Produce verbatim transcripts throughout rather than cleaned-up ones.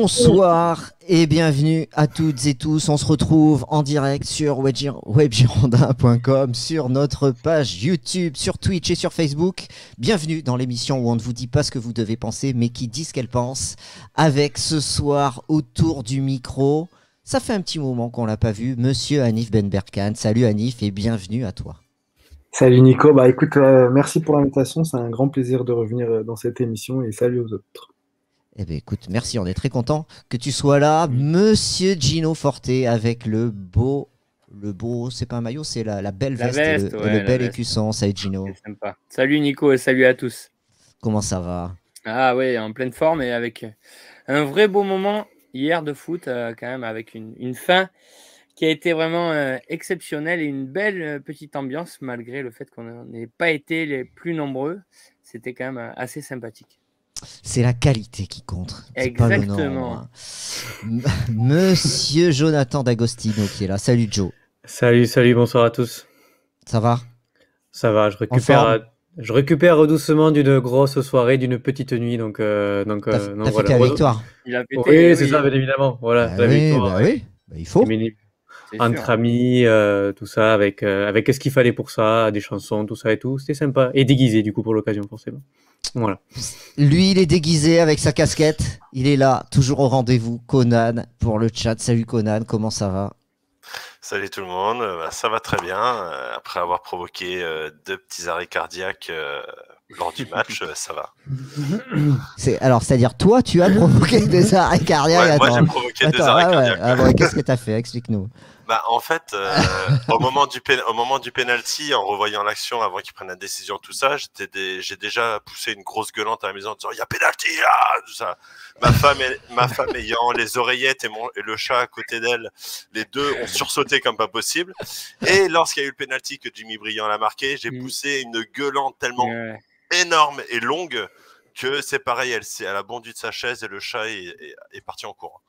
Bonsoir et bienvenue à toutes et tous. On se retrouve en direct sur webgirondin point com, sur notre page YouTube, sur Twitch et sur Facebook. Bienvenue dans l'émission où on ne vous dit pas ce que vous devez penser, mais qui dit ce qu'elle pense. Avec ce soir autour du micro, ça fait un petit moment qu'on l'a pas vu, Monsieur Hanif Benberkan. Salut Hanif et bienvenue à toi. Salut Nico, bah écoute, euh, merci pour l'invitation, c'est un grand plaisir de revenir dans cette émission et salut aux autres. Eh bien écoute, merci, on est très content que tu sois là. Monsieur Gino Forte avec le beau, le beau, c'est pas un maillot, c'est la, la belle La veste, veste et le, ouais, et le bel veste. écusson. Salut Gino. C'est sympa. Salut Nico et salut à tous. Comment ça va? Ah ouais, en pleine forme et avec un vrai beau moment hier de foot, euh, quand même, avec une, une fin qui a été vraiment euh, exceptionnelle et une belle euh, petite ambiance malgré le fait qu'on n'ait pas été les plus nombreux. C'était quand même euh, assez sympathique. C'est la qualité qui compte. Exactement. Pas le nom, hein. Monsieur Jonathan D'Agostino qui est là. Salut Joe. Salut, salut, bonsoir à tous. Ça va? Ça va, je récupère, je récupère doucement d'une grosse soirée, d'une petite nuit, donc, euh, donc, T'as euh, non, fait voilà. la victoire? Il a pété, oui, oui, c'est ça, bien évidemment. Voilà, bah la oui, victoire. bah oui. Bah, il faut. Entre sûr. amis, euh, tout ça, avec, euh, avec ce qu'il fallait pour ça, des chansons, tout ça et tout. C'était sympa. Et déguisé, du coup, pour l'occasion, forcément. Voilà. Lui, il est déguisé avec sa casquette. Il est là, toujours au rendez-vous. Conan pour le chat. Salut Conan, comment ça va? Salut tout le monde, bah, ça va très bien. Euh, après avoir provoqué euh, deux petits arrêts cardiaques euh, lors du match, euh, ça va. C'est, alors, c'est-à-dire, toi, tu as provoqué des arrêts cardiaques? Ouais, moi, j'ai provoqué Attends, des arrêts ah ouais. cardiaques. Ah bon, qu'est-ce que tu as fait? Explique-nous. Bah, en fait, euh, au moment du pen- au moment du penalty, en revoyant l'action avant qu'ils prennent la décision, tout ça, j'étais des... j'ai déjà poussé une grosse gueulante à la maison en disant il y a penalty là, tout ça. Ma femme, est... ma femme ayant les oreillettes et, mon... et le chat à côté d'elle, les deux ont sursauté comme pas possible. Et lorsqu'il y a eu le penalty que Jimmy Briand l'a marqué, j'ai poussé une gueulante tellement Ouais. énorme et longue que c'est pareil, elle, s'est... elle a bondu de sa chaise et le chat est, est... est parti en courant.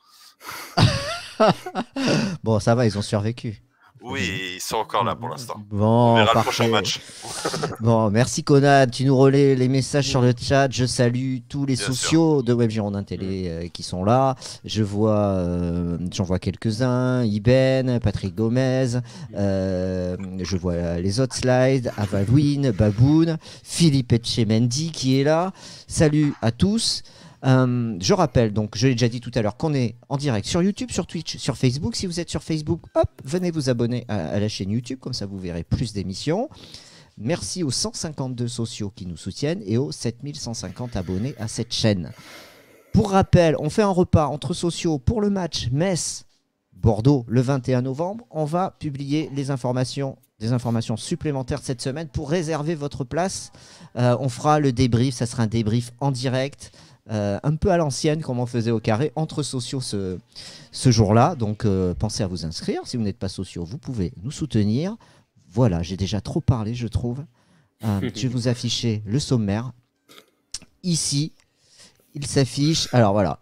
Bon, ça va, ils ont survécu. Oui, ils sont encore là pour l'instant. Bon, on verra parfait. le prochain match. Bon, merci Conan. Tu nous relais les messages sur le chat. Je salue tous les Bien sociaux de Web Girondin Télé euh, qui sont là. Je vois, euh, j'en vois quelques-uns. Iben, Patrick Gomez. Euh, je vois les autres slides. Avalouine, Baboun, Philippe Etchemendi qui est là. Salut à tous. Euh, je rappelle, donc je l'ai déjà dit tout à l'heure, qu'on est en direct sur YouTube, sur Twitch, sur Facebook. Si vous êtes sur Facebook, hop, venez vous abonner à, à la chaîne YouTube, comme ça vous verrez plus d'émissions. Merci aux cent cinquante-deux sociaux qui nous soutiennent et aux sept mille cent cinquante abonnés à cette chaîne. Pour rappel, on fait un repas entre sociaux pour le match Metz-Bordeaux le vingt et un novembre. On va publier les informations, des informations supplémentaires cette semaine pour réserver votre place. Euh, on fera le débrief, ça sera un débrief en direct. Euh, un peu à l'ancienne comme on faisait au carré entre sociaux ce, ce jour-là, donc euh, pensez à vous inscrire. Si vous n'êtes pas sociaux, vous pouvez nous soutenir. Voilà, j'ai déjà trop parlé, je trouve. Euh, je vais vous afficher le sommaire ici. Il s'affiche, alors voilà,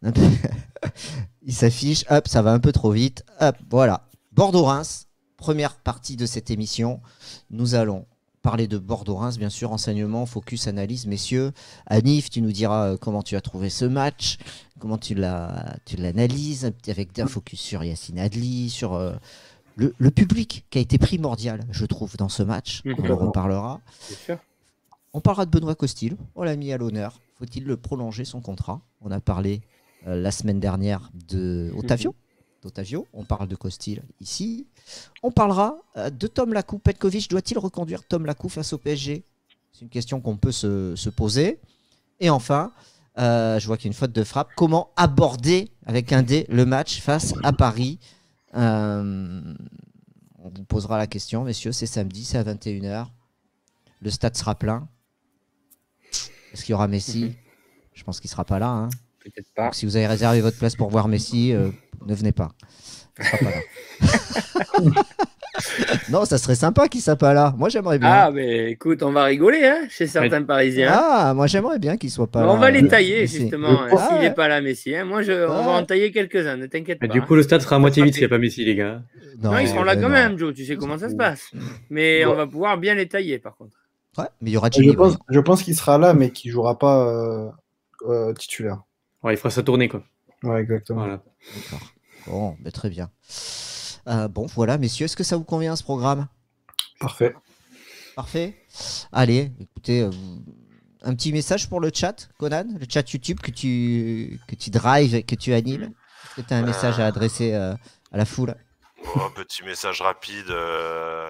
il s'affiche, hop, ça va un peu trop vite, hop, voilà, Bordeaux-Reims, première partie de cette émission. Nous allons parler de Bordeaux-Reims, bien sûr, enseignement, focus, analyse, messieurs. Hanif, tu nous diras euh, comment tu as trouvé ce match, comment tu l'as, tu l'analyses, avec un focus sur Yacine Adli, sur euh, le, le public qui a été primordial, je trouve, dans ce match. On en reparlera. On parlera de Benoît Costil, on l'a mis à l'honneur. Faut-il le prolonger son contrat? On a parlé euh, la semaine dernière de Otavio. Otavio, on parle de Costil ici. On parlera euh, de Tom Lacou. Petkovic doit-il reconduire Tom Lacou face au P S G? C'est une question qu'on peut se, se poser. Et enfin, euh, je vois qu'il y a une faute de frappe. Comment aborder avec un D le match face à Paris? euh, On vous posera la question, messieurs. C'est samedi, c'est à vingt et une heures. Le stade sera plein. Est-ce qu'il y aura Messi? Je pense qu'il ne sera pas là. Hein. Peut-être pas. Donc, si vous avez réservé votre place pour voir Messi, euh, ne venez pas. Il ne sera pas là. Non, ça serait sympa qu'il ne soit pas là. Moi, j'aimerais bien. Ah, mais écoute, on va rigoler hein, chez certains Parisiens. Ah, moi, j'aimerais bien qu'il ne soit pas mais là. On va les euh, tailler, Messi. justement, Ah, s'il n'est ouais. pas là, Messi. Hein. Moi, je, Ouais. on va en tailler quelques-uns, ne t'inquiète pas. Et du coup, le stade sera à moitié vide s'il n'y a pas Messi, les gars. Non, non ils seront là mais quand non. même, Joe. Tu sais comment ça se passe. Mais Ouais. on va pouvoir bien les tailler, par contre. Ouais, mais il y aura Je Jimmy. pense, Ouais. je pense qu'il sera là, mais qu'il ne jouera pas euh, euh, titulaire. Ouais, il fera sa tournée, quoi. Ouais, exactement. Voilà. D'accord. Bon, ben, très bien. Euh, bon, voilà, messieurs, est-ce que ça vous convient ce programme? Parfait. Parfait. Allez, écoutez, euh, un petit message pour le chat, Conan, le chat YouTube que tu, que tu drives, que tu animes. Est-ce que tu as un message à adresser euh, à la foule? Bon, un petit message rapide. euh,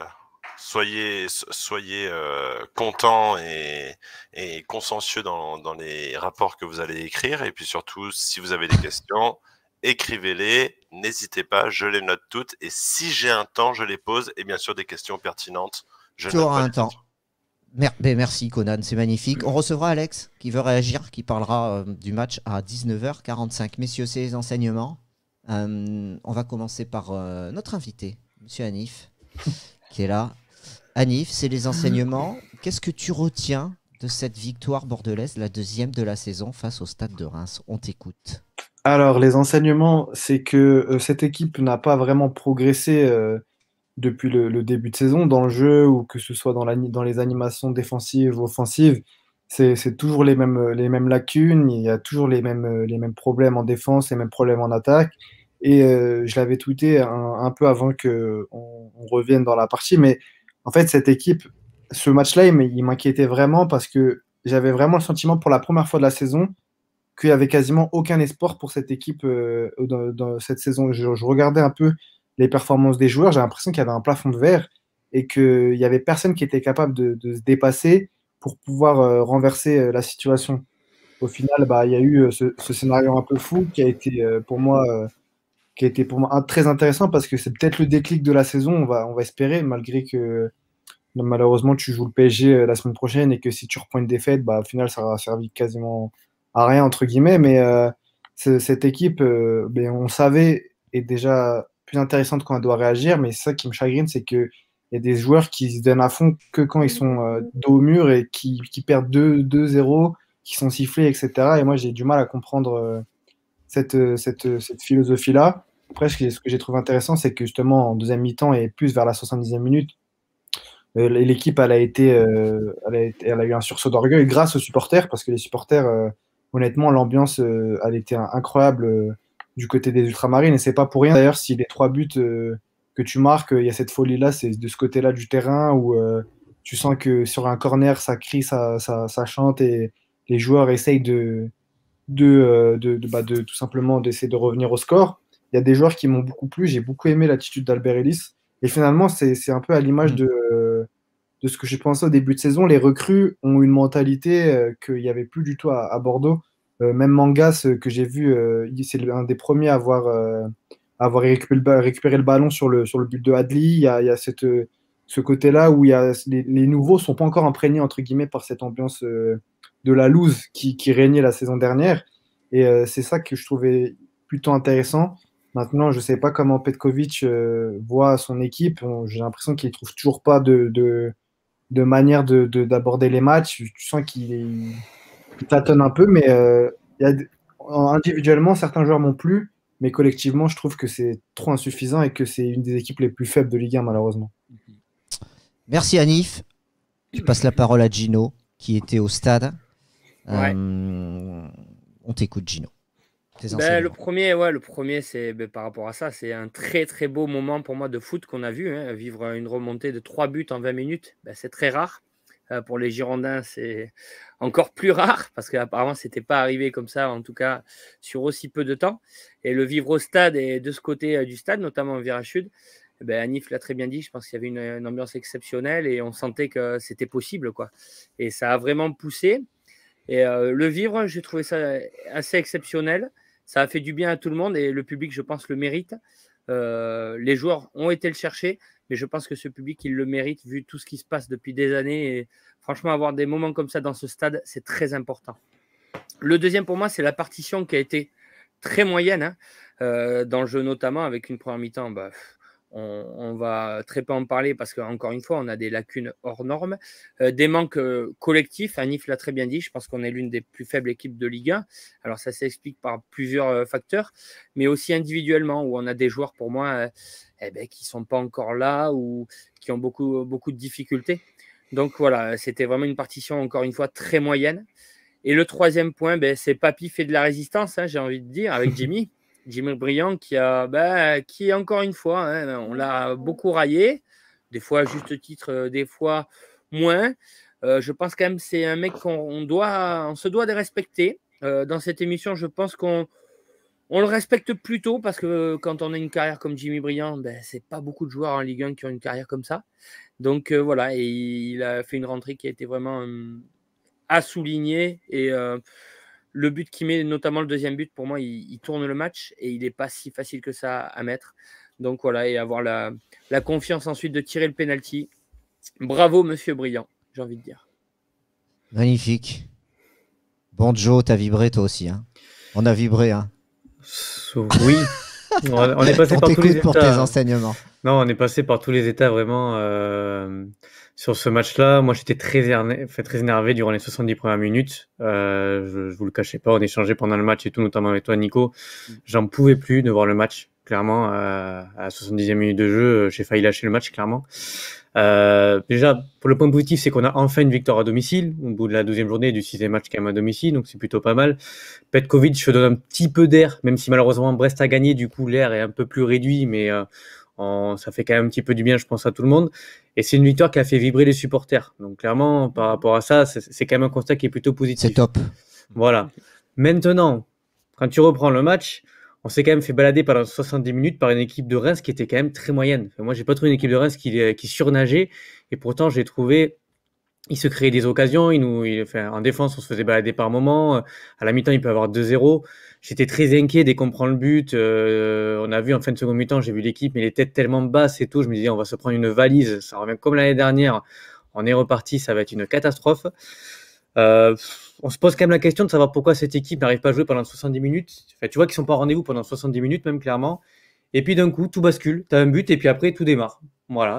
soyez soyez euh, contents et, et consciencieux dans, dans les rapports que vous allez écrire. Et puis surtout, si vous avez des questions, écrivez-les. N'hésitez pas, je les note toutes. Et si j'ai un temps, je les pose. Et bien sûr, des questions pertinentes. Je Tu note auras pas un les temps. questions. Mer- ben, merci Conan, c'est magnifique. On recevra Alex qui veut réagir, qui parlera euh, du match à dix-neuf heures quarante-cinq. Messieurs, c'est les enseignements. Euh, on va commencer par euh, notre invité, Monsieur Hanif, qui est là. Hanif, c'est les enseignements. Qu'est-ce que tu retiens de cette victoire bordelaise, la deuxième de la saison face au Stade de Reims? On t'écoute. Alors, les enseignements, c'est que euh, cette équipe n'a pas vraiment progressé euh, depuis le, le début de saison dans le jeu ou que ce soit dans, la, dans les animations défensives ou offensives. C'est, c'est toujours les mêmes, les mêmes lacunes, il y a toujours les mêmes, euh, les mêmes problèmes en défense, les mêmes problèmes en attaque. Et euh, je l'avais tweeté un, un peu avant qu'on on on revienne dans la partie, mais en fait, cette équipe, ce match-là, il m- il m'inquiétait vraiment parce que j'avais vraiment le sentiment pour la première fois de la saison qu'il y avait quasiment aucun espoir pour cette équipe euh, dans, dans cette saison. Je, je regardais un peu les performances des joueurs, j'ai l'impression qu'il y avait un plafond de verre et qu'il n'y avait personne qui était capable de, de se dépasser pour pouvoir euh, renverser euh, la situation. Au final, bah, il y a eu euh, ce, ce scénario un peu fou qui a été euh, pour moi, euh, qui a été pour moi un- très intéressant parce que c'est peut-être le déclic de la saison, on va, on va espérer, malgré que malheureusement tu joues le P S G euh, la semaine prochaine et que si tu reprends une défaite, bah, au final ça aura servi quasiment à rien entre guillemets. Mais euh, ce- cette équipe, euh, ben, on savait, est déjà plus intéressante quand elle doit réagir, mais ça qui me chagrine, c'est que il y a des joueurs qui se donnent à fond que quand ils sont euh, dos au mur et qui, qui perdent deux deux zéro, qui sont sifflés, et cetera. Et moi j'ai du mal à comprendre euh, cette, euh, cette, euh, cette philosophie-là. Après, ce que ce que j'ai trouvé intéressant, c'est que justement en deuxième mi-temps et plus vers la soixante-dixième minute, euh, l'équipe, elle a été, euh, elle a été- elle a eu un sursaut d'orgueil grâce aux supporters, parce que les supporters, euh, honnêtement, l'ambiance, euh, elle était un- incroyable euh, du côté des Ultramarines. Et c'est pas pour rien, d'ailleurs, si les trois buts euh, que tu marques, euh, il y a cette folie-là, c'est de ce côté-là du terrain où euh, tu sens que sur un corner, ça crie, ça, ça, ça chante, et les joueurs essayent de, de, euh, de, de, bah, de tout simplement d'essayer de revenir au score. Il y a des joueurs qui m'ont beaucoup plu. J'ai beaucoup aimé l'attitude d'Albert Ellis. Et finalement, c'est c'est un peu à l'image Mm. de, euh, de ce que j'ai pensé au début de saison. Les recrues ont une mentalité euh, qu'il n'y avait plus du tout à, à Bordeaux. Euh, même Mangas, euh, que j'ai vu, euh, il- c'est un des premiers à avoir, euh, à avoir récupéré, le, ba- récupéré le ballon sur le, sur le but de Adli. Il y a, il y a cette, euh, ce côté-là où il y a, les, les nouveaux ne sont pas encore imprégnés, entre guillemets, par cette ambiance euh, de la loose qui, qui régnait la saison dernière. Et euh, c'est ça que je trouvais plutôt intéressant. Maintenant, je ne sais pas comment Petkovic euh, voit son équipe. On- J'ai l'impression qu'il ne trouve toujours pas de, de, de manière de, de- d'aborder les matchs. Tu sens qu'il est- il tâtonne un peu, mais euh, il y a, individuellement, certains joueurs m'ont plu, mais collectivement, je trouve que c'est trop insuffisant et que c'est une des équipes les plus faibles de Ligue un, malheureusement. Merci Hanif. Je passe la parole à Gino, qui était au stade. Ouais. Euh, on t'écoute, Gino. Tes Ben, le enseignements. premier, ouais, le premier, c'est ben, par rapport à ça, c'est un très très beau moment pour moi de foot qu'on a vu. Hein. Vivre une remontée de trois buts en vingt minutes, ben, c'est très rare. Euh, pour les Girondins, c'est encore plus rare parce qu'apparemment, ce n'était pas arrivé comme ça, en tout cas sur aussi peu de temps. Et le vivre au stade et de ce côté euh, du stade, notamment en virage sud, eh ben, Anif l'a très bien dit, je pense qu'il y avait une, une ambiance exceptionnelle et on sentait que c'était possible, quoi. Et ça a vraiment poussé. Et euh, le vivre, j'ai trouvé ça assez exceptionnel. Ça a fait du bien à tout le monde et le public, je pense, le mérite. Euh, les joueurs ont été le chercher, mais je pense que ce public, il le mérite vu tout ce qui se passe depuis des années. Et franchement, avoir des moments comme ça dans ce stade, c'est très important. Le deuxième pour moi, c'est la partition qui a été très moyenne, hein, euh, dans le jeu notamment, avec une première mi-temps. Bah, on, on va très peu en parler parce qu'encore une fois, on a des lacunes hors normes, euh, des manques euh, collectifs. Anif l'a très bien dit, je pense qu'on est l'une des plus faibles équipes de Ligue un. Alors ça s'explique par plusieurs euh, facteurs, mais aussi individuellement, où on a des joueurs pour moi euh, eh ben, qui ne sont pas encore là ou qui ont beaucoup, beaucoup de difficultés. Donc voilà, c'était vraiment une partition, encore une fois, très moyenne. Et le troisième point, ben, c'est Papy fait de la résistance, hein, j'ai envie de dire, avec Jimmy. Jimmy Briand qui, a, ben, qui encore une fois, hein, on l'a beaucoup raillé, des fois à juste titre, euh, des fois moins. Euh, je pense quand même que c'est un mec qu'on doit, on se doit de respecter. Euh, dans cette émission, je pense qu'on on le respecte plutôt parce que quand on a une carrière comme Jimmy Briand, ben, c'est pas beaucoup de joueurs en Ligue un qui ont une carrière comme ça. Donc euh, voilà, et il a fait une rentrée qui a été vraiment euh, à souligner. Et euh, le but qu'il met, notamment le deuxième but, pour moi, il, il tourne le match et il n'est pas si facile que ça à mettre. Donc voilà, et avoir la, la confiance ensuite de tirer le penalty. Bravo, monsieur Briand, j'ai envie de dire. Magnifique. Bon, Joe, t'as vibré toi aussi. Hein. On a vibré. Hein. Oui. on, on est passé on par tous les états. Pour tes enseignements. Non, on est passé par tous les états vraiment euh, sur ce match-là. Moi, j'étais très, énervé, très énervé durant les soixante-dix premières minutes. Euh, je, je vous le cachais pas, on échangeait pendant le match et tout, notamment avec toi, Nico. J'en pouvais plus de voir le match. Clairement, euh, à la soixante-dixième minute de jeu, j'ai failli lâcher le match, clairement. Euh, déjà, pour le point positif, c'est qu'on a enfin une victoire à domicile, au bout de la deuxième journée du sixième match quand même à domicile, donc c'est plutôt pas mal. Petkovic se donne un petit peu d'air, même si malheureusement Brest a gagné, du coup l'air est un peu plus réduit, mais euh, on, ça fait quand même un petit peu du bien, je pense, à tout le monde. Et c'est une victoire qui a fait vibrer les supporters. Donc clairement, par rapport à ça, c'est, c'est quand même un constat qui est plutôt positif. C'est top. Voilà. Maintenant, quand tu reprends le match, on s'est quand même fait balader pendant soixante-dix minutes par une équipe de Reims qui était quand même très moyenne. Enfin, moi, j'ai pas trouvé une équipe de Reims qui, qui surnageait, et pourtant, j'ai trouvé, il se créait des occasions, il nous, il, enfin, en défense, on se faisait balader par moments, à la mi-temps, il peut y avoir deux zéro. J'étais très inquiet dès qu'on prend le but, euh, on a vu en fin de seconde mi-temps, j'ai vu l'équipe, mais les têtes tellement basses et tout, je me disais, on va se prendre une valise, ça revient comme l'année dernière, on est reparti, ça va être une catastrophe. Euh, on se pose quand même la question de savoir pourquoi cette équipe n'arrive pas à jouer pendant soixante-dix minutes. Enfin, tu vois qu'ils sont pas au rendez-vous pendant soixante-dix minutes, même clairement. Et puis d'un coup, tout bascule. Tu as un but et puis après, tout démarre. Voilà.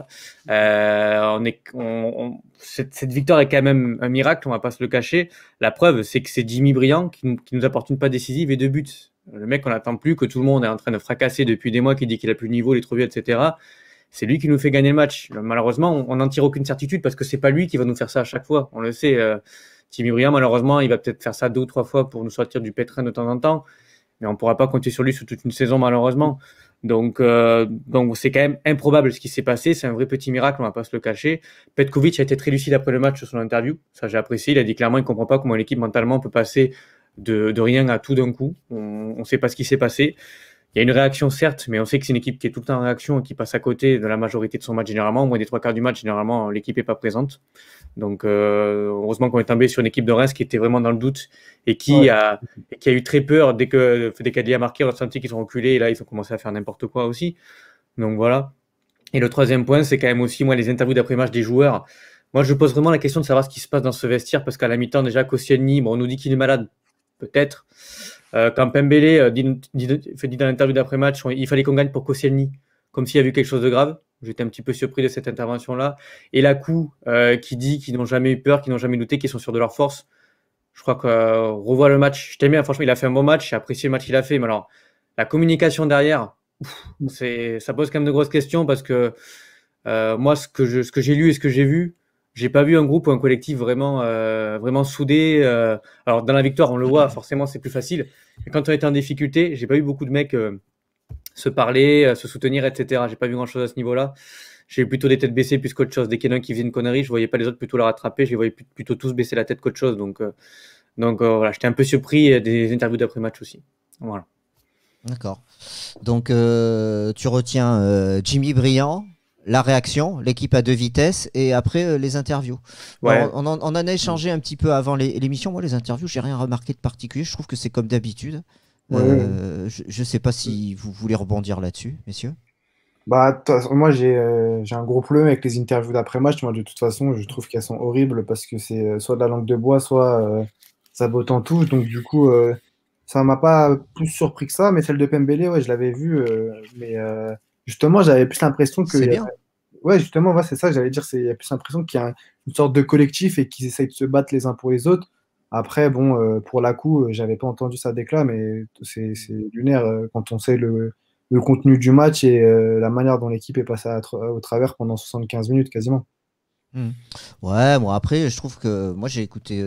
Euh, on est, on, on, cette, cette victoire est quand même un miracle, on va pas se le cacher. La preuve, c'est que c'est Jimmy Briand qui nous, qui nous apporte une passe décisive et deux buts. Le mec, on n'attend plus, que tout le monde est en train de fracasser depuis des mois, qui dit qu'il a plus de niveau, il est trop vieux, et cetera. C'est lui qui nous fait gagner le match. Malheureusement, on n'en tire aucune certitude parce que c'est pas lui qui va nous faire ça à chaque fois. On le sait. Euh, Jimmy Briand, malheureusement, il va peut-être faire ça deux ou trois fois pour nous sortir du pétrin de temps en temps, mais on ne pourra pas compter sur lui sur toute une saison, malheureusement. Donc, euh, donc c'est quand même improbable ce qui s'est passé. C'est un vrai petit miracle, on ne va pas se le cacher. Petkovic a été très lucide après le match sur son interview. Ça, j'ai apprécié. Il a dit clairement qu'il ne comprend pas comment l'équipe mentalement peut passer de, de rien à tout d'un coup. On ne sait pas ce qui s'est passé. Il y a une réaction, certes, mais on sait que c'est une équipe qui est tout le temps en réaction et qui passe à côté de la majorité de son match généralement. Au moins des trois quarts du match, généralement, l'équipe n'est pas présente. Donc, euh, heureusement qu'on est tombé sur une équipe de Reims qui était vraiment dans le doute et qui, ouais. a, et qui a eu très peur dès que dès qu'Adli a marqué. On a senti qu'ils sont reculés et là, ils ont commencé à faire n'importe quoi aussi. Donc, voilà. Et le troisième point, c'est quand même aussi, moi, les interviews d'après-match des joueurs. Moi, je pose vraiment la question de savoir ce qui se passe dans ce vestiaire parce qu'à la mi-temps, déjà, Koscielny, bon, on nous dit qu'il est malade, peut-être. Euh, quand Pembele euh, dit, dit, dit dans l'interview d'après-match, on, il fallait qu'on gagne pour Koscielny, comme s'il y avait eu quelque chose de grave. J'étais un petit peu surpris de cette intervention-là. Et Lakou, euh, qui dit qu'ils n'ont jamais eu peur, qu'ils n'ont jamais douté, qu'ils sont sûrs de leur force. Je crois qu'on euh, revoit le match. Je t'aime bien, franchement, il a fait un bon match. J'ai apprécié le match qu'il a fait. Mais alors, la communication derrière, ouf, c'est, ça pose quand même de grosses questions parce que euh, moi, ce que, je, ce que j'ai lu et ce que j'ai vu, j'ai pas vu un groupe ou un collectif vraiment, euh, vraiment soudé. Euh... Alors, dans la victoire, on le voit, forcément, c'est plus facile. Mais quand on était en difficulté, j'ai pas eu beaucoup de mecs euh, se parler, euh, se soutenir, et cetera. J'ai pas vu grand-chose à ce niveau-là. J'ai eu plutôt des têtes baissées plus qu'autre chose. Dès qu'il y en a un qui faisait une connerie, je voyais pas les autres plutôt la rattraper. Je les voyais plutôt tous baisser la tête qu'autre chose. Donc, euh, donc euh, voilà, j'étais un peu surpris des interviews d'après-match aussi. Voilà. D'accord. Donc, euh, tu retiens euh, Jimmy Briand, la réaction, l'équipe à deux vitesses et après euh, les interviews. Ouais. Bon, on, en, on en a échangé un petit peu avant les, l'émission. Moi, les interviews, j'ai rien remarqué de particulier. Je trouve que c'est comme d'habitude. Ouais. Euh, je ne sais pas si vous voulez rebondir là-dessus, messieurs. Bah, moi, j'ai euh, j'ai un gros problème avec les interviews d'après-match. Moi, de toute façon, je trouve qu'elles sont horribles parce que c'est euh, soit de la langue de bois, soit euh, ça botte en touche. Donc, du coup, euh, ça m'a pas plus surpris que ça. Mais celle de Pembele, ouais, je l'avais vue. Euh, mais euh, justement, j'avais plus l'impression que. C'est bien. Avait... Ouais, justement, ouais, c'est ça que j'allais dire. Il y a plus l'impression qu'il y a une sorte de collectif et qu'ils essayent de se battre les uns pour les autres. Après, bon, euh, pour la coup, j'avais pas entendu ça déclat, mais c'est lunaire euh, quand on sait le, le contenu du match et euh, la manière dont l'équipe est passée à, au travers pendant soixante-quinze minutes quasiment. Mmh. Ouais, bon après, je trouve que moi j'ai écouté euh,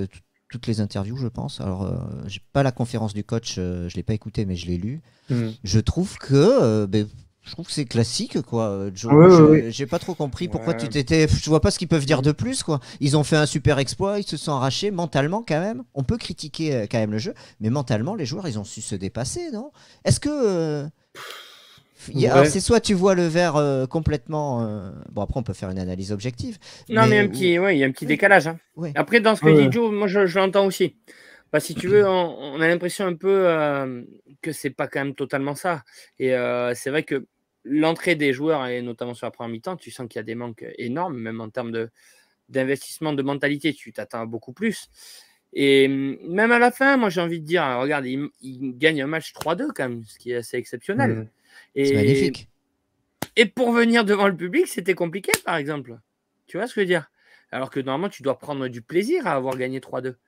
toutes les interviews, je pense. Alors, euh, j'ai pas la conférence du coach, euh, je l'ai pas écouté, mais je l'ai lu. Mm. Je trouve que, euh, ben, je trouve que c'est classique, quoi. euh, Joe. Ouais, ouais, Je- ouais. J'ai pas trop compris pourquoi Ouais. tu t'étais. Je vois pas ce qu'ils peuvent dire de plus, quoi. Ils ont fait un super exploit, ils se sont arrachés mentalement, quand même. On peut critiquer euh, quand même le jeu, mais mentalement, les joueurs, ils ont su se dépasser, non? Est-ce que euh, il y a- alors, Ouais. c'est soit tu vois le verre euh, complètement. euh, Bon, après, on peut faire une analyse objective. Non, mais, il y a un ou- petit, ouais, il y a un petit Oui. décalage. hein. Ouais. Après, dans ce que Ouais. dit Joe, moi, je, je l'entends aussi. Bah, si tu veux, on, on a l'impression un peu euh, que c'est pas quand même totalement ça. Et euh, c'est vrai que l'entrée des joueurs, et notamment sur la première mi-temps, tu sens qu'il y a des manques énormes, même en termes de, d'investissement, de mentalité. Tu t'attends à beaucoup plus. Et hum, même à la fin, moi, j'ai envie de dire, regarde, il, il gagne un match trois deux quand même, ce qui est assez exceptionnel. Mm. Et, C'est magnifique. et pour venir devant le public, c'était compliqué, par exemple. Tu vois ce que je veux dire? Alors que normalement, tu dois prendre du plaisir à avoir gagné trois deux.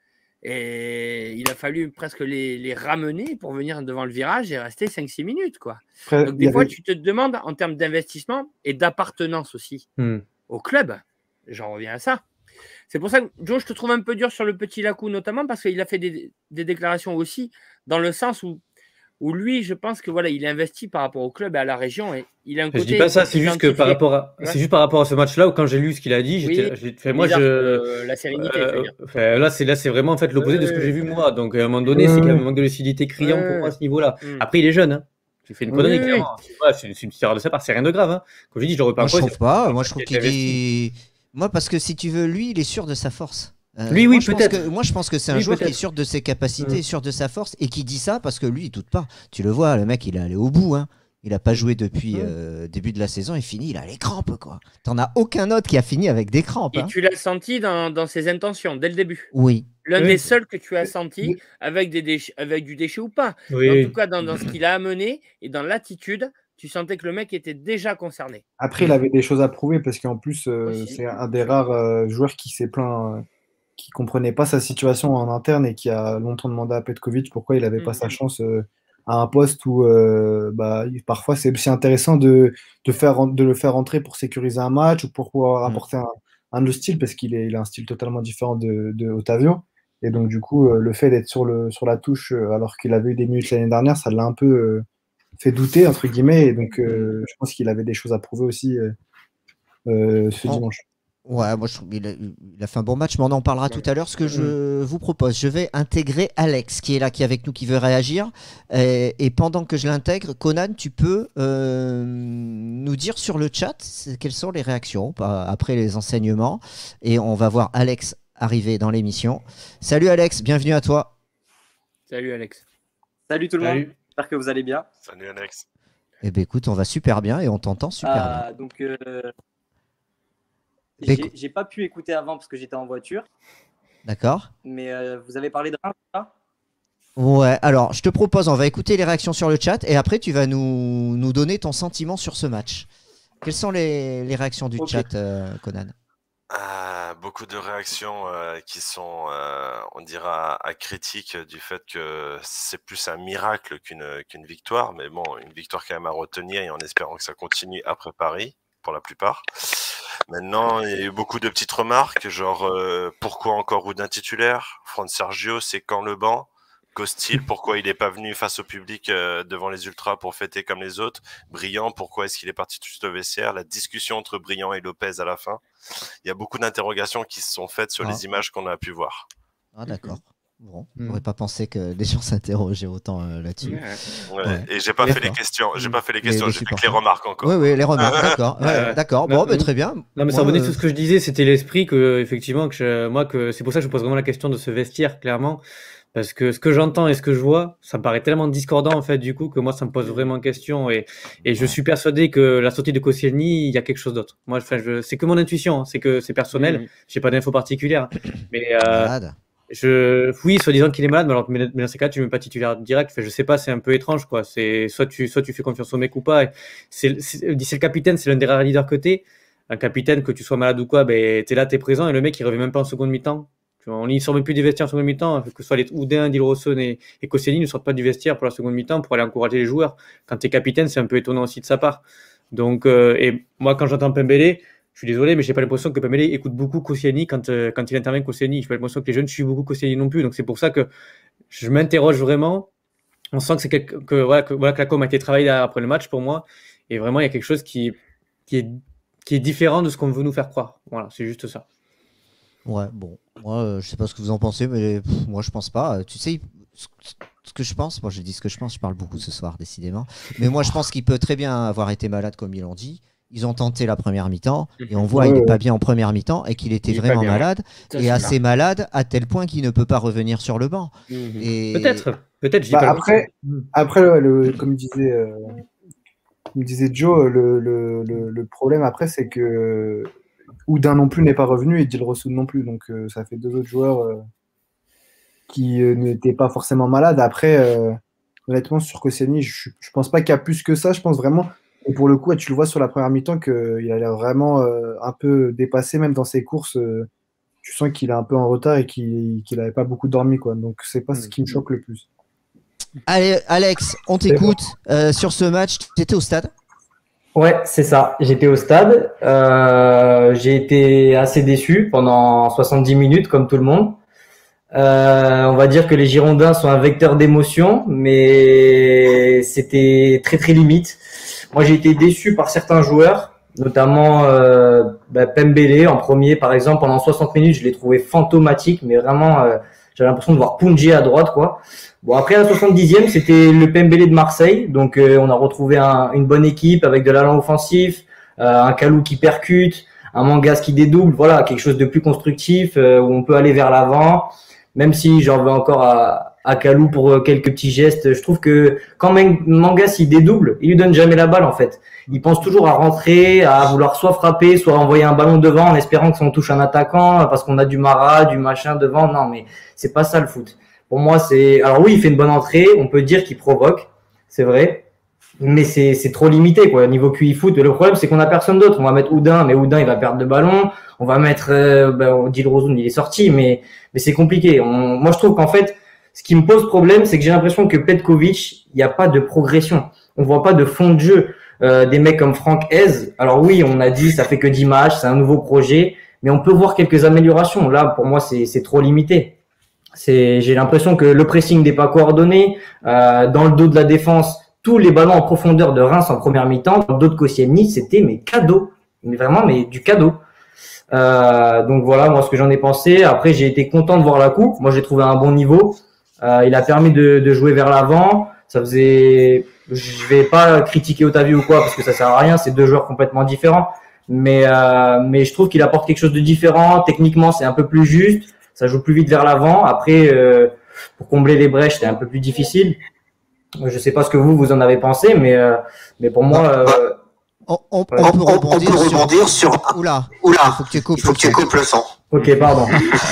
Et il a fallu presque les, les ramener pour venir devant le virage et rester cinq six minutes, quoi. Après, Donc, il des y fois, avait- tu te demandes, en termes d'investissement et d'appartenance aussi Mm. au club, j'en reviens à ça. C'est pour ça que, Joe, je te trouve un peu dur sur le petit Lacou, notamment parce qu'il a fait des, des déclarations aussi, dans le sens où, où lui, je pense que voilà, il investit par rapport au club et à la région. Et il a un Je côté. dis pas ça, c'est juste que par identifié. rapport à, Tu vois c'est juste par rapport à ce match-là où quand j'ai lu ce qu'il a dit, Oui, j'étais, j'ai fait, c'est moi bizarre, je, euh, la sérénité, tu veux euh, dire. enfin, là c'est là c'est vraiment en fait l'opposé de ce que Ouais. j'ai vu moi. Donc à un moment donné, c'est qu'il y a un Ouais. manque de lucidité criant pour moi à Ouais. ce niveau-là. Mm. Après il est jeune, hein. Tu fais une Oui, connerie oui, oui. clairement. C'est voilà, c'est c'est une petite erreur de sa part, c'est rien de grave. Hein. Comme je dis, je le remets pas en Moi, je cause. trouve pas. Moi, je qui trouve a qu'il été dit. Moi, parce que si tu veux, lui, il est sûr de sa force. Euh, Lui, moi, oui, je pense peut-être. que- Moi, je pense que c'est un Oui, joueur qui est peut-être. sûr de ses capacités, Mm. sûr de sa force, et qui dit ça parce que lui, il doute pas. Tu le vois, le mec, il est allé au bout. Hein. Il a pas joué depuis Mm. euh, début de la saison. Il finit, il a les crampes, quoi. T'en as aucun autre qui a fini avec des crampes. Et Hein. tu l'as senti dans, dans ses intentions, dès le début. Oui. L'un Oui. des seuls que tu as senti avec, des déchets, avec du déchet ou pas. Oui. Mais en tout cas, dans, dans ce qu'il a amené et dans l'attitude, tu sentais que le mec était déjà concerné. Après, il avait des choses à prouver parce qu'en plus, euh, Aussi. c'est un des rares euh, joueurs qui s'est plaint, euh, qui comprenait pas sa situation en interne et qui a longtemps demandé à Petkovic pourquoi il n'avait pas Mhm. sa chance euh, à un poste où euh, bah, il- parfois c'est aussi intéressant de, de, faire, de le faire entrer pour sécuriser un match ou pour pouvoir Mhm. apporter un, un autre style parce qu'il est, il a un style totalement différent de, de Otavio. Et donc, du coup, euh, le fait d'être sur, le, sur la touche euh, alors qu'il avait eu des minutes l'année dernière, ça l'a un peu euh, fait douter, entre guillemets. Et donc, euh, je pense qu'il avait des choses à prouver aussi euh, euh, ce Oh. dimanche. Ouais, moi je trouve qu'il a, il a fait un bon match, mais on en parlera Ouais. tout à l'heure. Ce que je vous propose, je vais intégrer Alex qui est là, qui est avec nous, qui veut réagir. Et, et pendant que je l'intègre, Conan, tu peux euh, nous dire sur le chat c'est- quelles sont les réactions pas- après les enseignements. Et on va voir Alex arriver dans l'émission. Salut Alex, bienvenue à toi. Salut Alex. Salut tout le monde, Salut. j'espère que vous allez bien. Salut Alex. Eh ben écoute, on va super bien et on t'entend super bien. Euh, donc, euh, Écou- j'ai j'ai pas pu écouter avant parce que j'étais en voiture, D'accord? mais euh, vous avez parlé de Reims, c'est ça? Ouais, alors je te propose, on va écouter les réactions sur le chat et après tu vas nous, nous donner ton sentiment sur ce match. Quelles sont les, les réactions du Ok. chat, euh, Conan? Ah, beaucoup de réactions euh, qui sont, euh, on dira, à critique du fait que c'est plus un miracle qu'une qu'une victoire, mais bon, une victoire quand même à retenir et en espérant que ça continue après Paris, pour la plupart. Maintenant, il y a eu beaucoup de petites remarques, genre euh, pourquoi encore Houdin titulaire? Fran Sergio, c'est quand le banc? Costil, pourquoi il n'est pas venu face au public euh, devant les ultras pour fêter comme les autres? Brillant, pourquoi est-ce qu'il est parti tout au vestiaire? La discussion entre Brillant et Lopez à la fin. Il y a beaucoup d'interrogations qui se sont faites sur Ah. les images qu'on a pu voir. Ah d'accord. Bon, Mm. j'aurais pas pensé que des gens s'interrogeaient autant euh, là-dessus. Ouais. Ouais. Ouais. Et j'ai pas fait les D'accord. questions, j'ai pas fait les Les- questions, les j'ai fait que les supporters. remarques encore. Oui, oui, les remarques, d'accord. Ouais, Ouais. d'accord. Non, Bon, bah, mais- très bien. Non, mais ça Moi, revenait euh, sur ce que je disais, c'était l'esprit que, effectivement, que je- moi, que c'est pour ça que je pose vraiment la question de ce vestiaire, clairement. Parce que ce que j'entends et ce que je vois, ça me paraît tellement discordant, en fait, du coup, que moi, ça me pose vraiment question. Et, et je suis persuadé que la sortie de Koscielny, il y a quelque chose d'autre. Moi, enfin, je, c'est que mon intuition, hein, c'est que c'est personnel. Mhm. J'ai pas d'infos particulières. Mais, euh, malade. je, oui, soi-disant qu'il est malade, mais, alors, mais, mais dans ces cas, tu ne mets pas titulaire direct. Enfin, je sais pas, c'est un peu étrange, quoi. C'est soit tu, soit tu fais confiance au mec ou pas. Et C'est, c'est, c'est le capitaine, c'est l'un des rares leaders que t'es. Un capitaine, que tu sois malade ou quoi, ben, t'es là, t'es présent, et le mec, il revient même pas en seconde mi-temps. Tu vois, on ne sort même plus des vestiaires en seconde mi-temps, que ce soit les Houdin, Dilrosun et, et Koscielny ne sortent pas du vestiaire pour la seconde mi-temps pour aller encourager les joueurs. Quand t'es capitaine, c'est un peu étonnant aussi de sa part. Donc, euh, et moi, quand j'entends Pembele, je suis désolé, mais j'ai pas l'impression que Pembele écoute beaucoup Koscielny quand, euh, quand il intervient Koscielny. J'ai pas l'impression que les jeunes suivent beaucoup Koscielny non plus. Donc c'est pour ça que je m'interroge vraiment. On sent que c'est quelque, que, voilà, que, voilà, que la com a été travaillée après le match pour moi. Et vraiment, il y a quelque chose qui, qui, est, qui est différent de ce qu'on veut nous faire croire. Voilà, c'est juste ça. Ouais, bon. Moi, euh, je sais pas ce que vous en pensez, mais pff, moi, je pense pas. Euh, Tu sais, ce, ce que je pense, moi, j'ai dit ce que je pense, je parle beaucoup ce soir, décidément. Mais moi, je pense qu'il peut très bien avoir été malade, comme ils l'ont dit. Ils ont tenté la première mi-temps et on voit Ouais, il n'est ouais. pas bien en première mi-temps et qu'il était Il est pas vraiment bien, ouais. malade Ça, et c'est assez clair. malade à tel point qu'il ne peut pas revenir sur le banc. Mhm. Et Peut-être, peut-être, je dis Bah, pas le après, contraire. après le, le- comme disait, euh, comme disait Joe, le, le, le, le problème après, c'est que Oudin non plus n'est pas revenu et Dilrosun non plus. Donc, euh, ça fait deux autres joueurs euh, qui euh, n'étaient pas forcément malades. Après, euh, honnêtement, sur Koscielny, je ne pense pas qu'il y a plus que ça. Je pense vraiment, et pour le coup, et tu le vois sur la première mi-temps, qu'il a l'air vraiment euh, un peu dépassé, même dans ses courses. Euh, tu sens qu'il est un peu en retard et qu'il qu'il n'avait pas beaucoup dormi, quoi. Donc, c'est pas ce qui me choque le plus. allez, Alex, on t'écoute euh, sur ce match. Tu étais au stade? Ouais, c'est ça. J'étais au stade. Euh, j'ai été assez déçu pendant soixante-dix minutes, comme tout le monde. Euh, on va dire que les Girondins sont un vecteur d'émotion, mais c'était très très limite. Moi, j'ai été déçu par certains joueurs, notamment euh, bah, Pembele en premier, par exemple. Pendant soixante minutes, je l'ai trouvé fantomatique, mais vraiment, euh, j'avais l'impression de voir Punji à droite, quoi. Bon, après la soixante-dixième, c'était le Pembele de Marseille, donc euh, on a retrouvé un, une bonne équipe avec de l'allant offensif, euh, un Kalou qui percute, un Mangas qui dédouble, voilà, quelque chose de plus constructif euh, où on peut aller vers l'avant. Même si j'en veux encore à, à Kalou pour quelques petits gestes, je trouve que quand Mangas il dédouble, il lui donne jamais la balle en fait. Il pense toujours à rentrer, à vouloir soit frapper, soit envoyer un ballon devant en espérant que ça on touche un attaquant parce qu'on a du Mara, du machin devant. Non, mais c'est pas ça le foot. Pour moi, c'est alors oui, il fait une bonne entrée, on peut dire qu'il provoque, c'est vrai, mais c'est c'est trop limité quoi. Niveau Q I foot, le problème c'est qu'on a personne d'autre. On va mettre Oudin, mais Oudin il va perdre de ballon. On va mettre euh, ben, Dilrosun, il est sorti, mais mais c'est compliqué. On, moi, je trouve qu'en fait, ce qui me pose problème, c'est que j'ai l'impression que Petkovic, il n'y a pas de progression. On voit pas de fond de jeu. Euh, des mecs comme Franck Hez, alors oui, on a dit ça fait que dix matchs, c'est un nouveau projet, mais on peut voir quelques améliorations. Là, pour moi, c'est c'est trop limité. C'est, j'ai l'impression que le pressing n'est pas coordonné. Euh, dans le dos de la défense, tous les ballons en profondeur de Reims en première mi-temps, dans le dos de Koscielny, c'était mais cadeau, mais vraiment mais du cadeau. Euh, donc voilà, moi ce que j'en ai pensé. Après, j'ai été content de voir la coupe. Moi, j'ai trouvé un bon niveau. Euh, il a permis de, de jouer vers l'avant. Ça faisait, je vais pas critiquer Otavio ou quoi parce que ça sert à rien. C'est deux joueurs complètement différents. Mais euh, mais je trouve qu'il apporte quelque chose de différent. Techniquement, c'est un peu plus juste. Ça joue plus vite vers l'avant. Après, euh, pour combler les brèches, c'est un peu plus difficile. Je sais pas ce que vous vous en avez pensé, mais euh, mais pour moi. Euh, On, on- Ouais. on peut On, on rebondir, peut sur... rebondir sur. Oula, Oula, il faut que tu coupes. il faut que tu coupes le son. Ok, pardon.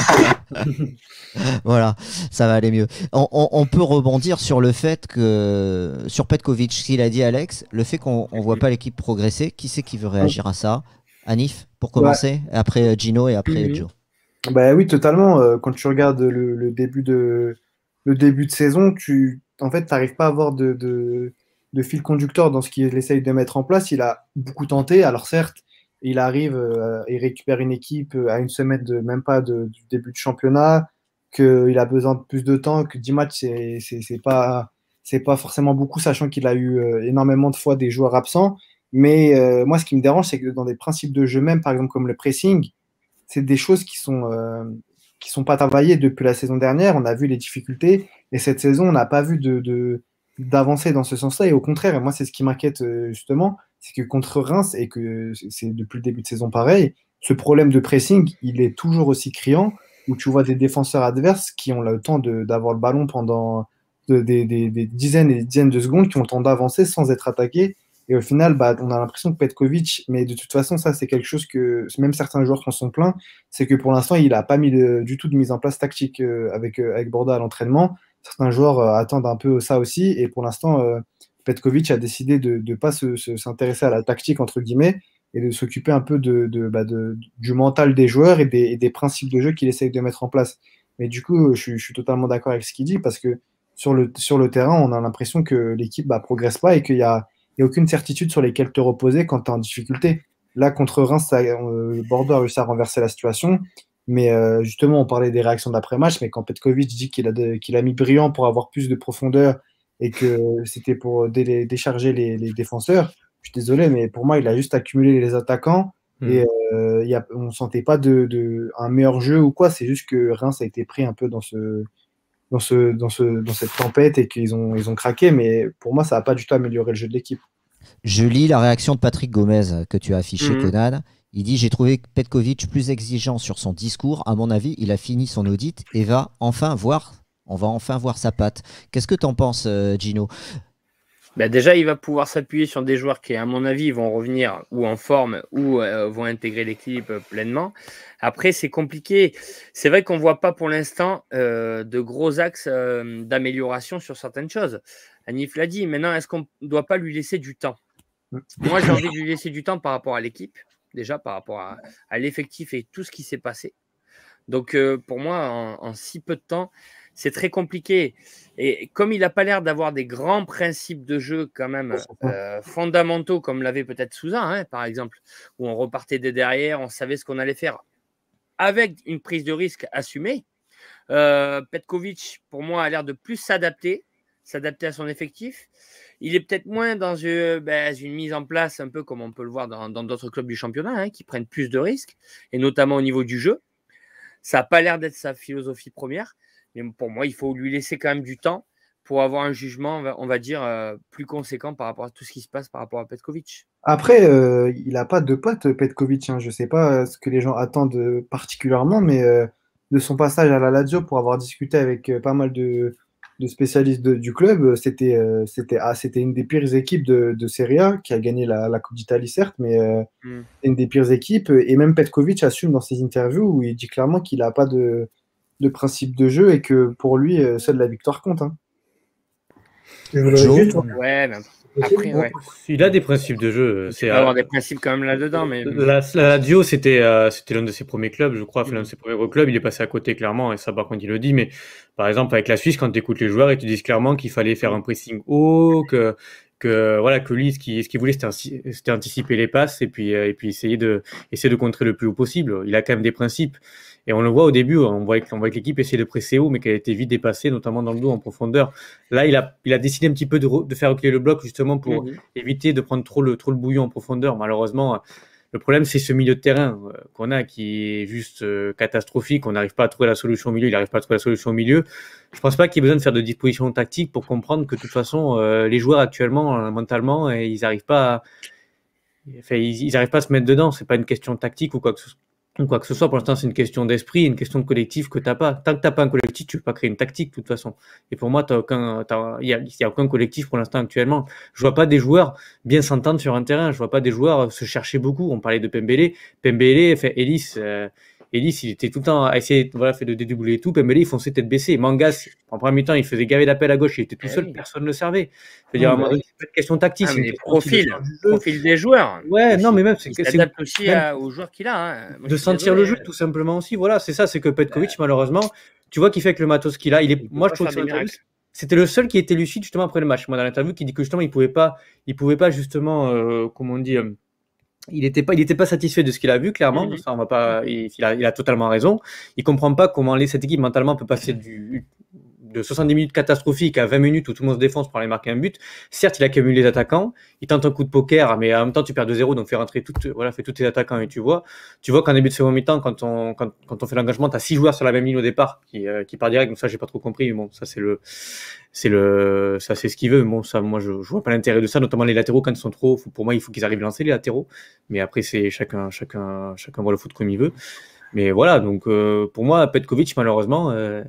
Voilà, ça va aller mieux. On, on- on peut rebondir sur le fait que, sur Petkovic, ce qu'il a dit Alex, le fait qu'on ne voit pas l'équipe progresser. Qui c'est qui veut réagir à ça? Anif, pour commencer, et après euh, Gino et après Mhm. Joe. Bah oui, totalement. Euh, quand tu regardes le, le début de, le début de saison, tu en fait, t'arrives pas à avoir de, de, de fil conducteur dans ce qu'il essaye de mettre en place. Il a beaucoup tenté. Alors certes, il arrive euh, et récupère une équipe euh, à une semaine de même pas de- du début de championnat, qu'il a besoin de plus de temps, que dix matchs, c'est c'est c'est pas c'est pas forcément beaucoup, sachant qu'il a eu euh, énormément de fois des joueurs absents. Mais euh, moi, ce qui me dérange, c'est que dans des principes de jeu même, par exemple comme le pressing, c'est des choses qui sont euh, qui sont pas travaillées depuis la saison dernière. On a vu les difficultés et cette saison, on n'a pas vu de, de d'avancée dans ce sens-là. Et au contraire, et moi, c'est ce qui m'inquiète euh, justement, c'est que contre Reims et que c'est c'est depuis le début de saison pareil, ce problème de pressing, il est toujours aussi criant. Où tu vois des défenseurs adverses qui ont le temps de- d'avoir le ballon pendant de- des, des- des dizaines et des dizaines de secondes, qui ont le temps d'avancer sans être attaqués. Et au final, bah, on a l'impression que Petkovic, mais de toute façon, ça, c'est quelque chose que même certains joueurs s'en sont plaints, c'est que pour l'instant, il n'a pas mis de- du tout de mise en place tactique euh, avec, euh, avec Bordeaux à l'entraînement. Certains joueurs euh, attendent un peu ça aussi. Et pour l'instant, euh, Petkovic a décidé de ne pas se- se- s'intéresser à la tactique, entre guillemets, et de s'occuper un peu de, de, bah, de- du mental des joueurs et des, et des principes de jeu qu'il essaye de mettre en place. Mais du coup, je, suis- je suis totalement d'accord avec ce qu'il dit parce que sur le, sur le terrain, on a l'impression que l'équipe ne progresse pas et qu'il n'y a, il y a aucune certitude sur lesquelles te reposer quand tu es en difficulté. Là, contre Reims, ça, euh, Bordeaux a réussi à renverser la situation. Mais euh, justement, on parlait des réactions d'après-match, mais quand Petkovic dit qu'il a, de- qu'il a mis Brillant pour avoir plus de profondeur et que c'était pour dé- décharger les, les défenseurs, je suis désolé, mais pour moi, il a juste accumulé les attaquants et Hmm. euh, il y a, on ne sentait pas de, de, un meilleur jeu ou quoi. C'est juste que Reims a été pris un peu dans, ce, dans, ce, dans, ce, dans cette tempête et qu'ils ont, ils ont craqué. Mais pour moi, ça n'a pas du tout amélioré le jeu de l'équipe. Je lis la réaction de Patrick Gomez euh, que tu as affiché, Mhm. Conan. Il dit: j'ai trouvé Petkovic plus exigeant sur son discours. À mon avis, il a fini son audit et va enfin voir, on va enfin voir sa patte. Qu'est-ce que tu en penses, euh, Gino? Ben déjà, il va pouvoir s'appuyer sur des joueurs qui, à mon avis, vont revenir ou en forme ou euh, vont intégrer l'équipe euh, pleinement. Après, c'est compliqué. C'est vrai qu'on ne voit pas pour l'instant euh, de gros axes euh, d'amélioration sur certaines choses. Anif l'a dit. Maintenant, est-ce qu'on ne doit pas lui laisser du temps? Moi, j'ai envie de lui laisser du temps par rapport à l'équipe, déjà par rapport à, à l'effectif et tout ce qui s'est passé. Donc, euh, pour moi, en, en si peu de temps, c'est très compliqué. Et comme il n'a pas l'air d'avoir des grands principes de jeu quand même euh, fondamentaux, comme l'avait peut-être Souza, hein, par exemple, où on repartait de derrière, on savait ce qu'on allait faire avec une prise de risque assumée. Euh, Petkovic, pour moi, a l'air de plus s'adapter, s'adapter à son effectif. Il est peut-être moins dans une, ben, une mise en place, un peu comme on peut le voir dans dans d'autres clubs du championnat, hein, qui prennent plus de risques, et notamment au niveau du jeu. Ça n'a pas l'air d'être sa philosophie première, mais pour moi, il faut lui laisser quand même du temps pour avoir un jugement, on va, on va dire, euh, plus conséquent par rapport à tout ce qui se passe par rapport à Petkovic. Après, euh, il n'a pas de pote, Petkovic. Hein. Je ne sais pas euh, ce que les gens attendent euh, particulièrement, mais euh, de son passage à la Lazio, pour avoir discuté avec euh, pas mal de, de spécialistes de- du club, euh, c'était euh, c'était ah, c'était une des pires équipes de, de Serie A, qui a gagné la, la Coupe d'Italie, certes, mais euh, Mm. c'est une des pires équipes. Et même Petkovic assume dans ses interviews où il dit clairement qu'il n'a pas de, de principe de jeu et que pour lui, euh, seule la victoire compte. Hein. Je voudrais Joe juste- Ouais, mais après, ouais. Il a des principes de jeu. Il C'est peut avoir des principes quand même là-dedans, mais La, la Lazio, c'était euh, c'était l'un de ses premiers clubs, je crois, enfin, l'un de ses premiers gros clubs. Il est passé à côté clairement, et ça, par contre, il le dit. Mais par exemple, avec la Suisse, quand tu écoutes les joueurs, ils te disent clairement qu'il fallait faire un pressing haut, que que voilà, que lui, ce qu'il ce qu'il voulait, c'était anci- c'était anticiper les passes et puis euh, et puis essayer de essayer de contrer le plus haut possible. Il a quand même des principes. Et on le voit au début, on voit que, on voit que l'équipe essayait de presser haut, mais qu'elle a été vite dépassée, notamment dans le dos en profondeur. Là, il a, il a décidé un petit peu de, re- de faire reculer le bloc, justement, pour Mhm. éviter de prendre trop le, trop le bouillon en profondeur. Malheureusement, le problème, c'est ce milieu de terrain euh, qu'on a qui est juste euh, catastrophique. On n'arrive pas à trouver la solution au milieu. Il n'arrive pas à trouver la solution au milieu. Je pense pas qu'il y ait besoin de faire de dispositions tactiques pour comprendre que, de toute façon, euh, les joueurs actuellement, euh, mentalement, euh, ils n'arrivent pas à, enfin, ils, ils arrivent pas à se mettre dedans. C'est pas une question tactique ou quoi que ce soit. Ou quoi que ce soit, pour l'instant, c'est une question d'esprit, une question de collectif que t'as pas. Tant que t'as pas un collectif, tu peux pas créer une tactique, de toute façon. Et pour moi, t'as aucun, t'as, il y a, il y a aucun collectif pour l'instant actuellement. Je vois pas des joueurs bien s'entendre sur un terrain. Je vois pas des joueurs se chercher beaucoup. On parlait de Pembele. Pembele, enfin, Ellis, euh, Ellis, il était tout le temps à essayer, voilà, fait de dédoubler et tout. Pembele, il fonçait tête baissée. Mangas, en premier temps, il faisait gaver l'appel à gauche. Il était tout Eh seul. oui. Personne ne le servait. Je veux dire, à un moment donné, c'est pas une question tactique. Ah, c'est mais une les question aussi de profils, sens du jeu. profil des joueurs. Ouais, non, mais même, c'est Il que c'est s'adapte aussi même- à- aux joueurs qu'il a. Hein. Moi, je de suis sentir désolé, le jeu, euh, tout simplement aussi. Voilà, c'est ça, c'est que Petkovic, malheureusement, tu vois qu'il fait avec le matos qu'il a. Il est, Il peut moi, pas je trouve faire que des son interview, miracles. c'était le seul qui était lucide justement après le match. Moi, dans l'interview, qui dit que justement, il pouvait pas, il pouvait pas justement, euh, comment on dit, euh, il était pas, il était pas satisfait de ce qu'il a vu, clairement. Mhm. Ça, on va pas, il, il a, il a totalement raison. Il comprend pas comment les- cette équipe mentalement peut passer du, de soixante-dix minutes catastrophiques à vingt minutes où tout le monde se défonce pour aller marquer un but. Certes, il accumule les attaquants, il tente un coup de poker, mais en même temps, tu perds deux zéro, donc fais rentrer toutes, voilà, fais tous tes attaquants et tu vois, tu vois qu'en début de second mi-temps, quand on, quand, quand on fait l'engagement, t'as six joueurs sur la même ligne au départ qui, euh, qui part direct, donc ça, j'ai pas trop compris, mais bon, ça, c'est le, c'est le, ça, c'est ce qu'il veut. Bon, ça, moi, je, je vois pas l'intérêt de ça, notamment les latéraux quand ils sont trop, faut- pour moi, il faut qu'ils arrivent à lancer les latéraux, mais après, c'est chacun, chacun, chacun voit le foot comme il veut. Mais voilà, donc euh, pour moi, Petkovic, malheureusement, euh,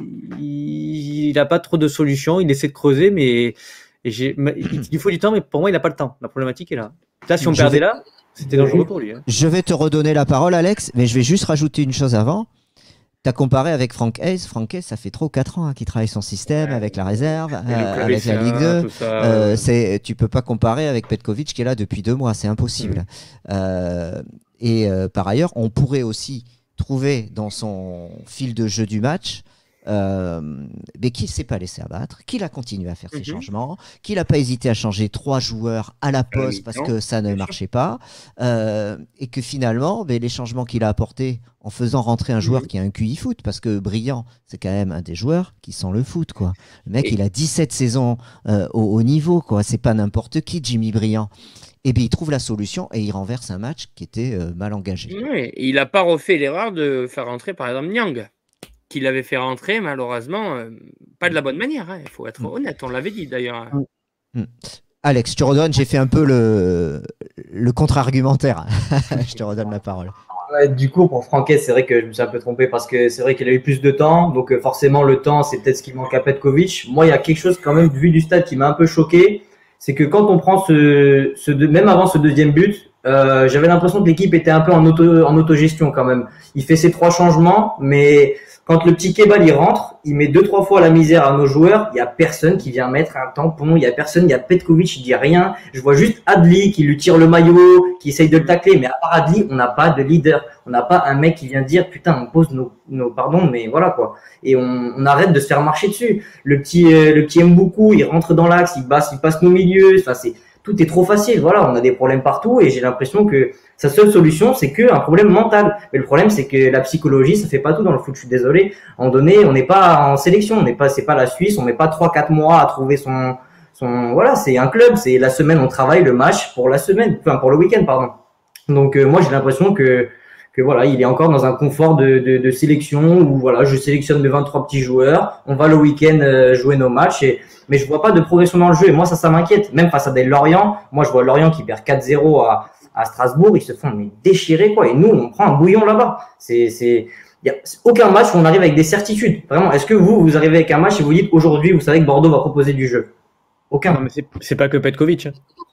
il n'a pas trop de solutions. Il essaie de creuser, mais et j'ai, mais il, il lui faut du temps, mais pour moi, il n'a pas le temps. La problématique est là. Là, si on Je perdait vais- là, c'était dangereux pour lui. Hein. Je vais te redonner la parole, Alex, mais je vais juste rajouter une chose avant. Tu as comparé avec Frank Hayes. Frank Hayes, ça fait trop quatre ans hein, qu'il travaille son système Ouais. avec la réserve, Et le euh, club avec est la sain, Ligue deux. tout ça, Euh, euh, c'est, tu peux pas comparer avec Petkovic qui est là depuis deux mois, c'est impossible. Mm. Euh, et euh, par ailleurs, on pourrait aussi trouver dans son fil de jeu du match euh, mais qu'il ne s'est pas laissé abattre, qu'il a continué à faire ses Mhm. changements, qu'il n'a pas hésité à changer trois joueurs à la poste parce mi-temps, que ça ne bien sûr. marchait pas, euh, et que finalement, ben, les changements qu'il a apportés en faisant rentrer un joueur Mhm. qui a un Q I foot, parce que Brillant, c'est quand même un des joueurs qui sent le foot, quoi. Le mec, Et- il a dix-sept saisons euh, au haut niveau, quoi. C'est pas n'importe qui, Jimmy Brillant. Et bien, il trouve la solution et il renverse un match qui était euh, mal engagé. Ouais, et il n'a pas refait l'erreur de faire rentrer, par exemple, Nyang, qu'il avait fait rentrer, malheureusement, euh, pas de la bonne manière. Il faut être Mm. honnête, on l'avait dit d'ailleurs. Alex, je te redonne, j'ai fait un peu le, le contre-argumentaire. Je te redonne la parole. Ouais, du coup, pour Franquet, c'est vrai que je me suis un peu trompé parce que c'est vrai qu'il a eu plus de temps. Donc, euh, forcément, le temps, c'est peut-être ce qui manque à Petkovic. Moi, il y a quelque chose, quand même, vu du stade, qui m'a un peu choqué. C'est que quand on prend ce, ce deux- même avant ce deuxième but, euh, j'avais l'impression que l'équipe était un peu en auto, en autogestion quand même. Il fait ses trois changements, mais quand le petit Kebal il rentre, il met deux trois fois la misère à nos joueurs. Il y a personne qui vient mettre un tampon. Il y a personne. Il y a Petkovic, il dit rien. Je vois juste Adli qui lui tire le maillot, qui essaye de le tacler. Mais à part Adli, on n'a pas de leader. On n'a pas un mec qui vient dire putain, on pose nos, nos pardon, mais voilà quoi. Et on, on arrête de se faire marcher dessus. Le petit, euh, le petit Mboukou, il rentre dans l'axe, il passe, il passe nos milieux. Enfin, c'est tout est trop facile. Voilà, on a des problèmes partout et j'ai l'impression que sa seule solution, c'est que un problème mental. Mais le problème, c'est que la psychologie, ça fait pas tout dans le foot. Je suis désolé. À un moment donné, on n'est pas en sélection, on n'est pas, c'est pas la Suisse, on met pas trois, quatre mois à trouver son, son, voilà, c'est un club, c'est la semaine, on travaille le match pour la semaine, enfin pour le week-end, pardon. Donc euh, moi, j'ai l'impression que que voilà, il est encore dans un confort de, de, de sélection où voilà, je sélectionne mes vingt-trois petits joueurs, on va le week-end euh, jouer nos matchs, et, mais je vois pas de progression dans le jeu. Et moi, ça, ça m'inquiète. Même face à des Lorient, moi, je vois Lorient qui perd quatre zéro à, à Strasbourg, ils se font mais déchirer quoi. Et nous, on prend un bouillon là-bas. C'est, c'est, il y a aucun match où on arrive avec des certitudes. Vraiment, est-ce que vous, vous arrivez avec un match et vous dites aujourd'hui, vous savez que Bordeaux va proposer du jeu? Aucun. Non, mais c'est- c'est pas que Petkovic. hein.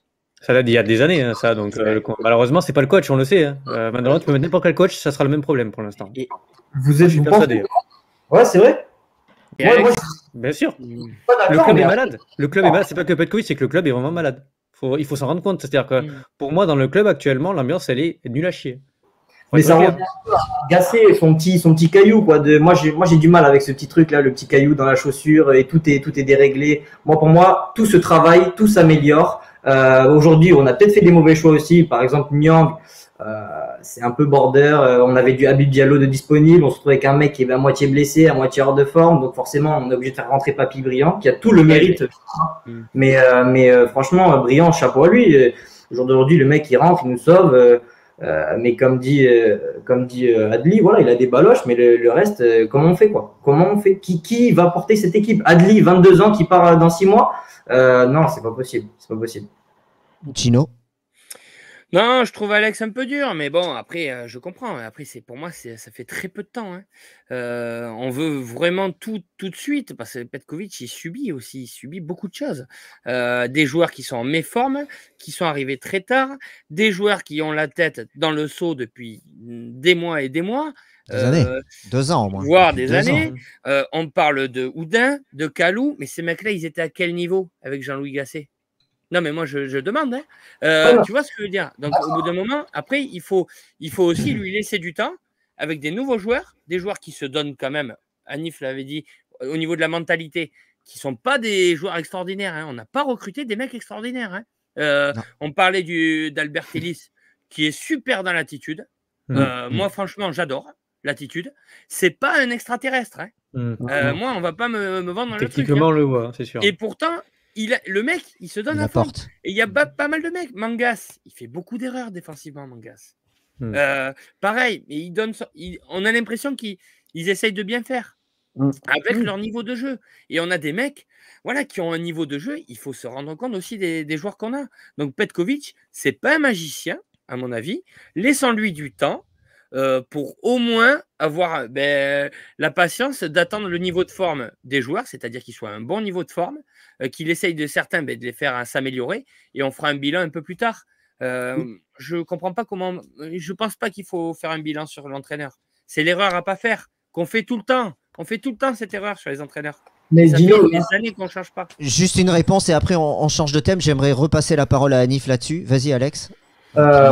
Ça date d'il y a des années, hein, ça. Donc, euh, le- malheureusement, c'est pas le coach, on le sait. hein. Euh, maintenant, tu peux mettre n'importe quel coach, ça sera le même problème pour l'instant. Vous Je êtes, suis vous pensez- persuadé. Ouais, c'est vrai. Et Moi, Alex, moi, je suis Bien sûr. pas Le d'accord. club mais est malade. Le club est malade. C'est pas que Petkovic, c'est que le club est vraiment malade. Faut, il faut s'en rendre compte. C'est-à-dire que Mm. pour moi, dans le club actuellement, l'ambiance, elle est nulle à chier. Faut Mais être ça clair. revient un peu à gasser son petit, son petit caillou, quoi. De, moi, j'ai, moi, j'ai du mal avec ce petit truc là, le petit caillou dans la chaussure et tout est, tout est déréglé. Moi, pour moi, tout se travaille, tout s'améliore. Euh, aujourd'hui, on a peut-être fait des mauvais choix aussi. Par exemple, Nyang, euh, c'est un peu border. Euh, on avait du Habib Diallo de disponible. On se retrouve avec un mec qui est à moitié blessé, à moitié hors de forme. Donc, forcément, on est obligé de faire rentrer Papy Brillant, qui a tout le mérite. Mm. Mais, euh, mais euh, franchement, Brillant, chapeau à lui. Euh, Au jour d'aujourd'hui, le mec, il rentre, il nous sauve. Euh, Euh, mais comme dit, euh, comme dit euh, Adli, voilà, il a des baloches, mais le, le reste, euh, comment on fait quoi? Comment on fait? Qui, qui va porter cette équipe? Adli, vingt-deux ans, qui part dans six mois? euh, Non, c'est pas possible. C'est pas possible. Gino? Non, je trouve Alex un peu dur, mais bon, après, euh, je comprends. Après, c'est pour moi, c'est, ça fait très peu de temps. hein. Euh, on veut vraiment tout tout de suite, parce que Petkovic, il subit aussi, il subit beaucoup de choses. Euh, des joueurs qui sont en méforme, qui sont arrivés très tard, des joueurs qui ont la tête dans le seau depuis des mois et des mois, Des années. euh, Deux ans au moins. voire Depuis des deux ans. années. Euh, on parle de Houdin, de Kalou, mais ces mecs-là, ils étaient à quel niveau avec Jean-Louis Gasset? Non, mais moi, je, je demande. hein. Euh, Voilà. Tu vois ce que je veux dire? Donc, au bout d'un moment, après, il faut, il faut aussi lui laisser du temps avec des nouveaux joueurs, des joueurs qui se donnent quand même, Anif l'avait dit, au niveau de la mentalité, qui ne sont pas des joueurs extraordinaires. hein. On n'a pas recruté des mecs extraordinaires. hein. Euh, Non. on parlait du, d'Albert Ellis, qui est super dans l'attitude. Mm. Euh, Moi, franchement, j'adore l'attitude. C'est pas un extraterrestre. hein. Mm. Euh, moi, on va pas me, me vendre le truc. Techniquement, hein. on le voit, c'est sûr. Et pourtant, il a, le mec, il se donne Il à fond. apporte. Et il y a pas, pas mal de mecs. Mangas, il fait beaucoup d'erreurs défensivement, Mangas. Hmm. Euh, pareil, mais il donne, son- il- on a l'impression qu'ils ils essayent de bien faire Hmm. avec Hmm. leur niveau de jeu. Et on a des mecs voilà, qui ont un niveau de jeu. Il faut se rendre compte aussi des, des joueurs qu'on a. Donc Petkovic, c'est pas un magicien, à mon avis. Laissons-lui du temps. Euh, pour au moins avoir ben, la patience d'attendre le niveau de forme des joueurs, c'est-à-dire qu'ils soient à un bon niveau de forme, euh, qu'il essaye de certains ben, de les faire hein, s'améliorer, et on fera un bilan un peu plus tard. Euh, Oui. Je ne comprends pas comment. Je pense pas qu'il faut faire un bilan sur l'entraîneur. C'est l'erreur à pas faire, qu'on fait tout le temps. On fait tout le temps cette erreur sur les entraîneurs. Mais Ça Gino, fait des années qu'on ne change pas. Juste une réponse et après on, on change de thème. J'aimerais repasser la parole à Anif là-dessus. Vas-y, Alex. Euh,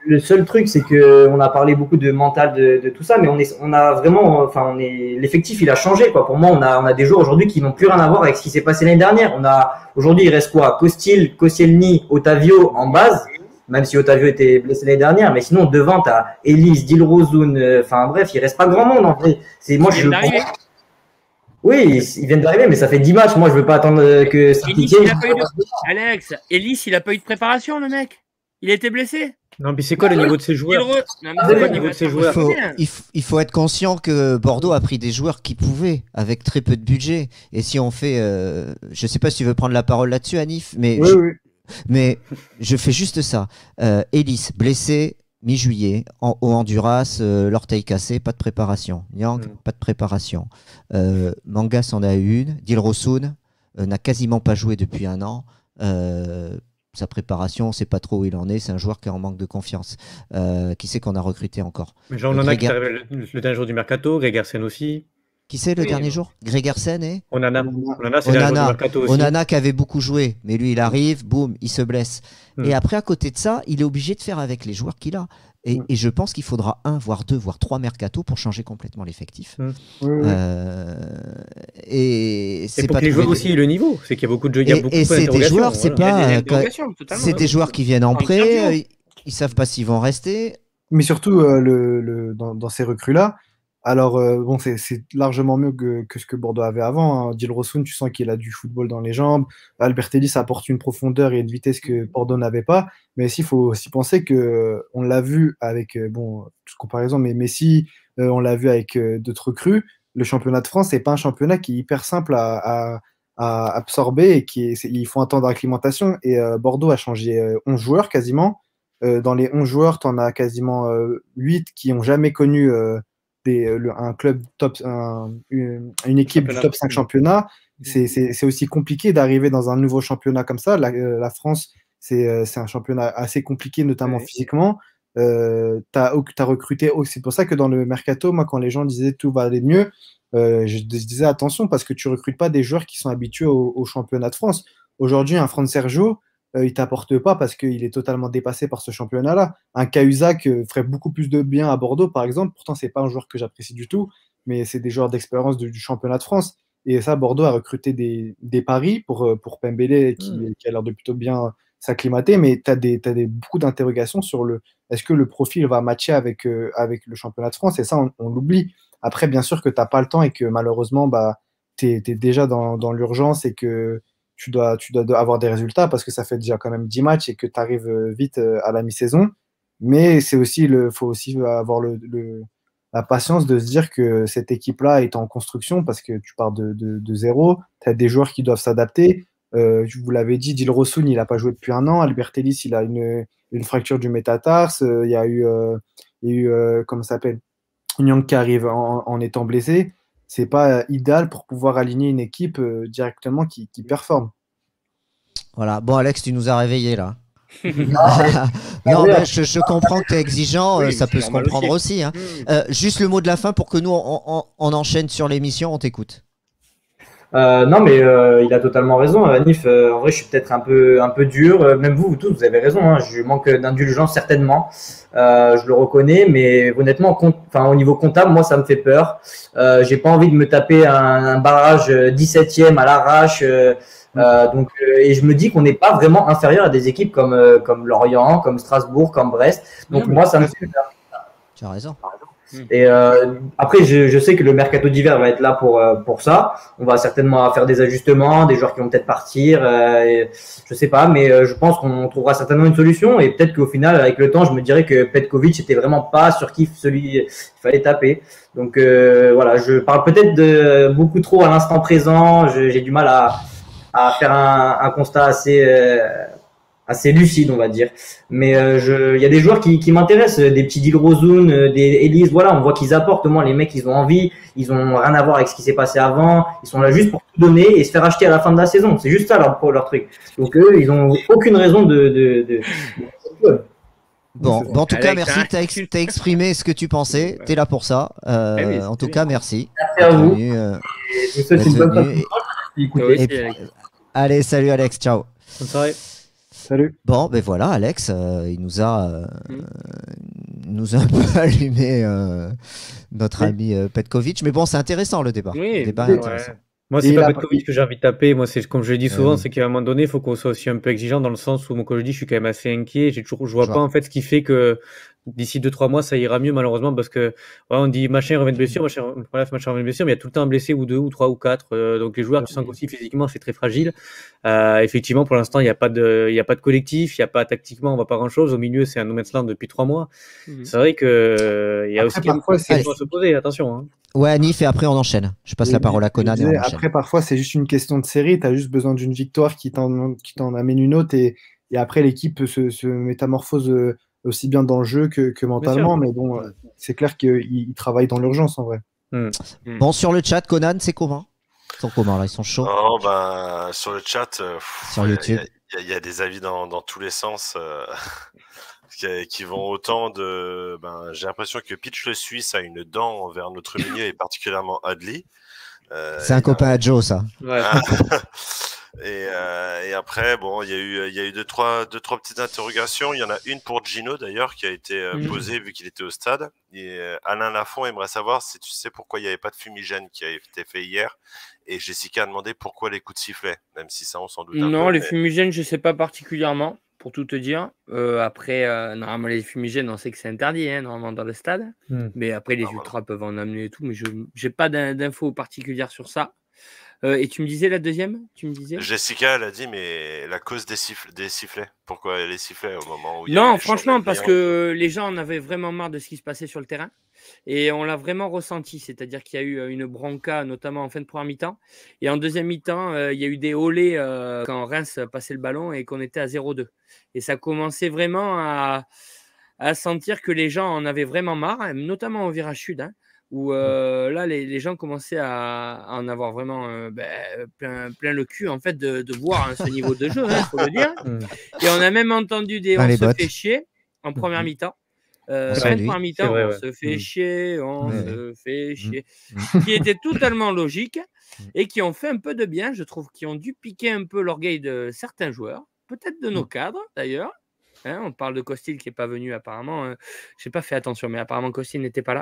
le seul truc, c'est que on a parlé beaucoup de mental, de, de tout ça, mais on est, on a vraiment, enfin, on est, l'effectif, il a changé, quoi. Pour moi, on a, on a des joueurs aujourd'hui qui n'ont plus rien à voir avec ce qui s'est passé l'année dernière. On a, aujourd'hui, il reste quoi? Costil, Koscielny, Otavio en base, même si Otavio était blessé l'année dernière, mais sinon, devant, t'as Elise, Dilrosun, enfin, euh, bref, il reste pas grand monde, en vrai. C'est, moi, je, oui, ils, ils viennent d'arriver, mais ça fait dix matchs. Moi, je veux pas attendre que ça Ellis, il a pas eu de... Alex, Ellis, il a pas eu de préparation, le mec. Il a été blessé. Non, mais c'est quoi le niveau de ces joueurs? Non, mais c'est quoi le niveau de ces joueurs? Il faut, il, faut, il faut être conscient que Bordeaux a pris des joueurs qui pouvaient, avec très peu de budget. Et si on fait... Euh, je sais pas si tu veux prendre la parole là-dessus, Anif, mais, Oui, je, oui. mais je fais juste ça. Euh, Ellis, blessé, mi-juillet, en, au Honduras, euh, l'orteil cassé, pas de préparation. Nyang, mm. pas de préparation. Euh, Mangas en a une. Dilrosun euh, n'a quasiment pas joué depuis un an. Euh, sa préparation, on ne sait pas trop où il en est. C'est un joueur qui est en manque de confiance. Euh, qui c'est qu'on a recruté encore? Mais genre, on en a qui est arrivé le, le dernier jour du mercato, Gregersen aussi. Qui c'est le oui, dernier bon. jour? Gregersen et Onana. Onana, c'est le dernier jour du mercato aussi. Onana qui avait beaucoup joué, mais lui il arrive, boum, il se blesse. Hmm. Et après, à côté de ça, il est obligé de faire avec les joueurs qu'il a. Et, et je pense qu'il faudra un, voire deux, voire trois mercato pour changer complètement l'effectif. Hmm. Euh, et c'est pour pas les joueurs aussi le niveau. C'est qu'il y a beaucoup de jeux. Il y a et, beaucoup et c'est des joueurs, voilà. c'est pas. C'est des ouais. joueurs qui viennent en prêt. Ils, ils savent pas s'ils vont rester. Mais surtout, euh, le, le, dans, dans ces recrues-là, alors, euh, bon, c'est largement mieux que, que ce que Bordeaux avait avant. Hein. Dilrosun, tu sens qu'il a du football dans les jambes. Albert Ellis apporte une profondeur et une vitesse que Bordeaux n'avait pas. Mais aussi, il faut aussi penser qu'on l'a vu avec, euh, bon, toute comparaison, mais Messi, euh, on l'a vu avec euh, d'autres recrues. Le championnat de France, c'est pas un championnat qui est hyper simple à, à, à absorber et qui est, il faut un temps d'acclimatation. Et euh, Bordeaux a changé euh, onze joueurs quasiment. Euh, dans les onze joueurs, tu en as quasiment euh, huit qui n'ont jamais connu. Euh, Des, le, un club top, un, une, une équipe championnat. du top cinq championnat, c'est aussi compliqué d'arriver dans un nouveau championnat comme ça. La, la France, c'est un championnat assez compliqué, notamment oui. physiquement. Euh, tu as, as recruté, c'est pour ça que dans le mercato, moi, quand les gens disaient tout va aller mieux, euh, je, je disais attention parce que tu recrutes pas des joueurs qui sont habitués au, au championnat de France. Aujourd'hui, un Fran Sergio, Euh, il t'apporte pas parce qu'il est totalement dépassé par ce championnat-là. Un Cahuzac euh, ferait beaucoup plus de bien à Bordeaux, par exemple. Pourtant, c'est pas un joueur que j'apprécie du tout, mais c'est des joueurs d'expérience du, du championnat de France. Et ça, Bordeaux a recruté des, des paris pour, pour Pembele, qui, mmh. qui a l'air de plutôt bien s'acclimater, mais tu as, des, t'as des, beaucoup d'interrogations sur le est-ce que le profil va matcher avec, euh, avec le championnat de France, et ça, on, on l'oublie. Après, bien sûr que tu n'as pas le temps et que malheureusement, bah, tu es déjà dans, dans l'urgence et que Tu dois, tu dois avoir des résultats parce que ça fait déjà quand même dix matchs et que tu arrives vite à la mi-saison. Mais c'est aussi il faut aussi avoir le, le, la patience de se dire que cette équipe-là est en construction parce que tu pars de, de, de zéro. Tu as des joueurs qui doivent s'adapter. Euh, je vous l'avais dit, Dilrosun, il n'a pas joué depuis un an. Albert Ellis, il a une, une fracture du métatarse. Euh, il y a eu, euh, il y a eu euh, comment ça s'appelle, Nyang qui arrive en, en étant blessé. C'est pas idéal pour pouvoir aligner une équipe euh, directement qui, qui performe. Voilà. Bon, Alex, tu nous as réveillés là. non, mais je, je comprends que tu es exigeant, oui, ça peut se comprendre aussi. aussi hein. euh, juste le mot de la fin pour que nous, on, on, on enchaîne sur l'émission, on t'écoute. Euh, non, mais euh, il a totalement raison, Anif. Euh, en vrai, je suis peut-être un peu, un peu dur. Euh, même vous, vous tous, vous avez raison. Hein. Je manque d'indulgence certainement. Euh, je le reconnais, mais honnêtement, compte, au niveau comptable, moi, ça me fait peur. Euh, j'ai pas envie de me taper un, un barrage dix-septième à l'arrache. Euh, euh, donc, euh, et je me dis qu'on n'est pas vraiment inférieur à des équipes comme, euh, comme Lorient, comme Strasbourg, comme Brest. Donc, non, moi, ça me fait peur. Tu as raison. Et euh, après, je, je sais que le mercato d'hiver va être là pour euh, pour ça. On va certainement faire des ajustements, des joueurs qui vont peut-être partir. Euh, et, je sais pas, mais euh, je pense qu'on trouvera certainement une solution. Et peut-être qu'au final, avec le temps, je me dirais que Petkovic était vraiment pas sur qui celui qu'il fallait taper. Donc euh, voilà, je parle peut-être de beaucoup trop à l'instant présent. J'ai du mal à à faire un, un constat assez euh, assez lucide, on va dire. Mais euh, je, il y a des joueurs qui, qui m'intéressent, des petits Dilrosun, des Elise, voilà, on voit qu'ils apportent. Au moins, les mecs, ils ont envie, ils ont rien à voir avec ce qui s'est passé avant. Ils sont là juste pour tout donner et se faire acheter à la fin de la saison. C'est juste ça leur, leur truc. Donc eux, ils ont aucune raison de. de, de, de... Bon, bon, en tout cas, merci. Tu as ex exprimé ce que tu pensais. Tu es là pour ça. Euh, oui, oui, en tout cas, merci. Merci à vous. Venu, euh, je vous souhaite une bonne soirée. Et puis, allez, salut Alex, ciao. Bonne soirée. Salut. Bon, ben voilà, Alex, euh, il nous a, euh, mmh. nous a un peu allumé euh, notre ami euh, Petkovic. Mais bon, c'est intéressant le débat. Oui, le débat oui, est ouais. intéressant. Moi, Et c'est pas la- Petkovic que j'ai envie de taper. Moi, c'est comme je le dis Ouais, souvent, oui. c'est qu'à un moment donné, il faut qu'on soit aussi un peu exigeant dans le sens où, moi, comme je dis, je suis quand même assez inquiet. J'ai toujours, je vois Je pas vois. en fait ce qui fait que d'ici deux trois mois, ça ira mieux malheureusement parce que ouais, on dit machin revient de blessure, machin, voilà, machin revient de blessure, mais il y a tout le temps un blessé ou deux ou trois ou quatre. Euh, donc les joueurs, tu sens qu'aussi physiquement, c'est très fragile. Euh, effectivement, pour l'instant, il n'y a pas de, il y a pas de collectif, il y a pas tactiquement, on voit pas grand chose. Au milieu, c'est un no man's land depuis trois mois. Mhm. C'est vrai que euh, il y a Après, aussi quand même parfois, des c'est- questions à se poser. Attention. Hein. Ouais, Nif, et après on enchaîne. Je passe Et la parole à je Conan et disais, on enchaîne. après, parfois, c'est juste une question de série. Tu as juste besoin d'une victoire qui t'en qui t'en amène une autre. Et, et après, l'équipe se, se métamorphose euh, aussi bien dans le jeu que, que mentalement. Mais bon, euh, c'est clair qu'il il travaille dans l'urgence en vrai. Hmm. Bon, sur le chat, Conan, c'est comment? Ils sont comment là? Ils sont chauds? Oh, ben, sur le chat, euh, pff, Sur il y a- YouTube. il y, a- il y a des avis dans, dans tous les sens euh, qui, qui vont autant de. Ben, j'ai l'impression que Pitch le Suisse a une dent envers notre milieu et particulièrement Adli. Euh, C'est un il y a- copain à Joe, ça. Ouais. et, euh, et après, bon, il y a eu, il y a eu deux trois, deux trois petites interrogations. Il y en a une pour Gino d'ailleurs qui a été euh, Mhm. posée vu qu'il était au stade. Et euh, Alain Lafont aimerait savoir si tu sais pourquoi il n'y avait pas de fumigène qui a été fait hier. Et Jessica a demandé pourquoi les coups de sifflet, même si ça on s'en doute un Non, peu. les mais- fumigènes, je sais pas particulièrement, pour tout te dire. Euh, après, euh, normalement, les fumigènes, on sait que c'est interdit, hein, normalement, dans le stade. Hmm. Mais après, les Ah, voilà. ultras peuvent en amener et tout, mais je n'ai pas d'in- d'infos particulières sur ça. Euh, et tu me disais la deuxième? Tu me disais? Jessica, elle a dit, mais la cause des, siffle- des sifflets, pourquoi les sifflets au moment où il y a Non, eu l'échange franchement, de parce clients. que les gens en avaient vraiment marre de ce qui se passait sur le terrain. Et on l'a vraiment ressenti, c'est-à-dire qu'il y a eu euh, une bronca, notamment en fin de première mi-temps. Et en deuxième mi-temps, euh, il y a eu des olés euh, quand Reims passait le ballon et qu'on était à zéro deux. Et ça commençait vraiment à, à sentir que les gens en avaient vraiment marre, notamment au virage sud, hein, où euh, là, les, les gens commençaient à, à en avoir vraiment euh, ben, plein, plein le cul, en fait, de, de voir hein, ce niveau de jeu, il faut le dire. Hmm. Et on a même entendu des Ah, on les se bottes. fait chier en première mi-temps. Euh, On fin s'en de dit. première mi-temps, C'est vrai, on ouais. se fait Mm. chier, on Ouais. se fait chier, Mm. qui était totalement logique et qui ont fait un peu de bien, je trouve, qui ont dû piquer un peu l'orgueil de certains joueurs, peut-être de nos cadres d'ailleurs. Hein, on parle de Costil qui n'est pas venu apparemment. Euh, je n'ai pas fait attention, mais apparemment Costil n'était pas là.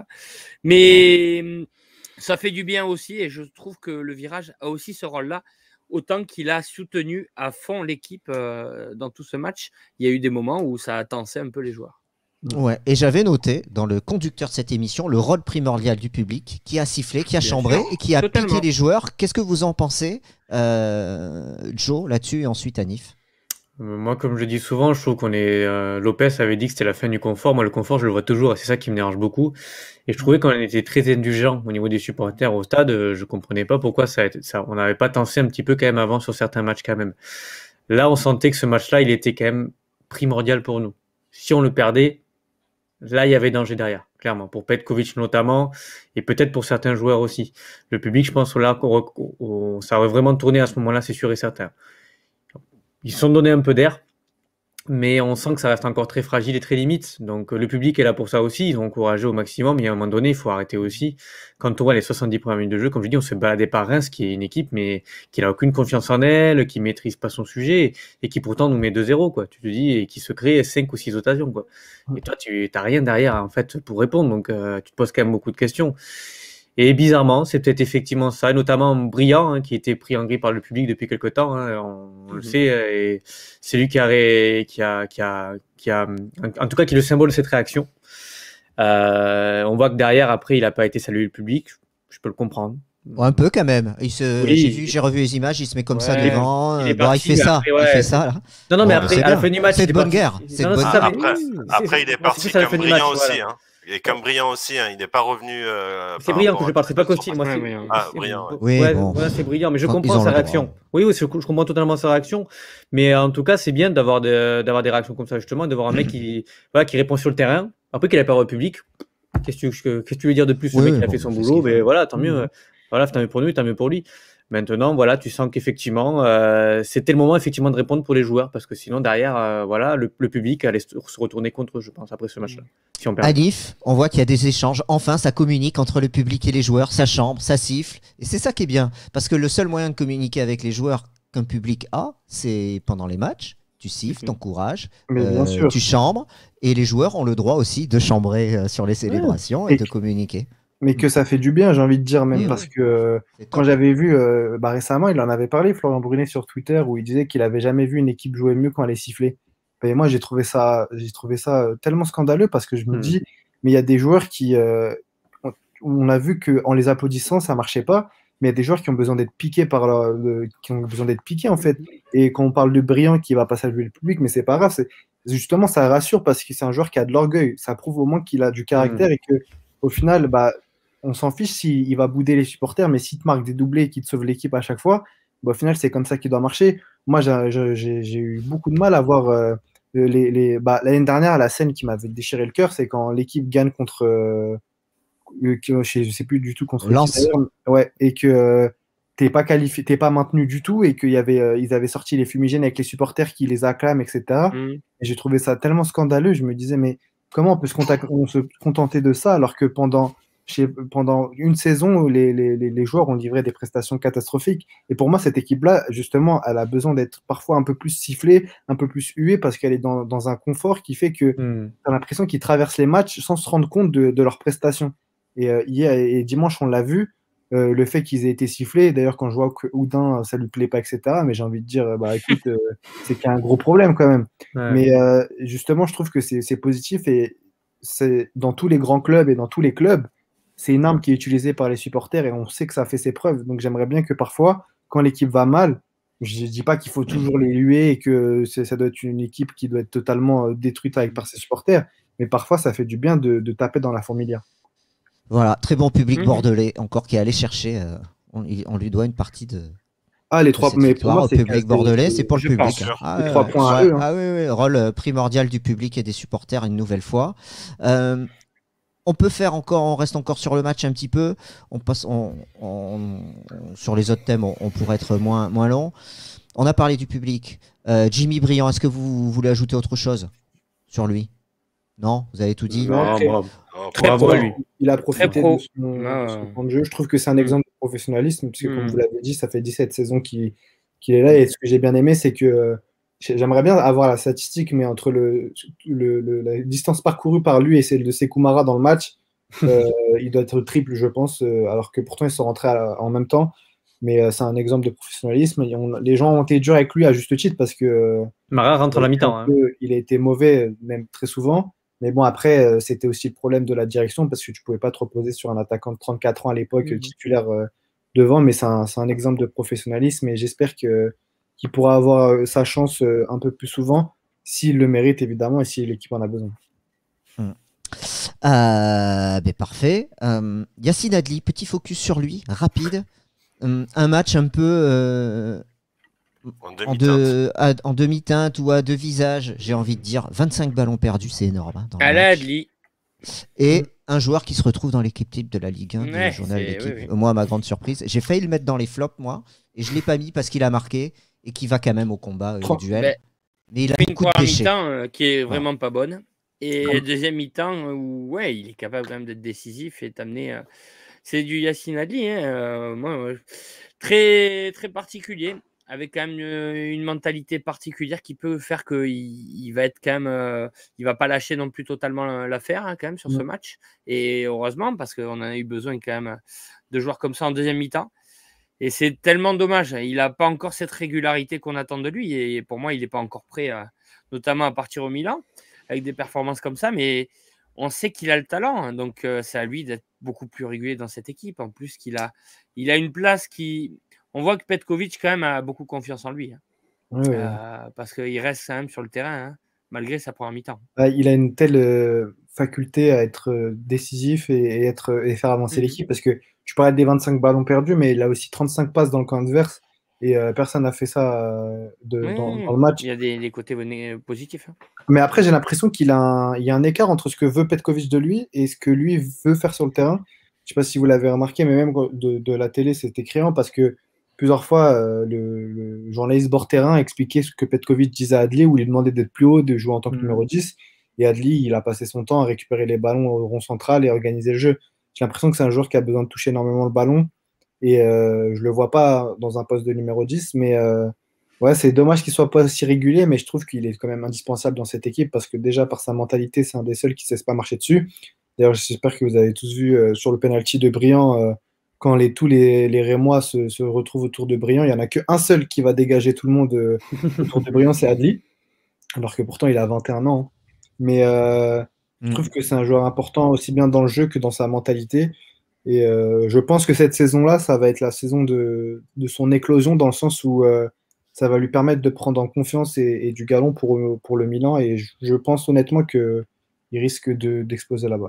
Mais hum, ça fait du bien aussi et je trouve que le virage a aussi ce rôle-là. Autant qu'il a soutenu à fond l'équipe euh, dans tout ce match, il y a eu des moments où ça a tensé un peu les joueurs. Ouais, et j'avais noté dans le conducteur de cette émission le rôle primordial du public qui a sifflé, qui a Bien chambré sûr. et qui a Totalement. piqué les joueurs. Qu'est-ce que vous en pensez, euh, Joe, là-dessus et ensuite Anif? Euh, Moi, comme je dis souvent, je trouve qu'on est. euh, Lopez avait dit que c'était la fin du confort. Moi, le confort, je le vois toujours et c'est ça qui me dérange beaucoup. Et je trouvais qu'on était très indulgent au niveau des supporters au stade. euh, Je comprenais pas pourquoi ça, a été- ça on n'avait pas tensé un petit peu quand même avant sur certains matchs quand même. Là, on sentait que ce match-là, il était quand même primordial pour nous. Si on le perdait, là, il y avait danger derrière, clairement, pour Petkovic notamment, et peut-être pour certains joueurs aussi. Le public, je pense, là, qu'on rec- on- ça aurait vraiment tourné à ce moment-là, c'est sûr et certain. Ils se sont donné un peu d'air, mais on sent que ça reste encore très fragile et très limite. Donc euh, le public est là pour ça aussi, ils ont encouragé au maximum, mais à un moment donné, il faut arrêter aussi. Quand on voit les soixante-dix premières minutes de jeu, comme je dis, on se baladait par Reims, qui est une équipe, mais qui n'a aucune confiance en elle, qui maîtrise pas son sujet, et qui pourtant nous met deux zéro, quoi. Tu te dis, et qui se crée cinq ou six occasions, quoi. Et toi, tu n'as rien derrière, en fait, pour répondre, donc euh, tu te poses quand même beaucoup de questions. Et bizarrement, c'est peut-être effectivement ça, notamment Briand, hein, qui était pris en gris par le public depuis quelque temps, hein, on, on le Mhm. sait, euh, et c'est lui qui a, ré- qui a, qui a, qui a, en en tout cas, qui est le symbole de cette réaction. Euh, on voit que derrière, après, il n'a pas été salué le public, je peux le comprendre. Oh, un peu quand même. Il se... Oui. J'ai vu, j'ai revu les images, il se met comme ça Ouais, devant. il est euh, bon, parti, il fait mais ça, après, il ouais. fait ça là. Non, non, mais Bon, après, c'est à la bien. fin du match, C'est il de est bonne parti. guerre. C'est Non, de non, bonne c'est ça, guerre. mais- Après, oui, après, c'est- il est c'est parti plus à la fin comme du brillant match, aussi. voilà. Hein. Et comme brillant aussi, hein. Il n'est pas revenu. Euh, C'est par brillant rapport que je à- parle, c'est pas Costil. Moi, Ouais, c'est brillant. Ah, c'est- brillant, ouais. Oui, ouais, bon. voilà, c'est brillant, mais je Quand ils comprends ont sa le réaction. droit. Oui, oui, je, je comprends totalement sa réaction. Mais en tout cas, c'est bien d'avoir de- d'avoir des réactions comme ça, justement, de voir un mec qui, voilà, qui répond sur le terrain. Après qu'il a pas au public, qu'est-ce que tu qu'est-ce que tu veux dire de plus? Le Oui, mec, oui, il a bon, fait son c'est ce boulot, qu'il mais fait. voilà, tant mieux. Voilà, tant mieux pour nous, tant mieux pour lui. Maintenant, voilà, tu sens qu'effectivement, euh, c'était le moment effectivement de répondre pour les joueurs, parce que sinon derrière, euh, voilà, le, le public allait se se retourner contre eux, je pense, après ce match-là. Si on perd. Anif, on voit qu'il y a des échanges. Enfin, ça communique entre le public et les joueurs, ça chambre, ça siffle. Et c'est ça qui est bien. Parce que le seul moyen de communiquer avec les joueurs qu'un public a, c'est pendant les matchs. Tu siffles, t'encourages, Mais bien euh, sûr. tu chambres, et les joueurs ont le droit aussi de chambrer euh, sur les célébrations et, Et de communiquer. Mais que ça fait du bien, j'ai envie de dire, même Et parce ouais, que euh, c'est quand top. j'avais vu euh, bah, récemment, il en avait parlé, Florian Brunet, sur Twitter, où il disait qu'il avait jamais vu une équipe jouer mieux quand elle est sifflée. Et moi, j'ai trouvé ça, j'ai trouvé ça euh, tellement scandaleux parce que je me Hmm. dis, mais il y a des joueurs qui, euh, on, on a vu qu'en les applaudissant, ça marchait pas, mais il y a des joueurs qui ont besoin d'être piqués par leur- le- qui ont besoin d'être piqués en fait. Et quand on parle de Briand qui va pas saluer le public, mais c'est pas grave, c'est justement ça rassure parce que c'est un joueur qui a de l'orgueil. Ça prouve au moins qu'il a du caractère et que au final, bah on s'en fiche s'il va bouder les supporters, mais s'il te marque des doublés et qu'il te sauve l'équipe à chaque fois, bah, au final, c'est comme ça qu'il doit marcher. Moi, j'ai j'ai- j'ai eu beaucoup de mal à voir euh, les, les... Bah, l'année dernière, la scène qui m'avait déchiré le cœur, c'est quand l'équipe gagne contre. Euh, euh, que- je ne sais plus du tout contre qui Lens. d'ailleurs, ouais, et que euh, t'es pas qualifié, t'es pas maintenu du tout, et qu'ils y avait, euh, ils avaient sorti les fumigènes avec les supporters qui les acclament, et cetera. Mm. Et j'ai trouvé ça tellement scandaleux. Je me disais, mais comment on peut se, contac- on se contenter de ça alors que pendant, chez- pendant une saison, les, les, les- les joueurs ont livré des prestations catastrophiques. Et pour moi, cette équipe-là, justement, elle a besoin d'être parfois un peu plus sifflée, un peu plus huée, parce qu'elle est dans, dans un confort qui fait que Hmm. tu as l'impression qu'ils traversent les matchs sans se rendre compte de, de leurs prestations. Et euh, hier et dimanche, on l'a vu, euh, le fait qu'ils aient été sifflés. D'ailleurs, quand je vois que Houdin, ça lui plaît pas, et cetera. Mais j'ai envie de dire, bah écoute, euh, c'est qu'il y a un gros problème quand même. Ouais. Mais euh, justement, je trouve que c'est c'est positif et c'est dans tous les grands clubs et dans tous les clubs, c'est une arme qui est utilisée par les supporters et on sait que ça fait ses preuves. Donc j'aimerais bien que parfois, quand l'équipe va mal, je ne dis pas qu'il faut toujours les huer et que c'est- ça doit être une équipe qui doit être totalement euh, détruite avec, par ses supporters, mais parfois ça fait du bien de, de taper dans la fourmilière. Voilà, très bon public Mhm. bordelais, encore qui est allé chercher. euh, on, il- on lui doit une partie de, Ah, les de trois, cette mais pour victoire moi, au c'est public c'est- bordelais, c'est pour le je public. pense. hein. Ah, Les ouais, trois ouais. points à Ouais. eux, hein. Ah oui, oui, rôle euh, primordial du public et des supporters une nouvelle fois. Euh, on peut faire encore, on reste encore sur le match un petit peu. On passe, on, on- on- sur les autres thèmes, on, on pourrait être moins, moins long. On a parlé du public. Euh, Jimmy Briand, est-ce que vous voulez ajouter autre chose sur lui? Non, vous avez tout dit. Non, Non, très- bravo. Non, Très Bravo pro. à lui. Il a profité Très pro. de son, Ah. de son temps de jeu. Je trouve que c'est un Mm. exemple de professionnalisme, puisque comme Mm. vous l'avez dit, ça fait dix-sept saisons qu'il qu'il est là. Et ce que j'ai bien aimé, c'est que euh, j'aimerais bien avoir la statistique, mais entre le, le- le- la distance parcourue par lui et celle de Sekou-Mara dans le match, euh, il doit être triple, je pense, euh, alors que pourtant ils sont rentrés à- en même temps. Mais euh, c'est un exemple de professionnalisme. Et on- les gens ont été durs avec lui à juste titre parce que euh, Mara rentre à la mi-temps. un hein. peu- il a été mauvais, même très souvent. Mais bon, après, euh, c'était aussi le problème de la direction parce que tu pouvais pas te reposer sur un attaquant de trente-quatre ans à l'époque, Mhm. titulaire euh, devant. Mais c'est un, c'est un exemple de professionnalisme et j'espère que, qu'il pourra avoir euh, sa chance euh, un peu plus souvent s'il le mérite, évidemment, et si l'équipe en a besoin. Euh, ben parfait. Euh, Yacine Adli, petit focus sur lui, rapide. Hum, un match un peu euh, En en, demi-teinte. deux- à- en demi-teinte ou à deux visages, j'ai envie de dire. vingt-cinq ballons perdus, c'est énorme. hein, dans le Ala match. Adli. Et un joueur qui se retrouve dans l'équipe type de la Ligue un, du Ouais, journal c'est- L'équipe. oui, oui. Moi, à ma grande surprise, j'ai failli le mettre dans les flops, moi, et je ne l'ai pas mis parce qu'il a marqué et qu'il va quand même au combat, et au Trop- duel. Ben, Mais il a fait une beaucoup de première déchets. mi-temps euh, qui est Voilà. vraiment pas bonne. Et Comme- deuxième mi-temps euh, où ouais, il est capable quand même d'être décisif et t'amener. euh, C'est du Yacine Adli, hein, euh, moi, euh, très très particulier, avec quand même euh, une mentalité particulière qui peut faire qu'il il va être quand même, euh, il va pas lâcher non plus totalement l'affaire hein, quand même sur ce Mm. match. Et heureusement parce qu'on en a eu besoin quand même de joueurs comme ça en deuxième mi-temps. Et c'est tellement dommage. Il n'a pas encore cette régularité qu'on attend de lui. Et pour moi, il n'est pas encore prêt, à- notamment à partir au Milan, avec des performances comme ça. Mais on sait qu'il a le talent. hein. Donc, euh, c'est à lui d'être beaucoup plus régulier dans cette équipe. En plus, qu'il a, il a une place qui. On voit que Petkovic, quand même, a beaucoup confiance en lui. hein. Ouais, ouais. Euh, parce qu'il reste quand même sur le terrain, hein, malgré sa première mi-temps. Ah, il a une telle euh, faculté à être euh, décisif et, et être, et faire avancer Mhm. l'équipe parce que tu parlais des vingt-cinq ballons perdus, mais il a aussi trente-cinq passes dans le camp adverse et euh, personne n'a fait ça euh, de- Oui, dans, oui, dans le match. il y a des, des côtés euh, positifs. hein. Mais après, j'ai l'impression qu'il a un, il y a un écart entre ce que veut Petkovic de lui et ce que lui veut faire sur le terrain. Je sais pas si vous l'avez remarqué, mais même de, de la télé, c'était criant parce que plusieurs fois, euh, le, le journaliste bord terrain expliquait ce que Petkovic disait à Adli, où il lui demandait d'être plus haut, de jouer en tant que Mhm. numéro dix. Et Adli, il a passé son temps à récupérer les ballons au rond central et à organiser le jeu. J'ai l'impression que c'est un joueur qui a besoin de toucher énormément le ballon. Et euh, je le vois pas dans un poste de numéro dix, mais euh, Ouais, c'est dommage qu'il soit pas aussi régulier, mais je trouve qu'il est quand même indispensable dans cette équipe parce que déjà par sa mentalité, c'est un des seuls qui ne cesse pas marcher dessus. D'ailleurs, j'espère que vous avez tous vu euh, sur le penalty de Briand, euh, quand les, tous les, les Rémois se, se retrouvent autour de Briand, il n'y en a qu'un seul qui va dégager tout le monde euh, autour de Briand, c'est Adli, alors que pourtant il a vingt et un ans. Hein. Mais euh, je Mm. trouve que c'est un joueur important aussi bien dans le jeu que dans sa mentalité. Et euh, je pense que cette saison-là, ça va être la saison de, de son éclosion dans le sens où euh, ça va lui permettre de prendre en confiance et, et du galon pour, pour le Milan. Et je, je pense honnêtement qu'il risque de, d'exploser là-bas.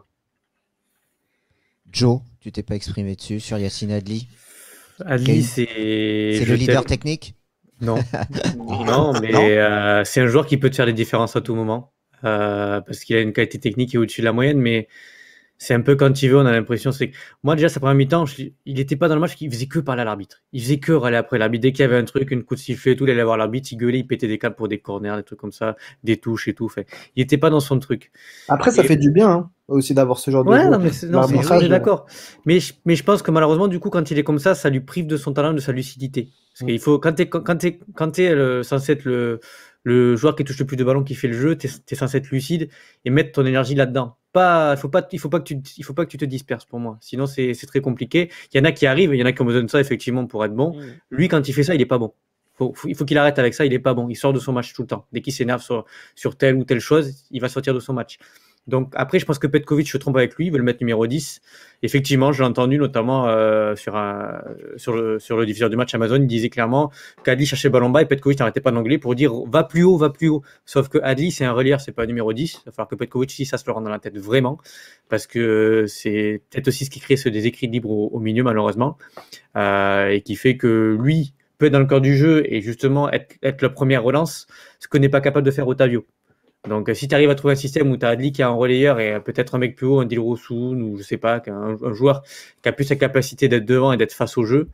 Joe, tu t'es pas exprimé dessus sur Yacine Adli. Adli, Ok. c'est. C'est je le leader t'aime- technique? Non, non, mais Non euh, c'est un joueur qui peut te faire des différences à tout moment euh, parce qu'il a une qualité technique qui est au-dessus de la moyenne, mais c'est un peu quand il veut, on a l'impression. C'est que moi déjà sa première mi-temps, je- il n'était pas dans le match, il faisait que parler à l'arbitre. Il faisait que râler après l'arbitre. Dès qu'il y avait un truc, une coup de sifflet et tout, il allait voir l'arbitre, il gueulait, il pétait des câbles pour des corners, des trucs comme ça, des touches et tout. Fait, il n'était pas dans son truc. Après, ça Et- fait du bien hein, aussi d'avoir ce genre de Ouais, joueur. non, mais c'est- non, c'est- L'arbitrage, on est d'accord. Mais je, mais je pense que malheureusement, du coup, quand il est comme ça, ça lui prive de son talent, de sa lucidité. Parce Mm. qu'il faut, quand t'es, quand t'es, quand t'es le- censé être le, le joueur qui touche le plus de ballons, qui fait le jeu, t'es, t'es censé être lucide et mettre ton énergie là-dedans. Pas, il faut pas, il faut pas que tu, il faut pas que tu te disperses pour moi. Sinon, c'est, c'est très compliqué. Il y en a qui arrivent, il y en a qui ont besoin de ça effectivement pour être bon. Mm. Lui, quand il fait ça, il est pas bon. Faut, faut- il faut qu'il arrête avec ça, il est pas bon. Il sort de son match tout le temps. Dès qu'il s'énerve sur, sur telle ou telle chose, il va sortir de son match. Donc après, je pense que Petkovic se trompe avec lui, il veut le mettre numéro dix. Effectivement, je l'ai entendu notamment euh, sur, un, sur, le, sur le diffuseur du match Amazon, il disait clairement qu'Adli cherchait le ballon bas et Petkovic n'arrêtait pas d'anglais pour dire va plus haut, va plus haut. Sauf que Adli, c'est un relieur, c'est pas un numéro dix. Il va falloir que Petkovic, si ça se le rende dans la tête vraiment, parce que c'est peut-être aussi ce qui crée ce déséquilibre au, au milieu, malheureusement, euh, et qui fait que lui peut être dans le cœur du jeu et justement être, être la première relance, ce que n'est pas capable de faire Otavio. Donc, euh, si tu arrives à trouver un système où tu as Adli qui est en relayeur et euh, peut-être un mec plus haut, un Dilrosun ou je sais pas, un, un joueur qui a plus sa capacité d'être devant et d'être face au jeu,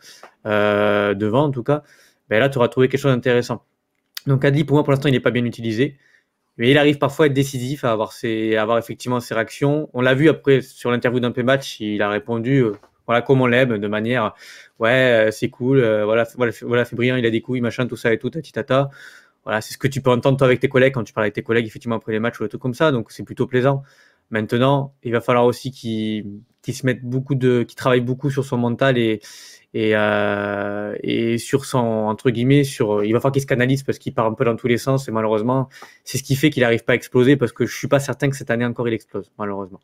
euh, devant en tout cas, ben là, tu auras trouvé quelque chose d'intéressant. Donc, Adli, pour moi, pour l'instant, il n'est pas bien utilisé. Mais il arrive parfois à être décisif, à avoir, ses, à avoir effectivement ses réactions. On l'a vu après sur l'interview d'un P-Match, il a répondu euh, voilà, comme on l'aime, de manière ouais, euh, c'est cool, euh, voilà, voilà, voilà, c'est brillant, il a des couilles, machin, tout ça et tout, tatitata. Voilà, c'est ce que tu peux entendre toi avec tes collègues quand tu parles avec tes collègues effectivement après les matchs ou des trucs comme ça, donc c'est plutôt plaisant. Maintenant, il va falloir aussi qu'il qu'il se mette beaucoup de, qu'il travaille beaucoup sur son mental et et, euh, et sur son entre guillemets sur, il va falloir qu'il se canalise parce qu'il part un peu dans tous les sens et malheureusement c'est ce qui fait qu'il n'arrive pas à exploser parce que je suis pas certain que cette année encore il explose malheureusement.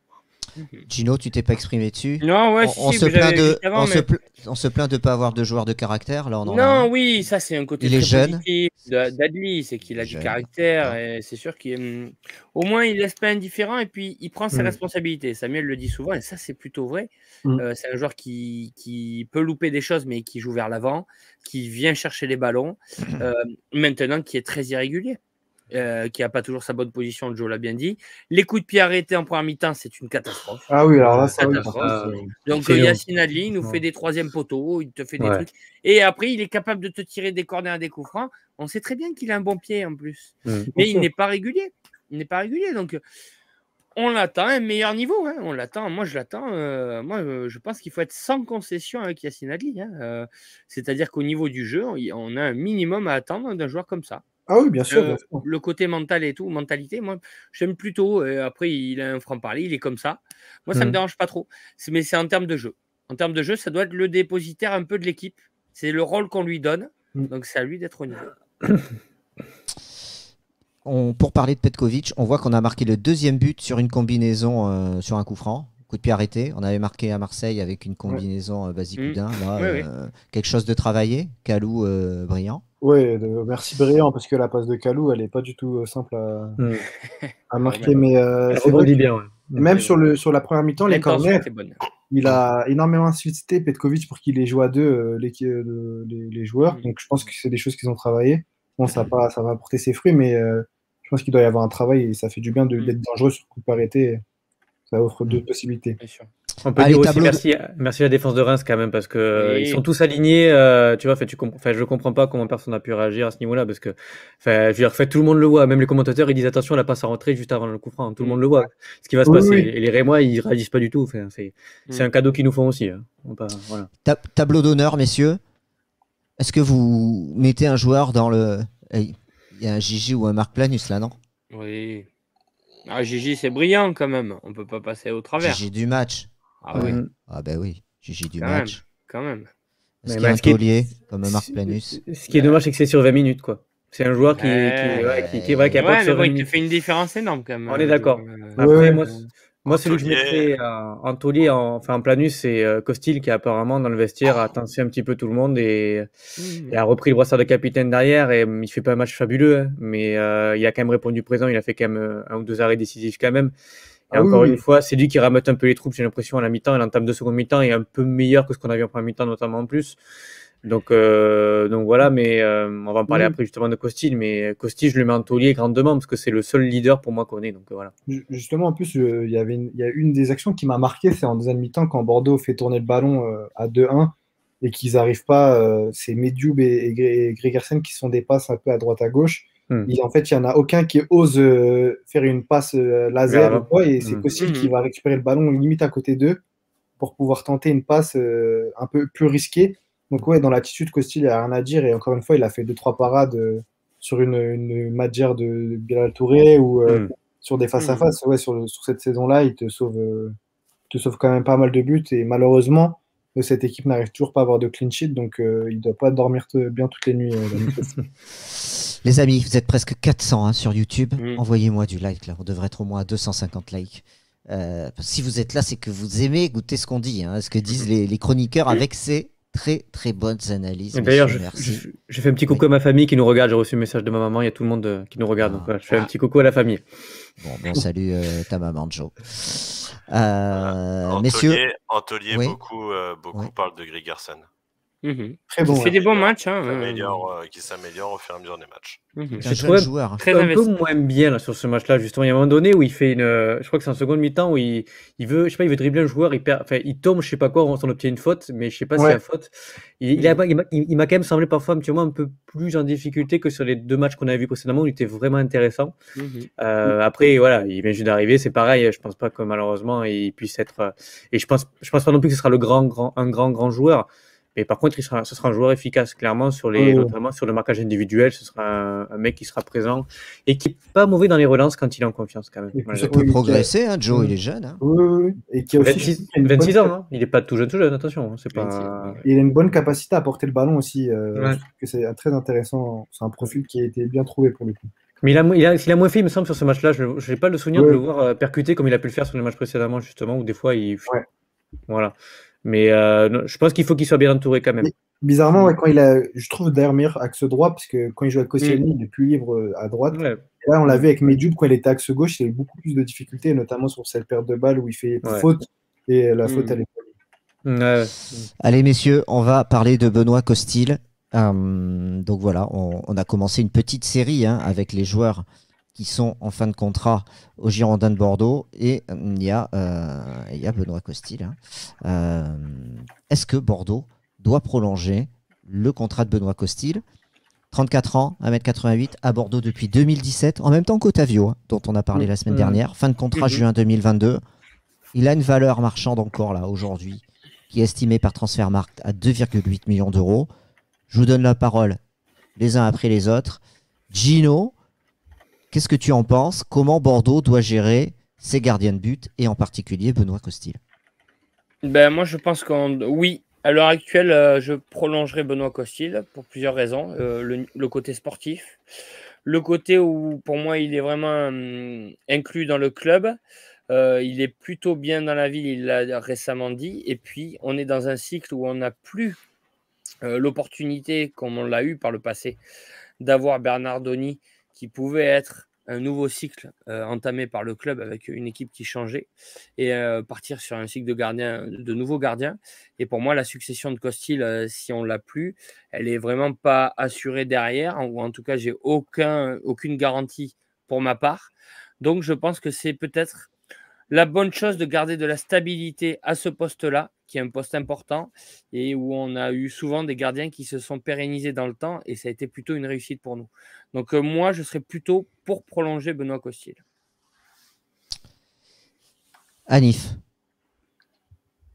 Gino, tu t'es pas exprimé dessus? Non, ouais, on, si, on si, se vous plaint avez de, juste avant, on, mais- se pla- on se plaint de pas avoir de joueurs de caractère. Là, on en a Non, un. oui, ça c'est un côté Il est très jeune. positif de- d'Adli, c'est qu'il a du Jeune, caractère d'accord. et c'est sûr qu'il hum, au moins il laisse pas indifférent et puis il prend ses Mm. responsabilités. Samuel le dit souvent et ça c'est plutôt vrai. Mm. Euh, c'est un joueur qui, qui peut louper des choses mais qui joue vers l'avant, qui vient chercher les ballons, euh, maintenant qui est très irrégulier. Euh, qui n'a pas toujours sa bonne position, Joe l'a bien dit. Les coups de pied arrêtés en première mi-temps, c'est une catastrophe. Ah oui, alors là, ça, oui, par Catastrophe. contre, euh, Donc C'est euh, long. Yacine Adli il nous Ouais. fait des troisième poteaux, il te fait des Ouais. trucs. Et après, il est capable de te tirer des corners à des coups francs. On sait très bien qu'il a un bon pied en plus. Mm. Mais il n'est pas régulier. Il n'est pas régulier. Donc euh, on l'attend à un meilleur niveau. Hein. On l'attend. Moi, je l'attends. euh, moi, euh, je pense qu'il faut être sans concession avec Yacine Adli. Hein. Euh, C'est-à-dire qu'au niveau du jeu, on on a un minimum à attendre d'un joueur comme ça. Ah oui, bien sûr. Euh, bien sûr. le côté mental et tout, mentalité, moi, j'aime plutôt. Euh, après, il a un franc-parler, il est comme ça. Moi, ça ne me Mm. dérange pas trop. C'est- Mais c'est en termes de jeu. En termes de jeu, ça doit être le dépositaire un peu de l'équipe. C'est le rôle qu'on lui donne. Mm. Donc, c'est à lui d'être au niveau. On, pour parler de Petkovic, on voit qu'on a marqué le deuxième but sur une combinaison euh, sur un coup franc. Coup de pied arrêté. On avait marqué à Marseille avec une combinaison euh, Basicoudin. Là, Ouais, euh, quelque chose de travaillé. Calou euh, brillant. Ouais, de- merci Briand, parce que la passe de Kalou, elle n'est pas du tout euh, simple à, Mm. à marquer. Mais euh, Elle c'est vrai rebondit que bien. Ouais. Mm. même sur, le, sur la première mi-temps, les L'intention corners, était bonne. il a énormément insisté Petkovic pour qu'il les joue à deux, euh, l'équi- euh, les, les joueurs. Mm. Donc je pense que c'est des choses qu'ils ont travaillé. Bon, ça, a pas, ça va apporter ses fruits, mais euh, je pense qu'il doit y avoir un travail et ça fait du bien de- Mm. d'être dangereux sur coup de pied arrêté. Ça offre deux possibilités. Bien sûr. On peut Allez, dire aussi tableau de- merci, à- merci à la défense de Reims quand même parce que euh, Oui. ils sont tous alignés. Euh, tu vois, fait, tu comp- enfin, je comprends pas comment personne n'a pu réagir à ce niveau-là parce que, enfin, je veux dire, fait, tout le monde le voit. Même les commentateurs ils disent attention, la passe à rentrer juste avant le coup franc. Tout le Mm. monde le voit. Ce qui va se Oui, passer. oui. Et les Rémois ils réagissent pas du tout. Enfin, c'est, c'est Mm. un cadeau qu'ils nous font aussi. Hein. On va pas- voilà. Ta- tableau d'honneur, messieurs. Est-ce que vous mettez un joueur dans le... Il y a un Gigi ou un Marc Planus là, non? Oui. Ah, Gigi, c'est brillant quand même. On peut pas passer au travers. Gigi du match. Ah Ouais. oui, Ah ben oui, Gigi du quand match. même. Quand même. Est-ce Mais qu'il y a bah, un ce qui est- taulier comme un Marc Planus? Ce qui est dommage, c'est que c'est sur vingt minutes, quoi. C'est un joueur qui, qui, Ouais. ouais, qui, qui, ouais, qui Ouais, apporte mais sur bon, vingt il te minutes. fait une différence énorme quand même. On est d'accord. Euh, Après, Ouais. moi, moi En celui que je taulier. mettrais en, en taulier, en, enfin en planus, c'est euh, Costil qui apparemment dans le vestiaire a tensé un petit peu tout le monde et, hmm. et a repris le brassard de capitaine derrière. Et hum, il fait pas un match fabuleux, hein, mais euh, il a quand même répondu présent. Il a fait quand même euh, un ou deux arrêts décisifs quand même. Et Ah oui, encore oui. une fois, c'est lui qui ramène un peu les troupes. J'ai l'impression à la mi-temps, et l'entame de seconde mi-temps est un peu meilleur que ce qu'on avait en première mi-temps, notamment en plus. Donc, euh, donc voilà, mais euh, on va en parler Oui. après justement de Costil. Mais Costil, je le mets en taulier grandement parce que c'est le seul leader pour moi qu'on ait. Donc euh, voilà. Ju- Justement, en plus, euh, il y avait une, il y a une des actions qui m'a marqué, c'est en deuxième mi-temps quand Bordeaux fait tourner le ballon euh, à deux un et qu'ils n'arrivent pas, euh, c'est Medjoub et, et, Gre- et Gregersen qui sont des passes un peu à droite à gauche. Hmm. Et en fait, il n'y en a aucun qui ose euh, faire une passe euh, laser Grave. ou quoi, et c'est Hmm. Kostil qui Mhm. va récupérer le ballon limite à côté d'eux pour pouvoir tenter une passe euh, un peu plus risquée. Donc ouais, dans l'attitude, Kostil, il n'y a rien à dire, et encore une fois, il a fait deux, trois parades euh, sur une, une Madjer de Bilal Touré ou euh, Hmm. sur des Mhm. face-à-face. Ouais, sur, le- sur cette saison-là, il te sauve, euh, te sauve quand même pas mal de buts, et malheureusement, euh, cette équipe n'arrive toujours pas à avoir de clean sheet, donc euh, il ne doit pas dormir t- bien toutes les nuits. euh, l'ami Kostil. Les amis, vous êtes presque quatre cents hein, sur YouTube. Mm. Envoyez-moi du like là. On devrait être au moins à deux cent cinquante likes. Euh, si vous êtes là, c'est que vous aimez écouter ce qu'on dit, hein, ce que disent les, les chroniqueurs avec ces très très bonnes analyses. Et D'ailleurs, messieurs, je, merci. je, je fais un petit coucou à ma famille qui nous regarde. J'ai reçu un message de ma maman. Il y a tout le monde euh, qui nous regarde. Donc, voilà, je fais un petit coucou à la famille. Bon, bon salut euh, ta maman, Joe. Voilà. Euh, En messieurs, taulier, en taulier, Oui. beaucoup, euh, beaucoup Oui. parlent de Gregersen. Mhm. Très Qui bon. fait ouais. des bons matchs. Qui Hein, s'améliore, euh, qui s'améliore au fur et à mesure des matchs. mhm. c'est un J'ai jeune trouvé un- joueur. Très un peu investi. moins bien là, sur ce match-là, justement. Il y a un moment donné où il fait une. euh, Je crois que c'est en seconde mi-temps où il, il veut, je sais pas, il veut dribbler un joueur, il perd, enfin, il tombe, je sais pas quoi, on s'en obtient une faute, mais je sais pas si Ouais. c'est la faute. Il, il, a- il m'a il m'a quand même semblé parfois un petit moment un peu plus en difficulté que sur les deux matchs qu'on avait vus précédemment où il était vraiment intéressant. Mhm. Euh, après, voilà, il vient juste d'arriver, c'est pareil. Je pense pas que malheureusement il puisse être. euh, Et je pense, je pense pas non plus que ce sera le grand, grand, un grand, grand joueur. Mais par contre, il sera, ce sera un joueur efficace, clairement, sur les, Ouais. notamment sur le marquage individuel. Ce sera un, un mec qui sera présent et qui est pas mauvais dans les relances quand il est en confiance, quand même. Et puis malgré Il surtout, peut Oui, progresser, hein, Joe, Mm. il est jeune. hein. Oui, oui, oui. Et qui a tout. aussi vingt-six, qui a une bonne vingt-six ans, cap- hein. Il est pas tout jeune, tout jeune, attention. hein, C'est pas. vingt-six, Il a une bonne capacité à porter le ballon aussi. euh, Ouais. Je trouve que c'est très intéressant. C'est un profil qui a été bien trouvé pour le coup. Mais il a, il a, il a moins fait, il me semble, sur ce match-là. Je n'ai pas le souvenir de Ouais. le voir euh, percuter comme il a pu le faire sur les matchs précédemment, justement, où des fois il. Ouais. Voilà. Mais euh, non, je pense qu'il faut qu'il soit bien entouré quand même. Mais bizarrement, ouais, quand il a, je trouve d'ailleurs meilleur axe droit, parce que quand il joue avec Koscielny, il est plus libre euh, à droite. Ouais. Et là, on l'a vu avec Medjoub, quand il était axe gauche, il a eu beaucoup plus de difficultés, notamment sur cette perte de balle où il fait Ouais. faute. Et la Mm. faute, elle est. Ouais. Allez, messieurs, on va parler de Benoît Costil. Euh, donc voilà, on, on a commencé une petite série hein, avec les joueurs qui sont en fin de contrat au Girondins de Bordeaux. Et il y a, euh, il y a Benoît Costil. hein. Euh, Est-ce que Bordeaux doit prolonger le contrat de Benoît Costil? trente-quatre ans, un mètre quatre-vingt-huit, à Bordeaux depuis deux mille dix-sept, en même temps qu'Otavio, hein, dont on a parlé la semaine Mhm. dernière. Fin de contrat Mhm. juin deux mille vingt-deux. Il a une valeur marchande encore là, aujourd'hui, qui est estimée par Transfermarkt à deux virgule huit millions d'euros. Je vous donne la parole les uns après les autres. Gino, qu'est-ce que tu en penses? Comment Bordeaux doit gérer ses gardiens de but, et en particulier Benoît Costil? Ben, moi, je pense qu'on. Oui, à l'heure actuelle, euh, je prolongerai Benoît Costil pour plusieurs raisons. Euh, le, le côté sportif, le côté où, pour moi, il est vraiment hum, inclus dans le club. Euh, il est plutôt bien dans la ville, il l'a récemment dit. Et puis, on est dans un cycle où on n'a plus euh, l'opportunité, comme on l'a eu par le passé, d'avoir Bernardoni qui pouvait être un nouveau cycle euh, entamé par le club avec une équipe qui changeait et euh, partir sur un cycle de gardiens, de nouveaux gardiens. Et pour moi, la succession de Costil, euh, si on l'a plus, elle est vraiment pas assurée derrière, ou en tout cas, j'ai aucun, aucune garantie pour ma part. Donc, je pense que c'est peut-être la bonne chose de garder de la stabilité à ce poste-là, qui est un poste important et où on a eu souvent des gardiens qui se sont pérennisés dans le temps et ça a été plutôt une réussite pour nous. Donc euh, moi, je serais plutôt pour prolonger Benoît Costil. Anif.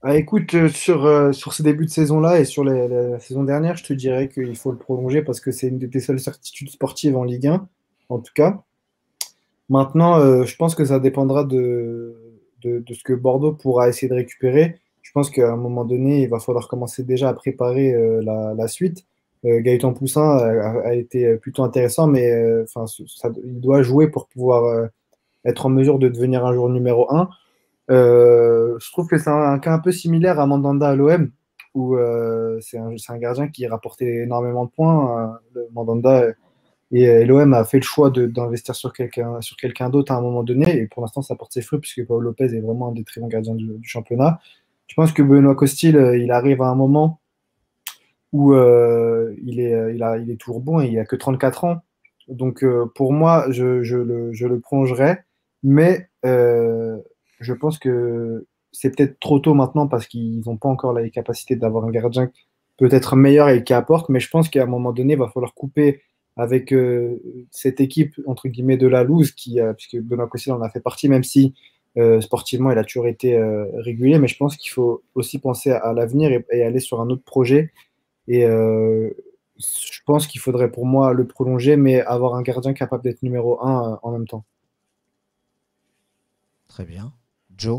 Ah, écoute, euh, sur, euh, sur ces débuts de saison-là et sur les- la saison dernière, je te dirais qu'il faut le prolonger parce que c'est une des seules certitudes sportives en Ligue un, en tout cas. Maintenant, euh, je pense que ça dépendra de, de, de ce que Bordeaux pourra essayer de récupérer. Je pense qu'à un moment donné, il va falloir commencer déjà à préparer euh, la, la suite. Euh, Gaëtan Poussin a, a été plutôt intéressant, mais euh, enfin, ce- ça- il doit jouer pour pouvoir euh, être en mesure de devenir un joueur numéro un. Euh, je trouve que c'est un, un cas un peu similaire à Mandanda à l'O M, où euh, c'est un, c'est un gardien qui rapportait énormément de points. euh, le Mandanda et, euh, l'O M a fait le choix de- d'investir sur quelqu'un sur quelqu'un d'autre à un moment donné, et pour l'instant, ça porte ses fruits, puisque Paul Lopez est vraiment un des très bons gardiens du, du championnat. Je pense que Benoît Costil, euh, il arrive à un moment où euh, il est, euh, il a, il est toujours bon et il a que trente-quatre ans. Donc, euh, pour moi, je, je le, je le prolongerai, mais euh, je pense que c'est peut-être trop tôt maintenant parce qu'ils n'ont pas encore la capacité d'avoir un gardien peut-être meilleur et qui apporte, mais je pense qu'à un moment donné, il va falloir couper avec euh, cette équipe, entre guillemets, de la loose, qui, euh, puisque Benoît Costil en a fait partie, même si euh, sportivement, il a toujours été euh, régulier, mais je pense qu'il faut aussi penser à, à l'avenir et, et aller sur un autre projet. Et euh, je pense qu'il faudrait pour moi le prolonger, mais avoir un gardien capable d'être numéro un euh, en même temps. Très bien. Joe?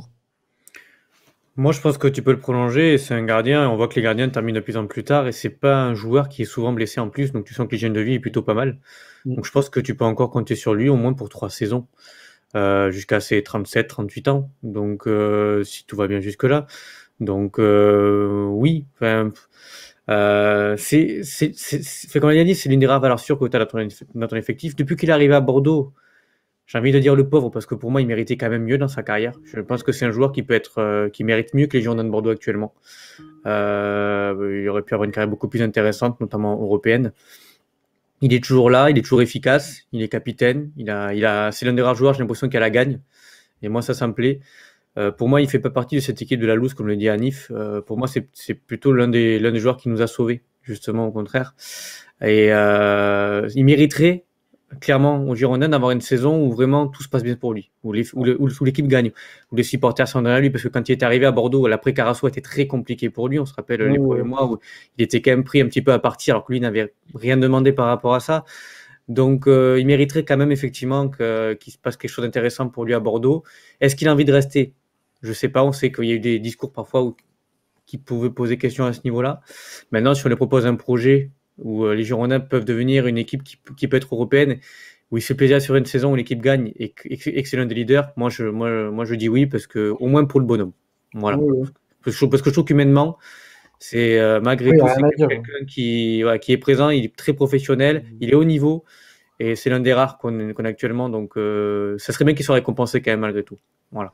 Moi, je pense que tu peux le prolonger. et C'est un gardien. On voit que les gardiens terminent de plus en plus tard et c'est pas un joueur qui est souvent blessé en plus. Donc, tu sens que l'hygiène de vie est plutôt pas mal. Mm. Donc, je pense que tu peux encore compter sur lui au moins pour trois saisons, euh, jusqu'à ses trente-sept, trente-huit ans. Donc, euh, si tout va bien jusque-là. Donc, euh, oui. Enfin, euh, c'est, c'est, c'est, c'est- fait, comme on l'a dit, c'est l'une des rares valeurs sûres que tu as dans ton, eff- dans ton effectif. Depuis qu'il est arrivé à Bordeaux, j'ai envie de dire le pauvre parce que pour moi, il méritait quand même mieux dans sa carrière. Je pense que c'est un joueur qui peut être, euh, qui mérite mieux que les Girondins de Bordeaux actuellement. Euh, il aurait pu avoir une carrière beaucoup plus intéressante, notamment européenne. Il est toujours là, il est toujours efficace, il est capitaine. Il a, il a, c'est l'un des rares joueurs, j'ai l'impression qu'il a la gagne. Et moi, ça, ça me plaît. Euh, pour moi, il fait pas partie de cette équipe de la loose, comme le dit Anif. Euh, pour moi, c'est, c'est plutôt l'un des, l'un des joueurs qui nous a sauvés, justement, au contraire. Et euh, il mériterait clairement aux Girondins d'avoir une saison où vraiment tout se passe bien pour lui, où, les, où, le, où l'équipe gagne, où les supporters sont derrière lui, parce que quand il est arrivé à Bordeaux, l'après Carasso était très compliqué pour lui. On se rappelle Oui, les oui. premiers mois où il était quand même pris un petit peu à partie, alors que lui n'avait rien demandé par rapport à ça. Donc, euh, il mériterait quand même effectivement que, qu'il se passe quelque chose d'intéressant pour lui à Bordeaux. Est-ce qu'il a envie de rester? Je sais pas. On sait qu'il y a eu des discours parfois où, qui pouvaient poser question à ce niveau-là. Maintenant, si on lui propose un projet où euh, les Girondins peuvent devenir une équipe qui, qui peut être européenne, où il se fait plaisir sur une saison où l'équipe gagne et que et que c'est l'un des leaders, moi je, moi, moi je dis oui, parce que au moins pour le bonhomme. Voilà. Oui, oui. Parce que, parce que je trouve qu'humainement, c'est euh, malgré Oui, il n'y tout, a c'est rien à dire. quelqu'un qui, ouais, qui est présent, il est très professionnel, il est haut niveau et c'est l'un des rares qu'on qu'on a actuellement. Donc, euh, ça serait bien qu'il soit récompensé quand même malgré tout. Voilà.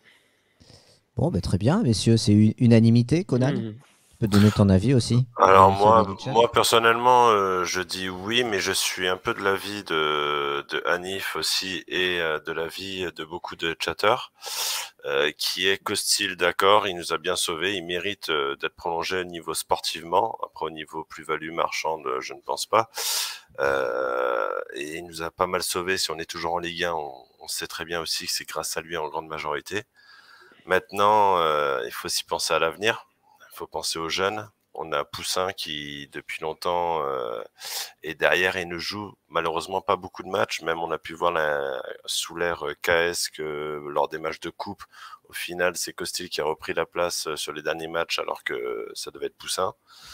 Bon, ben, très bien, messieurs. C'est une unanimité, Conan? Mmh. Tu peux donner ton avis aussi? Alors euh, celui moi, du chat. moi personnellement, euh, je dis oui, mais je suis un peu de l'avis de, de Hanif aussi et euh, de l'avis de beaucoup de chatters, euh, qui est Costil, d'accord, il nous a bien sauvés, il mérite euh, d'être prolongé au niveau sportivement, après au niveau plus-value marchande, je ne pense pas. Euh, et il nous a pas mal sauvés, si on est toujours en Ligue un, on, on sait très bien aussi que c'est grâce à lui en grande majorité. Maintenant, euh, il faut aussi penser à l'avenir. Il faut penser aux jeunes. On a Poussin qui, depuis longtemps, euh, est derrière et ne joue malheureusement pas beaucoup de matchs. Même on a pu voir la, sous l'ère K S que lors des matchs de coupe, au final, c'est Costil qui a repris la place sur les derniers matchs alors que ça devait être Poussin.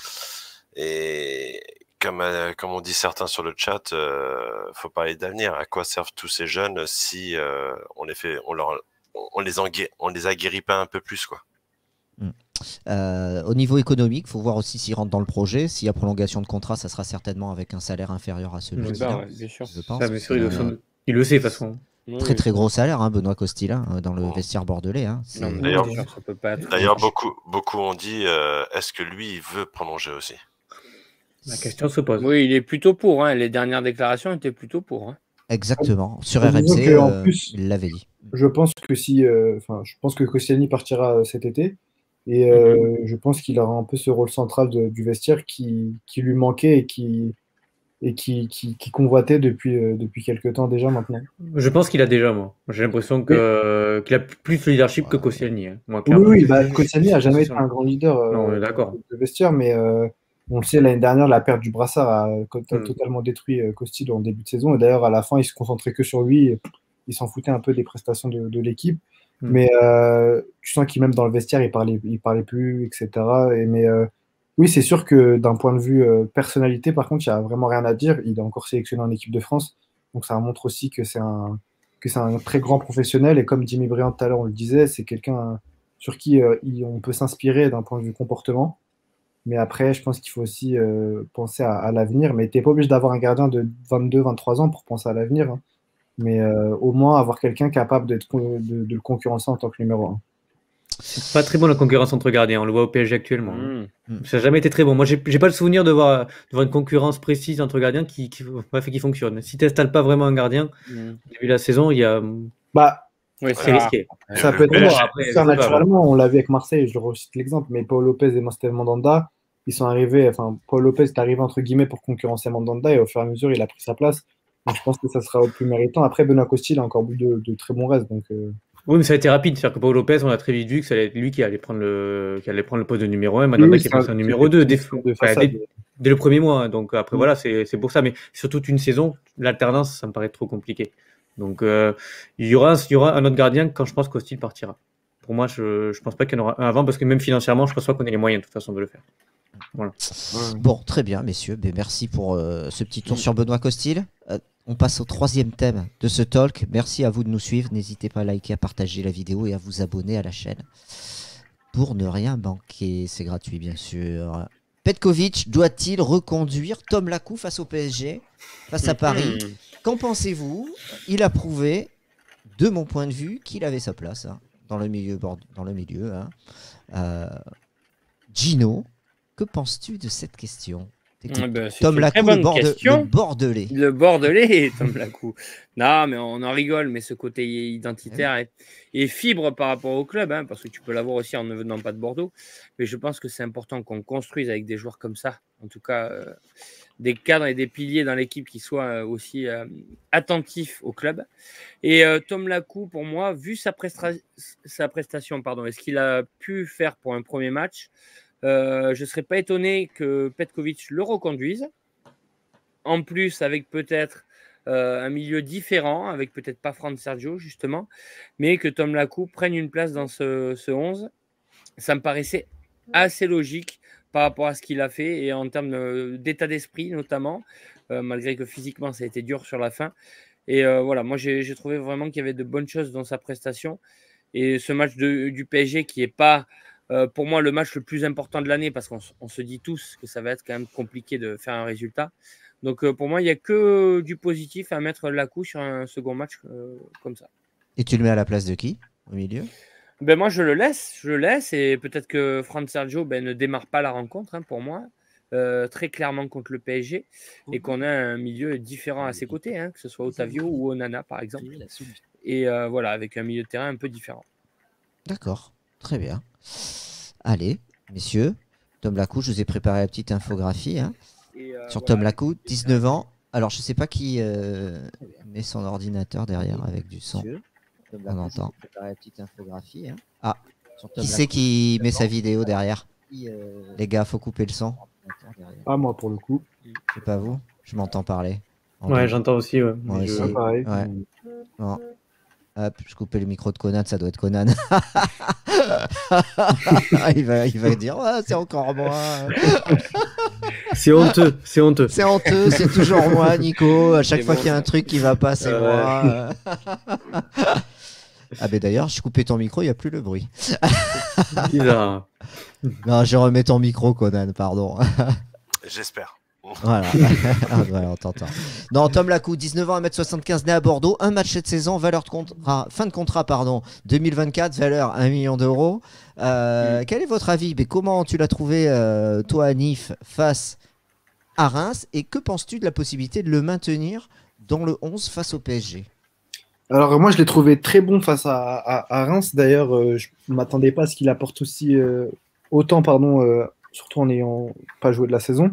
Et comme, euh, comme on dit certains sur le chat, euh, faut parler d'avenir. À quoi servent tous ces jeunes si euh, on les fait, on leur, on les engué- on les aguerrit pas un peu plus, quoi. Euh, au niveau économique, il faut voir aussi s'il rentre dans le projet. S'il y a prolongation de contrat, ça sera certainement avec un salaire inférieur à celui Oui, qu'il bah a, ouais, bien sûr. je pense. Ça, bien sûr, il, Euh, le- il le sait de toute façon. Oui, Très oui. très gros salaire, hein, Benoît Costil, hein, dans le Oh. vestiaire bordelais. Hein. C'est- Non, mais D'ailleurs- bien sûr, ça peut pas être. D'ailleurs, beaucoup, beaucoup ont dit, euh, est-ce que lui, il veut prolonger aussi? La question se pose. Oui, il est plutôt pour. Hein. Les dernières déclarations étaient plutôt pour. Hein. Exactement. Sur Disons R M C, que, en euh, plus, il l'avait dit. Je pense que si, euh, enfin, je pense que Koscielny partira cet été, et euh, je pense qu'il aura un peu ce rôle central de- du vestiaire qui, qui lui manquait et qui, et qui, qui, qui convoitait depuis, euh, depuis quelques temps déjà maintenant. Je pense qu'il a déjà, moi. J'ai l'impression que, euh, qu'il a plus de leadership que Koscielny. Hein. Moi, Oui, clairement. oui, bah, Koscielny n'a jamais été un grand leader euh, Non, on est d'accord. de vestiaire, mais euh, on le sait, l'année dernière, la perte du brassard a, a Mm. totalement détruit euh, Costil en début de saison. Et d'ailleurs, à la fin, il se concentrait que sur lui. Et il s'en foutait un peu des prestations de, de l'équipe. Mm. Mais euh, tu sens qu'il, même dans le vestiaire, il parlait, il parlait plus, et cetera. Et, mais euh, oui, c'est sûr que d'un point de vue euh, personnalité, par contre, il n'y a vraiment rien à dire. Il est encore sélectionné en équipe de France. Donc ça montre aussi que c'est un, que c'est un très grand professionnel. Et comme Jimmy Briand tout à l'heure, on le disait, c'est quelqu'un sur qui euh, il- on peut s'inspirer d'un point de vue comportement. Mais après, je pense qu'il faut aussi euh, penser à, à l'avenir. Mais tu n'es pas obligé d'avoir un gardien de vingt-deux vingt-trois ans pour penser à l'avenir. Hein. Mais euh, au moins avoir quelqu'un capable d'être, con- de, de le concurrencer en tant que numéro un. C'est pas très bon la concurrence entre gardiens. On le voit au P S G actuellement. hein. Mmh. Ça n'a jamais été très bon. Moi, j'ai j'ai pas le souvenir de voir, de voir une concurrence précise entre gardiens qui, qui, bref, qui fonctionne. Si tu n'installes pas vraiment un gardien, Mmh. au début de la saison, il y a, Bah, Oui, c'est c'est rare. risqué. ça le peut être P S G, bon, après, faire c'est pas naturellement. On l'a vu avec Marseille, je recite l'exemple. Mais Paul Lopez et Steve Mandanda, ils sont arrivés. Enfin, Paul Lopez est arrivé entre guillemets pour concurrencer Mandanda et au fur et à mesure, il a pris sa place. Donc je pense que ça sera au plus méritant. Après, Benoît Costil a encore eu de, de très bons restes. Donc, euh, Oui, mais ça a été rapide. C'est-à-dire que Paul Lopez, on a très vite vu que ça allait être lui qui allait prendre le, qui allait prendre le poste de numéro un. Mandanda oui, qui est ça- passé en numéro deux dès, de ouais, façade. dès, dès le premier mois. hein. Donc après, Mm. voilà, c'est c'est pour ça. Mais sur toute une saison, l'alternance, ça me paraît trop compliqué. Donc euh, il y aura, il y aura un autre gardien quand je pense qu'Austil partira. Pour moi, je ne pense pas qu'il y en aura un avant parce que même financièrement, je ne pense pas qu'on ait les moyens de toute façon de le faire. Voilà. Bon, très bien, messieurs. Ben, merci pour euh, ce petit tour sur Benoît Costil. Euh, on passe au troisième thème de ce talk. Merci à vous de nous suivre. N'hésitez pas à liker, à partager la vidéo et à vous abonner à la chaîne pour ne rien manquer. C'est gratuit, bien sûr. Petkovic doit-il reconduire Tom Lacou face au P S G, face à Paris? Mmh. Qu'en pensez-vous? Il a prouvé, de mon point de vue, qu'il avait sa place hein, dans le milieu. bord- Dans le milieu hein. Euh, Gino, que penses-tu de cette question? T'écoutes. Ah ben, c'est Tom une Lacou, très le, bonne borde- question. le Bordelais. Le Bordelais, Tom Lacou. Non, mais on en rigole, mais ce côté identitaire et, et fibre par rapport au club, hein, parce que tu peux l'avoir aussi en ne venant pas de Bordeaux. Mais je pense que c'est important qu'on construise avec des joueurs comme ça. En tout cas, euh, des cadres et des piliers dans l'équipe qui soient euh, aussi euh, attentifs au club. Et euh, Tom Lacou, pour moi, vu sa, prestra- sa prestation, pardon, et ce qu'il a pu faire pour un premier match, euh, je ne serais pas étonné que Petkovic le reconduise. En plus, avec peut-être euh, un milieu différent, avec peut-être pas Fran Sergio, justement, mais que Tom Lacou prenne une place dans ce, ce onze. Ça me paraissait assez logique par rapport à ce qu'il a fait et en termes de- d'état d'esprit, notamment, euh, malgré que physiquement, ça a été dur sur la fin. Et euh, voilà, moi, j'ai j'ai trouvé vraiment qu'il y avait de bonnes choses dans sa prestation. Et ce match de- du P S G qui n'est pas, euh, pour moi, le match le plus important de l'année, parce qu'on s- on se dit tous que ça va être quand même compliqué de faire un résultat. Donc, euh, pour moi, il n'y a que du positif à mettre Lacou sur un second match euh, comme ça. Et tu le mets à la place de qui au milieu? Ben moi, je le laisse, je le laisse, et peut-être que Fran Sergio ben, ne démarre pas la rencontre, hein, pour moi, euh, très clairement contre le P S G, et qu'on a un milieu différent à ses côtés, hein, que ce soit Otavio ou Onana, par exemple. Et euh, voilà, avec un milieu de terrain un peu différent. D'accord, très bien. Allez, messieurs, Tom Lacou, je vous ai préparé la petite infographie hein, Et, euh, sur voilà. Tom Lacou, dix-neuf ans. Alors, je sais pas qui euh, met son ordinateur derrière avec du son. On entend. La petite infographie. Hein. Ah, qui c'est qui met sa vidéo derrière? Les gars, faut couper le son. pas moi pour le coup. C'est pas vous? Je m'entends parler. En Ouais, deux. j'entends aussi. Ouais. Moi Mais je- aussi. Ah, pareil. Ouais. Bon. Hop, je coupais le micro de Conan, ça doit être Conan. il, va, il va dire, ouais, c'est encore moi. C'est honteux, c'est honteux. C'est honteux, c'est toujours moi, Nico. À chaque C'est fois bon, qu'il y a ça. un truc qui va pas, c'est Ouais. moi. Ah, ben d'ailleurs, je coupais ton micro, il n'y a plus le bruit. Bizarre. Non, je remets ton micro, Conan, pardon. J'espère. Voilà. Ah, ouais, on t'entend. Non, Tom Lacou, dix-neuf ans, un mètre soixante-quinze, né à Bordeaux. Un match cette saison, valeur de contrat, fin de contrat, pardon, deux mille vingt-quatre, valeur un million d'euros. Euh, Mm. Quel est votre avis? Mais comment tu l'as trouvé, euh, toi, Nif, face à Reims? Et que penses-tu de la possibilité de le maintenir dans le onze face au P S G? Alors moi je l'ai trouvé très bon face à, à, à Reims. D'ailleurs, euh, je ne m'attendais pas à ce qu'il apporte aussi euh, autant, pardon, euh, surtout en n'ayant pas joué de la saison.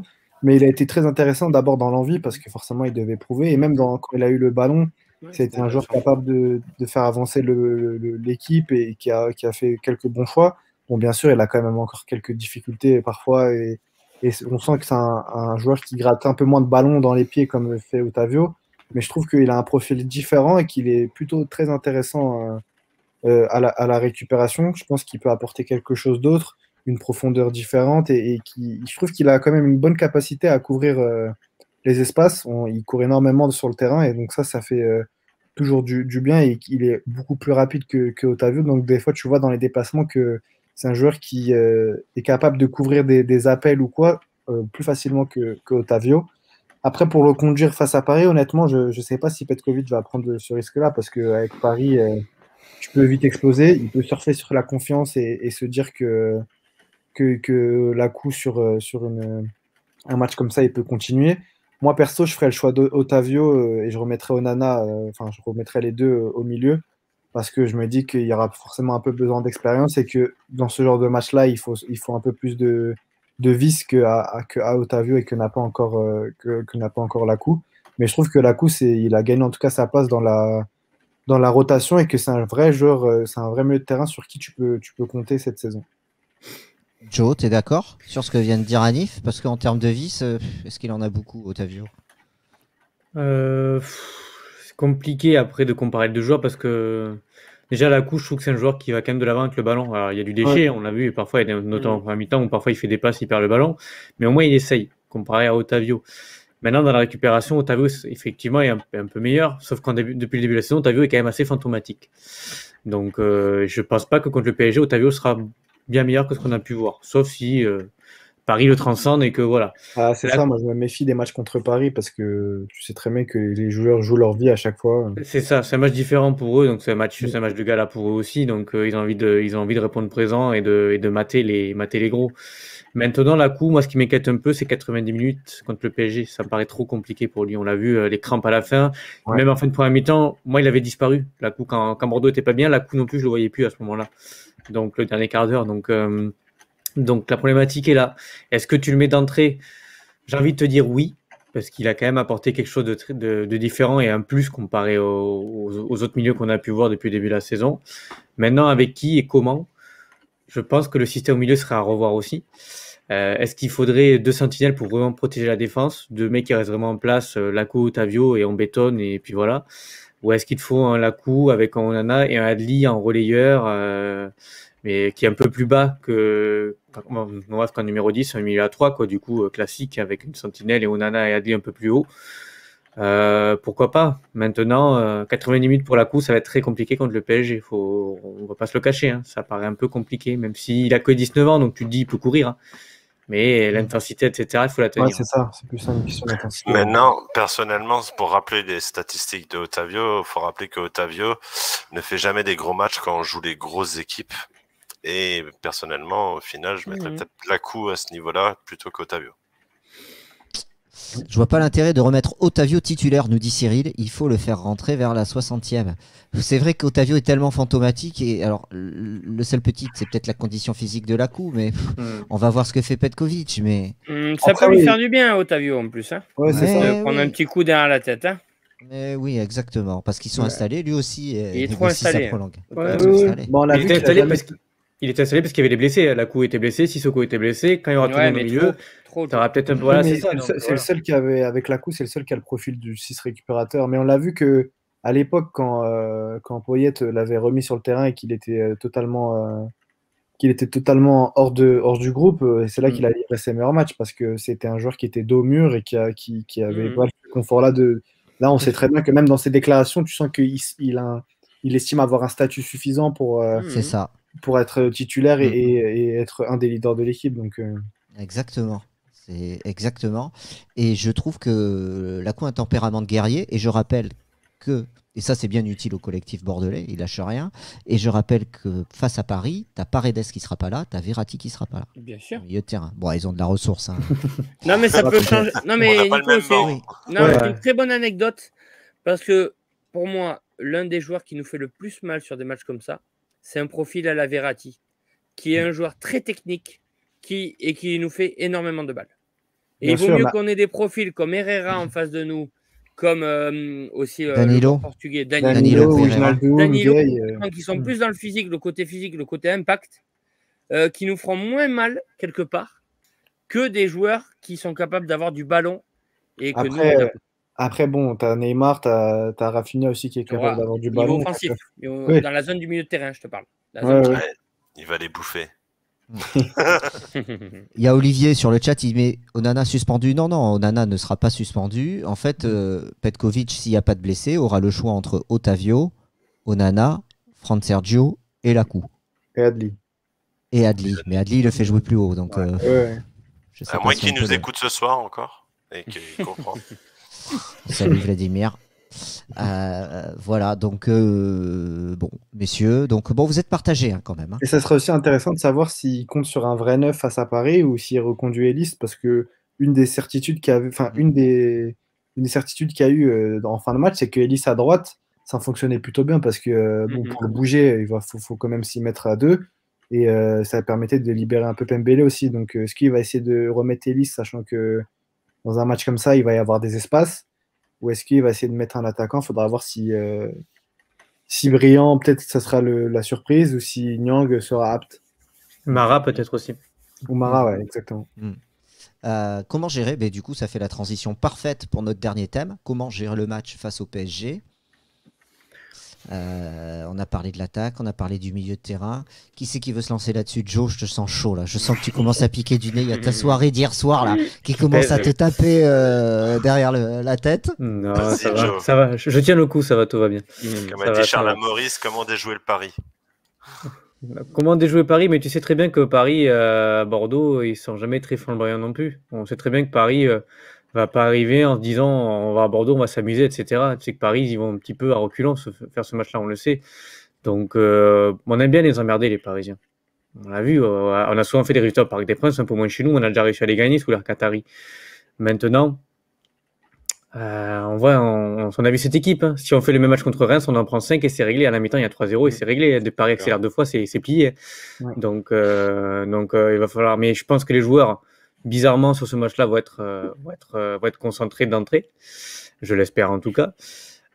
Mais il a été très intéressant d'abord dans l'envie parce que forcément il devait prouver. Et même dans, quand il a eu le ballon, c'était un joueur capable de, de faire avancer le- le- l'équipe et qui a, qui a fait quelques bons choix. Bon, bien sûr, il a quand même encore quelques difficultés parfois et, et on sent que c'est un, un joueur qui gratte un peu moins de ballons dans les pieds comme le fait Otavio. Mais je trouve qu'il a un profil différent et qu'il est plutôt très intéressant euh, euh, à la, à la récupération. Je pense qu'il peut apporter quelque chose d'autre, une profondeur différente et, et qui, je trouve qu'il a quand même une bonne capacité à couvrir euh, les espaces. On- il court énormément sur le terrain et donc ça, ça fait euh, toujours du, du bien et il est beaucoup plus rapide que, que Otavio. Donc des fois, tu vois dans les déplacements que c'est un joueur qui euh, est capable de couvrir des, des appels ou quoi euh, plus facilement que, que Otavio. Après, pour le conduire face à Paris, honnêtement, je ne sais pas si Petkovic va prendre ce risque-là parce qu'avec Paris, euh, tu peux vite exploser. Il peut surfer sur la confiance et, et se dire que, que, que la coup sur, euh, sur une, un match comme ça, il peut continuer. Moi, perso, je ferais le choix d'Otavio euh, et je remettrais Onana, euh, enfin, je remettrais les deux euh, au milieu parce que je me dis qu'il y aura forcément un peu besoin d'expérience et que dans ce genre de match-là, il faut, il faut un peu plus de, de vis qu'à à, que à Otavio et que n'a pas encore, euh, que, que n'a pas encore la coup. Mais je trouve que la coup, c'est, il a gagné en tout cas sa place dans la, dans la rotation et que c'est un vrai joueur, euh, c'est un vrai milieu de terrain sur qui tu peux, tu peux compter cette saison. Joe, tu es d'accord sur ce que vient de dire Anif? Parce qu'en termes de vis, euh, est-ce qu'il en a beaucoup, Otavio? Euh, c'est compliqué après de comparer les deux joueurs parce que déjà la couche, je trouve que c'est un joueur qui va quand même de l'avant avec le ballon. Alors, il y a du déchet, Ouais. on l'a vu, et parfois il y a des notamment en mi-temps où parfois il fait des passes, il perd le ballon, mais au moins il essaye comparé à Otavio. Maintenant dans la récupération, Otavio effectivement est un, un peu meilleur, sauf qu'en début, depuis le début de la saison, Otavio est quand même assez fantomatique. Donc euh, je pense pas que contre le P S G, Otavio sera bien meilleur que ce qu'on a pu voir, sauf si euh, Paris le transcende et que voilà. Ah, c'est Là, ça, moi je me méfie des matchs contre Paris parce que tu sais très bien que les joueurs jouent leur vie à chaque fois. c'est ça, c'est un match différent pour eux, donc c'est un match, Mm. c'est un match de gala pour eux aussi, donc euh, ils ont envie de, ils ont envie de répondre présent et de, et de mater les, mater les gros. Maintenant, la coup, moi, ce qui m'inquiète un peu, c'est quatre-vingt-dix minutes contre le P S G. Ça me paraît trop compliqué pour lui. On l'a vu, euh, les crampes à la fin. Ouais. Même en fin de première mi-temps, moi, il avait disparu. La coup, quand, quand Bordeaux était pas bien, la coup non plus, je le voyais plus à ce moment-là. Donc, le dernier quart d'heure. Donc, euh, donc, la problématique est là. Est-ce que tu le mets d'entrée? J'ai envie de te dire oui, parce qu'il a quand même apporté quelque chose de, très- de, de différent et un plus comparé aux, aux- aux autres milieux qu'on a pu voir depuis le début de la saison. Maintenant, avec qui et comment? Je pense que le système au milieu sera à revoir aussi. Euh, est-ce qu'il faudrait deux sentinelles pour vraiment protéger la défense? Deux mecs qui restent vraiment en place, euh, Lakou, Otavio, et on bétonne, et puis voilà. Ou est-ce qu'il te faut un Lakou avec un Onana et un Adli en relayeur, euh, mais qui est un peu plus bas que on reste qu'en numéro dix, un milieu à trois, quoi, du coup, euh, classique, avec une sentinelle et Onana et Adli un peu plus haut. Euh, pourquoi pas? Maintenant, euh, quatre-vingt-dix minutes pour Lakou, ça va être très compliqué contre le P S G. Faut, on va pas se le cacher, hein. Ça paraît un peu compliqué, même s'il a que dix-neuf ans, donc tu te dis il peut courir, hein. Mais l'intensité, et cetera, il faut la Ouais, tenir. c'est ça, c'est plus ça une question d'intensité. Maintenant, personnellement, pour rappeler les statistiques de Otavio, il faut rappeler que Otavio ne fait jamais des gros matchs quand on joue les grosses équipes. Et personnellement, au final, je mettrais Mhm. peut-être Lakou à ce niveau-là plutôt qu'Otavio. Je vois pas l'intérêt de remettre Otavio titulaire, nous dit Cyril. Il faut le faire rentrer vers la soixantième. C'est vrai qu'Otavio est tellement fantomatique. Et alors, le seul petit, c'est peut-être la condition physique de la coup, mais pff, Hmm. on va voir ce que fait Petkovic. Mais, Hum, ça Après, peut lui oui. faire du bien, Otavio, en plus. Hein. Ouais, c'est Ouais, ça. De prendre oui. un petit coup derrière la tête. Hein. mais oui, exactement. Parce qu'ils sont Ouais. installés. Lui aussi, euh, Il est trop négocie installé, sa hein. prolongue. Ouais, Il est Oui, oui. installé. Bon, on a Il vu était qu'il a installé jamais- parce qu'il il était installé parce qu'il y avait des blessés. Lakou était blessé, Sissoko était blessé. Quand il y aura tout le Ouais, monde au mais milieu, trop, trop. tu auras peut-être un peu. Oui, Voilà, mais c'est ça. c'est le donc, seul- c'est voilà. le seul qui avait, avec la coup, c'est le seul qui a le profil du six récupérateur. Mais on l'a vu que à l'époque, quand, euh, quand Poyet l'avait remis sur le terrain et qu'il était euh, totalement, euh, qu'il était totalement hors, de, hors du groupe, euh, c'est là Mm. qu'il a livré ses meilleurs matchs parce que c'était un joueur qui était dos au mur et qui, a- qui, qui avait Mhm. pas ce confort-là. De... Là, on sait très bien que même dans ses déclarations, tu sens qu'il il a un- il estime avoir un statut suffisant pour, euh, Mhm. C'est ça. pour être titulaire et, Mm. et- et être un des leaders de l'équipe. Donc, euh, Exactement. C'est exactement. Et je trouve que Lakou a un tempérament de guerrier. Et je rappelle que, et ça c'est bien utile au collectif bordelais, il lâche rien. Et je rappelle que face à Paris, t'as Paredes qui sera pas là, t'as Verratti qui sera pas là. Bien Au sûr. milieu de terrain. Bon, ils ont de la ressource. Hein. Non, mais ça peut changer. Non, mais On n'a pas le Nico, même c'est banc. Oui. non, Ouais. c'est une très bonne anecdote parce que pour moi, l'un des joueurs qui nous fait le plus mal sur des matchs comme ça, c'est un profil à la Verratti, qui est un joueur très technique qui, et qui nous fait énormément de balles. Et Bien il vaut sûr, mieux bah- qu'on ait des profils comme Herrera en face de nous, comme euh, aussi euh, Danilo. le joueur portugais Danilo, Danilo Danilo, Pereira. Wijnaldum, Danilo, Gueye, euh, qui sont plus dans le physique, le côté physique, le côté impact, euh, qui nous feront moins mal quelque part que des joueurs qui sont capables d'avoir du ballon et que nous, on Après, n'a euh, après bon, t'as Neymar, t'as as Rafinha aussi qui est Tu capable vois, d'avoir du niveau ballon. offensif, Au- Oui. dans la zone du milieu de terrain, je te parle. La Ouais, zone ouais. Ouais, il va les bouffer. Il y a Olivier sur le chat, il met Onana suspendu. Non, non, Onana ne sera pas suspendu. En fait, euh, Petkovic, s'il n'y a pas de blessé, aura le choix entre Otavio, Onana, Fran Sergio et Lakou. Et Adli. Et Adli. Mais Adli, il le fait jouer plus haut. Donc, euh, Ouais. je sais À pas moins si qu'il on peut nous le- écoute ce soir encore et qu'il comprend. Salut Vladimir. Euh, voilà, donc euh, bon, messieurs, donc bon, vous êtes partagés hein, quand même. hein. Et ça serait aussi intéressant de savoir s'il compte sur un vrai neuf face à Paris ou s'il reconduit Elis, parce que une des certitudes qu'il y avait, enfin une des, une des certitudes qu'il y a eu euh, en fin de match, c'est que Elis à droite, ça fonctionnait plutôt bien parce que euh, bon, Mhm. pour le bouger, il va, faut, faut quand même s'y mettre à deux. Et euh, ça permettait de libérer un peu Pembele aussi. Donc, euh, est-ce qu'il va essayer de remettre Elis, sachant que dans un match comme ça, il va y avoir des espaces, ou est-ce qu'il va essayer de mettre un attaquant? Il faudra voir si, euh, si Brillant, peut-être que ça sera le- la surprise, ou si Nyang sera apte. Mara peut-être aussi. Ou Mara, ouais, exactement. Euh, comment gérer ben, Du coup, ça fait la transition parfaite pour notre dernier thème. Comment gérer le match face au P S G? Euh, on a parlé de l'attaque, on a parlé du milieu de terrain. Qui c'est qui veut se lancer là-dessus? Joe, je te sens chaud là. Je sens que tu commences à piquer du nez. Il y a ta soirée d'hier soir là qui commence à te taper euh, derrière le- la tête. Non, Vas-y, ça va, Joe. ça va. Je, je tiens le coup, ça va, tout va bien. Comme Ça a va, dit ça Charles va. Maurice, comment déjouer le pari? Comment déjouer Paris? Mais tu sais très bien que Paris, euh, à Bordeaux, ils sont jamais très flamboyants non plus. On sait très bien que Paris euh, va pas arriver en se disant on va à Bordeaux, on va s'amuser, et cetera. Tu sais que Paris, ils vont un petit peu à reculons se faire ce match-là, on le sait. Donc, euh, on aime bien les emmerder, les Parisiens. On l'a vu, euh, on a souvent fait des résultats au Parc des Princes, un peu moins chez nous. On a déjà réussi à les gagner sous l'air Qatari. Maintenant, euh, on voit, on, on a vu cette équipe. hein. Si on fait le même match contre Reims, on en prend cinq et c'est réglé. À la mi-temps, il y a trois zéro et c'est réglé. De Paris accélère deux fois, c'est c'est plié. Ouais. Donc, euh, donc euh, il va falloir. Mais je pense que les joueurs, bizarrement, sur ce match-là, vont être, euh, vont être, euh, vont être concentrés d'entrée. Je l'espère en tout cas.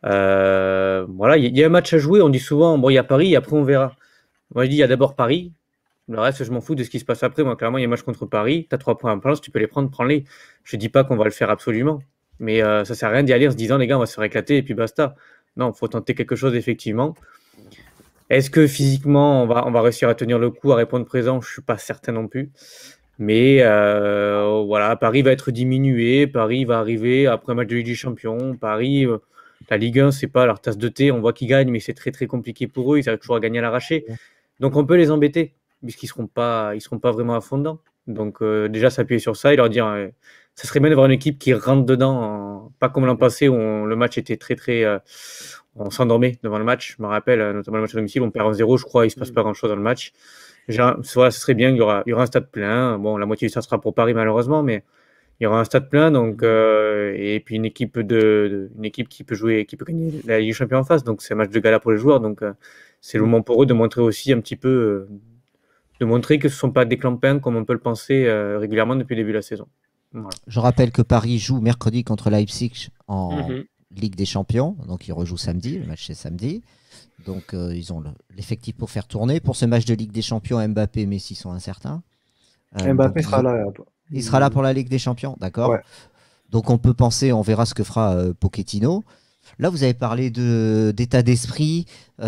Euh, voilà, il y, y a un match à jouer. On dit souvent, bon, il y a Paris, après on verra. Moi, je dis, il y a d'abord Paris. Le reste, je m'en fous de ce qui se passe après. Moi, clairement, il y a un match contre Paris. Tu as trois points en place, tu peux les prendre, prends-les. Je dis pas qu'on va le faire absolument. Mais euh, ça sert à rien d'y aller en se disant, les gars, on va se faire éclater et puis basta. Non, il faut tenter quelque chose, effectivement. Est-ce que physiquement, on va, on va réussir à tenir le coup, à répondre présent? Je suis pas certain non plus. Mais euh, voilà, Paris va être diminué. Paris va arriver après un match de Ligue des Champions. Paris, euh, la Ligue un, c'est pas leur tasse de thé. On voit qu'ils gagnent, mais c'est très très compliqué pour eux. Ils arrivent toujours à gagner à l'arraché. Donc on peut les embêter, puisqu'ils seront pas, ils seront pas vraiment à fond dedans. Donc euh, déjà s'appuyer sur ça et leur dire, euh, ça serait bien d'avoir une équipe qui rentre dedans, en- pas comme l'an passé où on- le match était très très, euh, on s'endormait devant le match. Je me rappelle, euh, notamment le match à domicile, on perd un zéro, je crois, il se passe pas grand chose dans le match. Déjà, voilà, ce serait bien, il y aura, il y aura un stade plein. Bon, la moitié du stade sera pour Paris malheureusement, mais il y aura un stade plein, donc euh, et puis une équipe de, de- une équipe qui peut jouer, qui peut gagner la Ligue des Champions en face. Donc c'est un match de gala pour les joueurs, donc euh, c'est le moment pour eux de montrer aussi un petit peu, euh, de montrer que ce ne sont pas des clampins comme on peut le penser euh, régulièrement depuis le début de la saison. Voilà. Je rappelle que Paris joue mercredi contre Leipzig en Mhm. Ligue des Champions. Donc ils rejouent samedi. Le match c'est samedi. Donc euh, ils ont le- l'effectif pour faire tourner. Pour ce match de Ligue des Champions, Mbappé et Messi sont incertains. Euh, Mbappé donc, sera ils- là. Il sera là pour la Ligue des Champions, d'accord. Ouais. Donc on peut penser, on verra ce que fera euh, Pochettino. Là, vous avez parlé de, d'état d'esprit,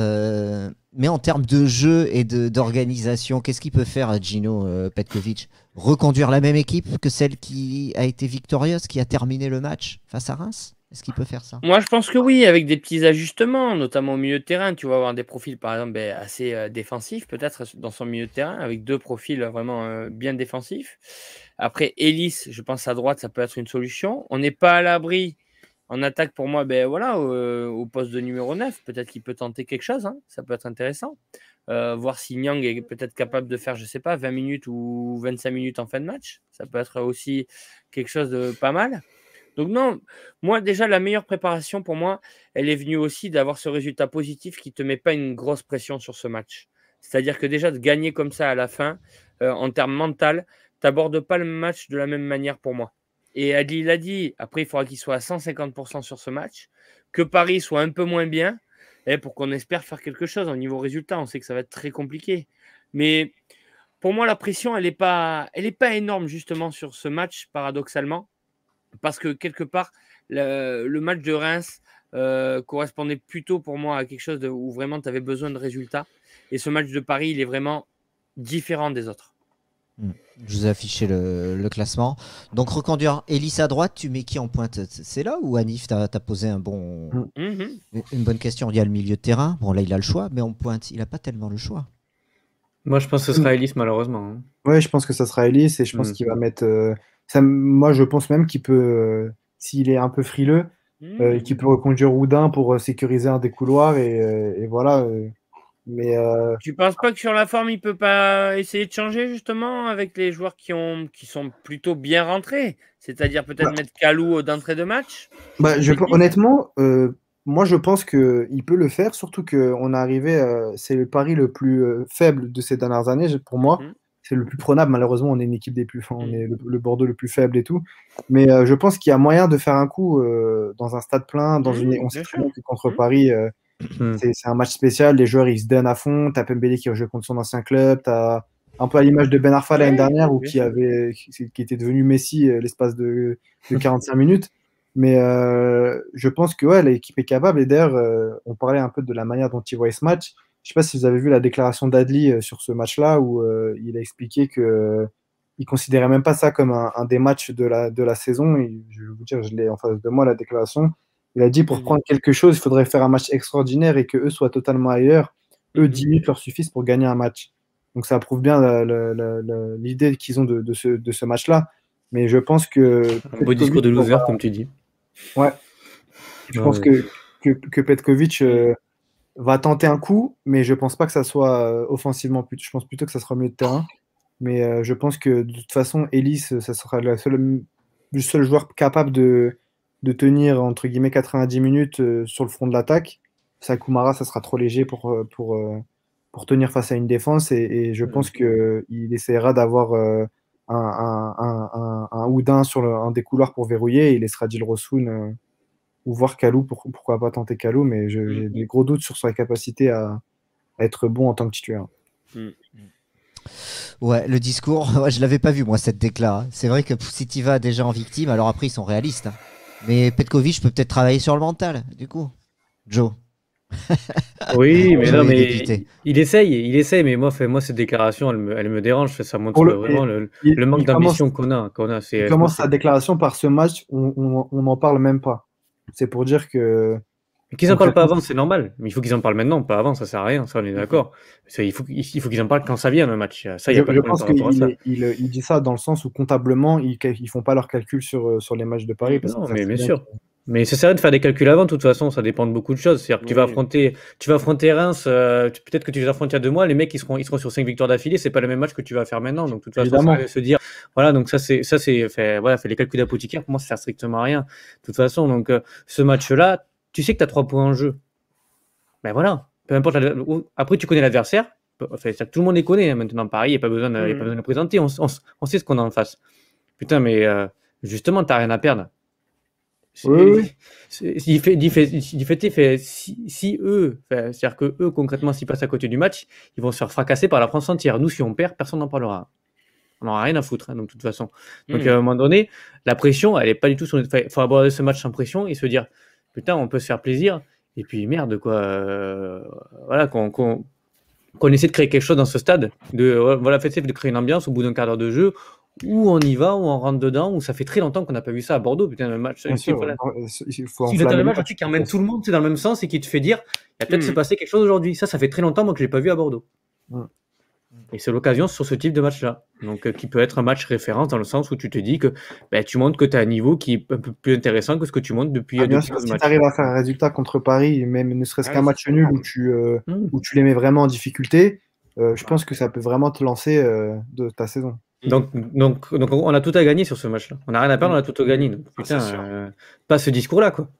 euh, mais en termes de jeu et de, d'organisation, qu'est-ce qu'il peut faire Gino euh, Petkovic? Reconduire la même équipe que celle qui a été victorieuse, qui a terminé le match face à Reims? Est-ce qu'il peut faire ça? Moi, je pense que oui, avec des petits ajustements, notamment au milieu de terrain. Tu vas avoir des profils, par exemple, ben, assez euh, défensifs, peut-être dans son milieu de terrain, avec deux profils vraiment euh, bien défensifs. Après, Elis, je pense à droite, ça peut être une solution. On n'est pas à l'abri en attaque pour moi, ben voilà, au, au poste de numéro neuf. Peut-être qu'il peut tenter quelque chose, hein, ça peut être intéressant. Euh, voir si Nyang est peut-être capable de faire, je sais pas, vingt minutes ou vingt-cinq minutes en fin de match. Ça peut être aussi quelque chose de pas mal. Donc non, moi déjà la meilleure préparation pour moi, elle est venue aussi d'avoir ce résultat positif qui ne te met pas une grosse pression sur ce match. C'est-à-dire que déjà de gagner comme ça à la fin, euh, en termes mental, tu n'abordes pas le match de la même manière pour moi. et Adli l'a dit, après il faudra qu'il soit à cent cinquante pour cent sur ce match, que Paris soit un peu moins bien, et pour qu'on espère faire quelque chose au niveau résultat. On sait que ça va être très compliqué. Mais pour moi, la pression, elle n'est pas, elle est pas énorme justement sur ce match, paradoxalement, parce que quelque part, le, le match de Reims euh, correspondait plutôt pour moi à quelque chose de, où vraiment tu avais besoin de résultats. Et ce match de Paris, il est vraiment différent des autres. Je vous ai affiché le, le classement. Donc, reconduire Ellis à droite, tu mets qui en pointe? C'est là où Hanif t'a posé un bon, Mm-hmm. une bonne question? Il y a le milieu de terrain. Bon, là, il a le choix, mais en pointe, il n'a pas tellement le choix. Moi, je pense que ce sera Ellis, malheureusement. Hein. Ouais, je pense que ça sera Ellis et je pense Mm. qu'il va mettre. euh, ça, moi, je pense même qu'il peut, euh, s'il est un peu frileux, euh, qu'il peut reconduire Houdin pour euh, sécuriser un des couloirs et, euh, et voilà. euh, mais euh, Tu penses pas que sur la forme, il peut pas essayer de changer justement avec les joueurs qui, ont, qui sont plutôt bien rentrés? C'est-à-dire peut-être Bah. mettre Kalou d'entrée de match? bah, je, Mais qui- honnêtement, euh, moi, je pense qu'il peut le faire, surtout qu'on est arrivé. euh, c'est le pari le plus euh, faible de ces dernières années, je- pour moi. Mm. C'est le plus prenable. Malheureusement, on est une équipe des plus, on Mm. est le, le Bordeaux le plus faible et tout. Mais euh, je pense qu'il y a moyen de faire un coup euh, dans un stade plein, dans Mm, une. On sait bien très sûr. bien que contre Mm. Paris, euh, Mm. c'est c'est un match spécial. Les joueurs, ils se donnent à fond. T'as Pembele qui rejoue contre son ancien club. T'as un peu à l'image de Ben Arfa l'année Ouais, dernière, ou bien qui sûr. avait, qui, qui était devenu Messi euh, l'espace de, de quarante-cinq minutes. Mais euh, je pense que ouais, l'équipe est capable. Et d'ailleurs, euh, on parlait un peu de la manière dont ils voyaient ce match. Je sais pas si vous avez vu la déclaration d'Adli euh, sur ce match-là, où euh, il a expliqué que euh, il considérait même pas ça comme un, un des matchs de la, de la saison. Et je vais vous dire, je l'ai en face de moi, la déclaration. Il a dit pour Mhm. prendre quelque chose, il faudrait faire un match extraordinaire et que eux soient totalement ailleurs. Eux, Mhm. dix minutes leur suffisent pour gagner un match. Donc ça prouve bien la- la- la- la- l'idée qu'ils ont de, de ce, de ce match-là. Mais je pense que Un beau discours de loser, comme tu dis. Ouais. Je Ouais, pense ouais. que, que, que Petkovic euh, va tenter un coup, mais je pense pas que ça soit euh, offensivement. plus- Je pense plutôt que ça sera mieux de terrain. Mais euh, je pense que de toute façon, Ellis, euh, ça sera la seule, le seul joueur capable de, de tenir entre guillemets quatre-vingt-dix minutes euh, sur le front de l'attaque. Sakumara, ça sera trop léger pour, euh, pour, euh, pour tenir face à une défense. Et, et je pense qu'il essaiera d'avoir euh, un, un, un, un, un Houdin sur le, un des couloirs pour verrouiller. Et il laissera Dil Rosun euh, ou voir Kalou. Pour, pourquoi pas tenter Kalou, mais je- j'ai des gros doutes sur sa capacité à, à être bon en tant que titulaire. Ouais, le discours, ouais, je l'avais pas vu moi cette décla. C'est vrai que si tu vas déjà en victime, alors après ils sont réalistes. hein. Mais Petkovic peut peut-être travailler sur le mental, du coup. Joe. Oui, mais Joe non, est mais dépité. il essaye, il essaye, mais moi, fait, moi cette déclaration, elle me, elle me dérange. Ça montre Pour le- vraiment et- le, il- le manque il commence- d'ambition qu'on a. Qu'on a. C'est- Il moi, commence c'est- sa déclaration par ce match, on on- on n'en parle même pas. C'est pour dire que. Qu'ils en parlent pas concrètement, avant, c'est normal. Mais il faut qu'ils en parlent maintenant, pas avant, ça sert à rien, ça on est d'accord. C'est- Il faut, il il faut qu'ils en parlent quand ça vient, le match. Ça, il n'y Je, a pas je de problème pense par rapport à qu'il ça. est- il, il dit ça dans le sens où comptablement, ils ne font pas leurs calculs sur, euh, sur les matchs de Paris. Parce Non, qu'ils savent mais très bien bien sûr. Mais ça sert à rien de faire des calculs avant, de toute façon, ça dépend de beaucoup de choses. C'est-à-dire que tu vas Oui. affronter, tu vas affronter Reims, euh, tu- peut-être que tu les affrontes il y a deux mois, les mecs ils seront, ils seront sur cinq victoires d'affilée, c'est pas le même match que tu vas faire maintenant. Donc de toute façon, Évidemment. ça va se dire, voilà, donc ça c'est, ça c'est, fait, voilà, fait les calculs d'apothicaire, pour moi ça sert strictement à rien. De toute façon, donc euh, ce match-là, tu sais que tu as trois points en jeu. Ben voilà, peu importe. la- Après, tu connais l'adversaire. Enfin, ça, tout le monde les connaît hein, maintenant. Paris, il n'y a pas besoin de, il y a pas Mhm. besoin de le présenter. On, on- on sait ce qu'on a en face. Putain, mais euh, justement, t'as rien à perdre. C'est- Oui, oui. c'est- Il fait, il fait, il fait, il fait- si, si eux, enfin, c'est-à-dire que eux, concrètement, s'ils passent à côté du match, ils vont se faire fracasser par la France entière. Nous, si on perd, personne n'en parlera. On n'en a rien à foutre, hein, donc de toute façon. Donc Mhm. à un moment donné, la pression, elle est pas du tout sur. Il faut aborder ce match sans pression et se dire, putain, on peut se faire plaisir. Et puis merde, quoi. euh, voilà, qu'on qu'on qu'on essaie de créer quelque chose dans ce stade. De, voilà, faites de créer une ambiance au bout d'un quart d'heure de jeu où on y va, où on rentre dedans, où ça fait très longtemps qu'on n'a pas vu ça à Bordeaux. Putain, le match. Bien si, sûr, voilà. euh, il faut Si vous êtes dans enflammer le le match, match. tu sais, qui emmène tout le monde c'est dans le même sens et qui te fait dire, il va peut-être Mhm. se passer quelque chose aujourd'hui. Ça, ça fait très longtemps moi que je l'ai pas vu à Bordeaux. Mhm. Et c'est l'occasion sur ce type de match-là. Donc, euh, qui peut être un match référence dans le sens où tu te dis que ben, tu montres que tu as un niveau qui est un peu plus intéressant que ce que tu montres depuis, Ah, bien depuis sûr, douze si matchs. tu arrives à faire un résultat contre Paris, même ne serait-ce Ah qu'un oui, match c'est nul pas où mal. tu, euh, Mhm. où tu les mets vraiment en difficulté, euh, je pense que ça peut vraiment te lancer euh, de ta saison. Donc, donc, donc, on a tout à gagner sur ce match-là. On n'a rien à perdre, on a tout à gagner. Donc, Ah, putain, c'est sûr. euh, pas ce discours-là, quoi.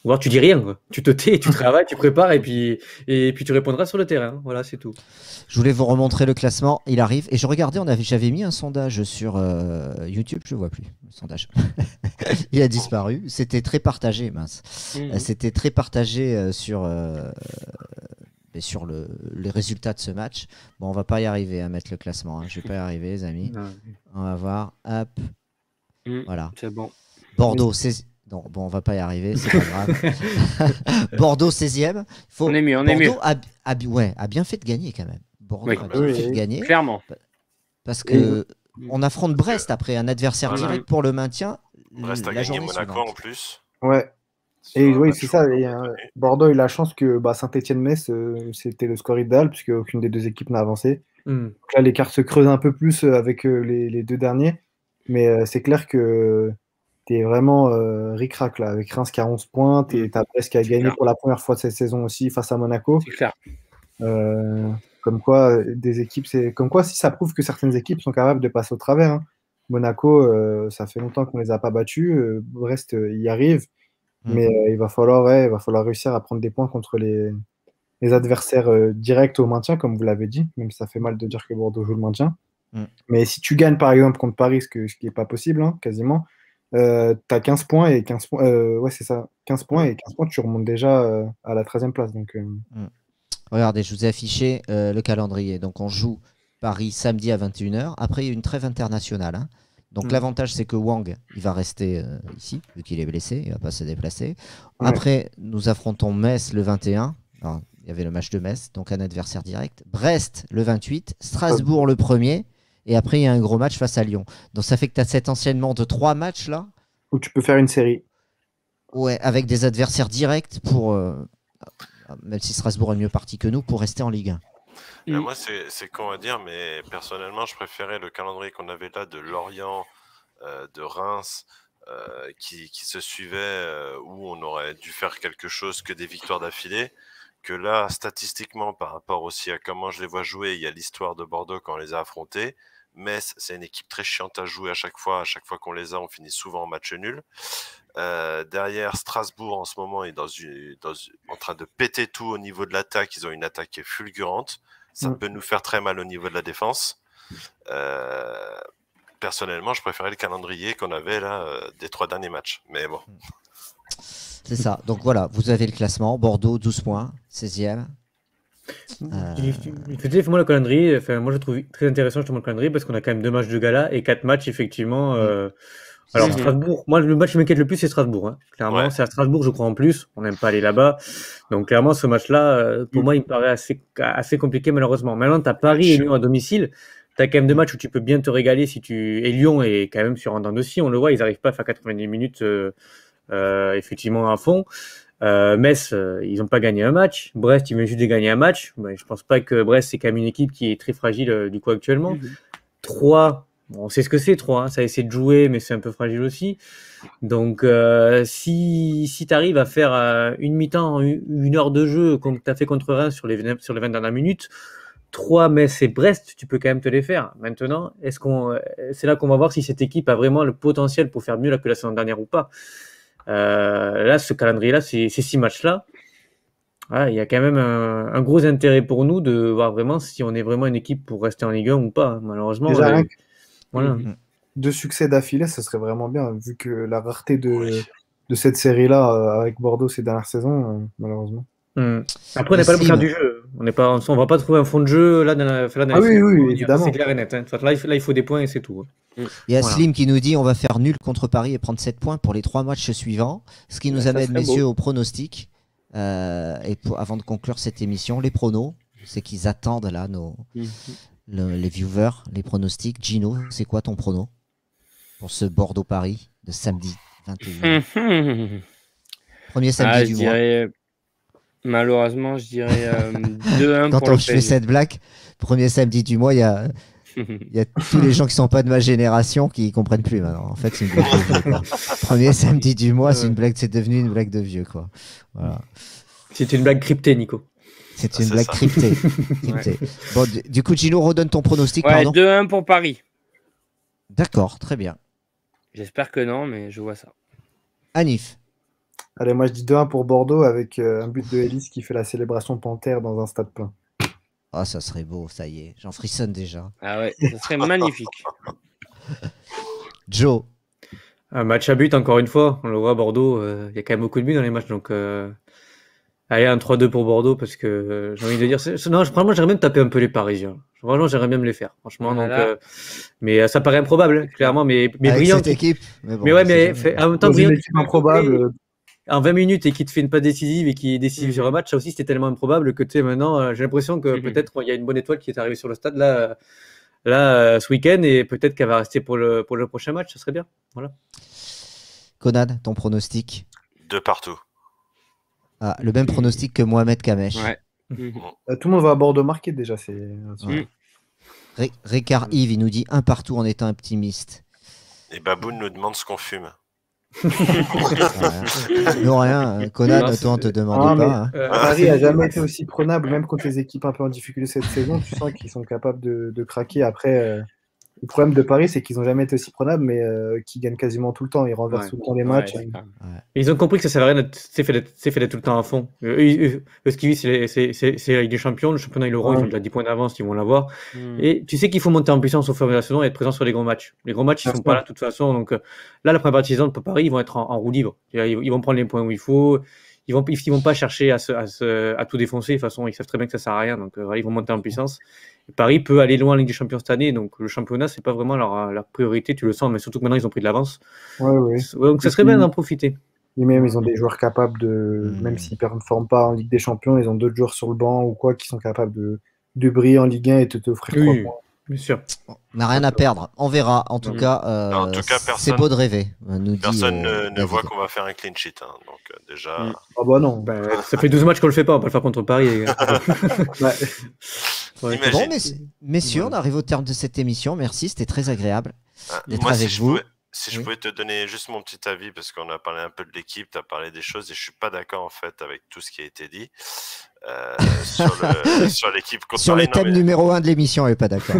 Ou alors tu dis rien, quoi. Tu te tais, tu travailles, tu prépares et puis, et puis tu répondras sur le terrain. Voilà, c'est tout. Je voulais vous remontrer le classement. Il arrive. Et je regardais, on avait, j'avais mis un sondage sur euh, YouTube. Je ne vois plus le sondage. Il a disparu. C'était très partagé, mince. Mhm. Euh, C'était très partagé euh, sur, euh, sur le, les résultats de ce match. Bon, on va pas y arriver à mettre le classement. Hein. Je vais pas y arriver, les amis. Non. On va voir. Hop. Mhm. Voilà. C'est bon. Bordeaux, seize... Non, bon, on va pas y arriver, c'est pas grave. Bordeaux, seizième. Faut... On est mieux, on est Bordeaux mieux. a, a, ouais, a bien fait de gagner quand même. Bordeaux Oui. a bien Oui, fait de oui. gagner. Clairement. Parce que on affronte Brest que- après, un adversaire Voilà. direct pour le maintien. Brest a la gagné journée Monaco suivante. en plus. Ouais. Sur Et un oui, match c'est où ça. on Et, a euh, gagné. Bordeaux a eu la chance que bah, Saint-Étienne-Metz, euh, c'était le score idéal, puisque aucune des deux équipes n'a avancé. Hmm. Donc là, l'écart se creuse un peu plus euh, avec euh, les, les deux derniers. Mais euh, c'est clair que tu es vraiment euh, ric-rac là. Avec Reims qui a onze points, tu as Brest qui a C'est gagné clair. pour la première fois de cette saison aussi face à Monaco. C'est clair. Euh, comme quoi, euh, des équipes, c'est comme quoi si ça prouve que certaines équipes sont capables de passer au travers. Hein. Monaco, euh, ça fait longtemps qu'on les a pas battus. Euh, Brest euh, y arrive, Mm. mais euh, il va falloir, ouais, il va falloir réussir à prendre des points contre les, les adversaires euh, directs au maintien, comme vous l'avez dit. Même si ça fait mal de dire que Bordeaux joue le maintien. Mm. Mais si tu gagnes par exemple contre Paris, ce, que, ce qui n'est pas possible, hein, quasiment, euh, tu as quinze points et quinze points. Euh, ouais, c'est ça, quinze points et quinze points, tu remontes déjà euh, à la treizième place. Donc, euh, Regardez, je vous ai affiché euh, le calendrier. Donc on joue Paris samedi à vingt et une heures. Après, il y a une trêve internationale. Hein. Donc Mm. l'avantage, c'est que Wang, il va rester euh, ici, vu qu'il est blessé. Il ne va pas se déplacer. Ouais. Après, nous affrontons Metz le vingt et un. Alors, il y avait le match de Metz, donc un adversaire direct. Brest le vingt-huit. Strasbourg le premier. Et après, il y a un gros match face à Lyon. Donc ça fait que tu as cet enchaînement de trois matchs là. où tu peux faire une série. Ouais, avec des adversaires directs pour, euh, même si Strasbourg est mieux parti que nous, pour rester en Ligue un. Mais Mm. moi, c'est c'est con à dire, mais personnellement, je préférais le calendrier qu'on avait là de Lorient, euh, de Reims, euh, qui, qui se suivaient, euh, où on aurait dû faire quelque chose que des victoires d'affilée. Que là, statistiquement, par rapport aussi à comment je les vois jouer, il y a l'histoire de Bordeaux quand on les a affrontés. Metz, c'est une équipe très chiante à jouer à chaque fois. À chaque fois qu'on les a, on finit souvent en match nul. Euh, derrière, Strasbourg, en ce moment, est dans une, dans une- en train de péter tout au niveau de l'attaque. Ils ont une attaque qui est fulgurante. Ça Mm. peut nous faire très mal au niveau de la défense. Euh, personnellement, je préférais le calendrier qu'on avait là euh, des trois derniers matchs. Mais bon. C'est ça. Donc voilà, vous avez le classement. Bordeaux, douze points, seizième. Euh, Effectivement, le calendrier, enfin, moi je trouve très intéressant justement le calendrier parce qu'on a quand même deux matchs de gala et quatre matchs effectivement. euh, Alors Mhm. Strasbourg, moi le match qui m'inquiète le plus c'est Strasbourg. Hein. Clairement, Ouais. c'est à Strasbourg je crois en plus. On n'aime pas aller là-bas. Donc clairement ce match-là, euh, pour Mhm. moi il me paraît assez, assez compliqué malheureusement. Maintenant tu as Paris et Lyon à domicile. Tu as quand même deux matchs où tu peux bien te régaler si tu. Et Lyon est quand même sur un dent de scie, on le voit, ils n'arrivent pas à faire quatre-vingt-dix minutes euh, euh, effectivement à fond. Euh, Metz, euh, ils n'ont pas gagné un match. Brest, ils viennent juste de gagner un match. Mais je pense pas que Brest, c'est quand même une équipe qui est très fragile euh, du coup actuellement. Mhm. Troyes, bon, on sait ce que c'est, Troyes. Hein, ça essaie de jouer, mais c'est un peu fragile aussi. Donc, euh, si, si tu arrives à faire euh, une mi-temps, une, une heure de jeu, comme tu as fait contre Reims sur les, vingt- sur les vingt dernières minutes, Troyes, Metz et Brest, tu peux quand même te les faire. Maintenant, est-ce qu'on, c'est là qu'on va voir si cette équipe a vraiment le potentiel pour faire mieux là que la saison dernière ou pas. Euh, là, ce calendrier-là, ces, ces six matchs-là, voilà, il y a quand même un, un gros intérêt pour nous de voir vraiment si on est vraiment une équipe pour rester en Ligue un ou pas. Malheureusement, Déjà, euh, rien que voilà. Mhm. deux succès d'affilée, ce serait vraiment bien, vu que la rareté de, Oui. de cette série-là euh, avec Bordeaux ces dernières saisons, euh, malheureusement. Hum. Après, on n'est pas là pour faire du jeu. On n'est pas, on va pas trouver un fond de jeu là dans la, là, dans Ah les oui, séries. oui, évidemment. C'est clair et net. Hein. Là, il faut, là, il faut des points et c'est tout. Il y a Voilà. Slim qui nous dit on va faire nul contre Paris et prendre sept points pour les trois matchs suivants. Ce qui nous Ça amène, serait messieurs, beau. au pronostic. Euh, et pour, avant de conclure cette émission, les pronos, c'est qu'ils attendent là nos, Mhm. le- les viewers, les pronostics. Gino, c'est quoi ton prono pour ce Bordeaux-Paris de samedi vingt et une heures? Mhm. Premier samedi Ah, je du mois. dirais, malheureusement, je dirais euh, deux un Quand pour on le je fais P S G. cette blague, premier samedi du mois, il y a, il y a tous les gens qui sont pas de ma génération qui comprennent plus maintenant. En fait, c'est une blague de vieux, quoi. Premier samedi du mois, c'est une blague, c'est devenu une blague de vieux, quoi. Voilà. C'est une blague cryptée, Nico. C'est Ah, une c'est blague ça. cryptée. cryptée. Bon, du, du coup, Gino, redonne ton pronostic, Ouais, pardon. deux un pour Paris. D'accord, très bien. J'espère que non, mais je vois ça. Anif, Allez, moi je dis deux un pour Bordeaux avec euh, un but de Ellis qui fait la célébration panthère dans un stade plein. Ah, ça serait beau, ça y est. J'en frissonne déjà. Ah ouais, ça serait magnifique. Joe. Un match à but, encore une fois. On le voit à Bordeaux, euh, il y a quand même beaucoup de buts dans les matchs. Donc, euh, allez, un trois deux pour Bordeaux parce que euh, j'ai envie de dire. c'est- c'est- Non, je- franchement, j'aimerais même taper un peu les Parisiens. Franchement, j'aimerais bien me les faire. Franchement, donc, Voilà. euh, mais euh, ça paraît improbable, hein, clairement. Mais, mais Avec brillant. cette équipe. Mais, bon, Mais ouais, on sait mais jamais. fait- en même temps, Dans une brillant. équipe improbable, euh, En vingt minutes et qui te fait une passe décisive et qui est décisive Mhm. sur un match, ça aussi c'était tellement improbable que tu sais maintenant, euh, j'ai l'impression que Mhm. peut-être il y a une bonne étoile qui est arrivée sur le stade là, euh, là euh, ce week-end et peut-être qu'elle va rester pour le, pour le prochain match, ça serait bien. Voilà. Conan, ton pronostic? De partout. Ah, le même pronostic que Mohamed Kamesh. Ouais. Mhm. euh, tout le monde va à Bordeaux marquer déjà. C'est... Ouais. Ré- Ricard Yves, il nous dit un partout en étant optimiste. Et Baboun nous demande ce qu'on fume. Ouais. Non, rien. hein. Conan, Non, toi, on c'est- te demande Ah, mais- pas. hein. Euh, Paris a jamais été aussi prenable, même contre les équipes un peu en difficulté cette saison. Tu sens qu'ils sont capables de, de craquer. Après, euh, le problème de Paris, c'est qu'ils n'ont jamais été aussi prenables, mais euh, qu'ils gagnent quasiment tout le temps. Ils renversent Ouais. tout le temps les Ouais, matchs. c'est clair. Ils ont compris que ça servait à rien d'être c'est fait d'être c'est fait d'être tout le temps à fond. Eux, eux, eux, eux, ce qu'ils visent, c'est- c'est c'est- c'est la Ligue des Champions. Le championnat, ils l'auront. Ils Ouais. ont déjà dix points d'avance, ils vont l'avoir. Mhm. Et tu sais qu'il faut monter en puissance au fur et à mesure de la saison et être présent sur les gros matchs. Les gros matchs, ils Bien sont sûr. pas là de toute façon. Donc euh, là, la première partie de saison pour Paris, ils vont être en, en roue libre. Ils, ils vont prendre les points où il faut. Ils vont, ils vont pas chercher à, se, à, se, à tout défoncer. De toute façon, ils savent très bien que ça sert à rien. Donc euh, voilà, ils vont monter en puissance. Et Paris peut aller loin en Ligue des Champions cette année. Donc le championnat, c'est pas vraiment leur, leur priorité. Tu le sens, mais surtout que maintenant, ils ont pris de l'avance. Ouais, ouais. Ouais, donc ça serait bien d'en profiter. Et même, ils ont des joueurs capables de, Mm. même s'ils ne performent pas en Ligue des Champions, ils ont d'autres joueurs sur le banc ou quoi qui sont capables de, de briller en Ligue un et de t'offrir trois Oui, points. bien sûr. On n'a rien à perdre. On verra. En tout Mm. cas, euh, En tout cas, c'est personne- beau de rêver. euh, Nous dit, Personne euh, ne, ne David. voit qu'on va faire un clean sheet. hein. Donc euh, déjà, Mm. Ah bah non. Ben, ça fait douze matchs qu'on le fait pas. On va pas le faire contre Paris. les gars. Ouais. Ouais. Imagine. Bon, messi- messieurs, on arrive au terme de cette émission. Merci, c'était très agréable. hein, d'être moi, avec si je, vous. pouvais, si je Oui. pouvais te donner juste mon petit avis, parce qu'on a parlé un peu de l'équipe, tu as parlé des choses, et je suis pas d'accord en fait avec tout ce qui a été dit euh, sur le- sur l'équipe contre Sur le Paris. Non, thème mais- numéro un de l'émission, elle n'est pas d'accord.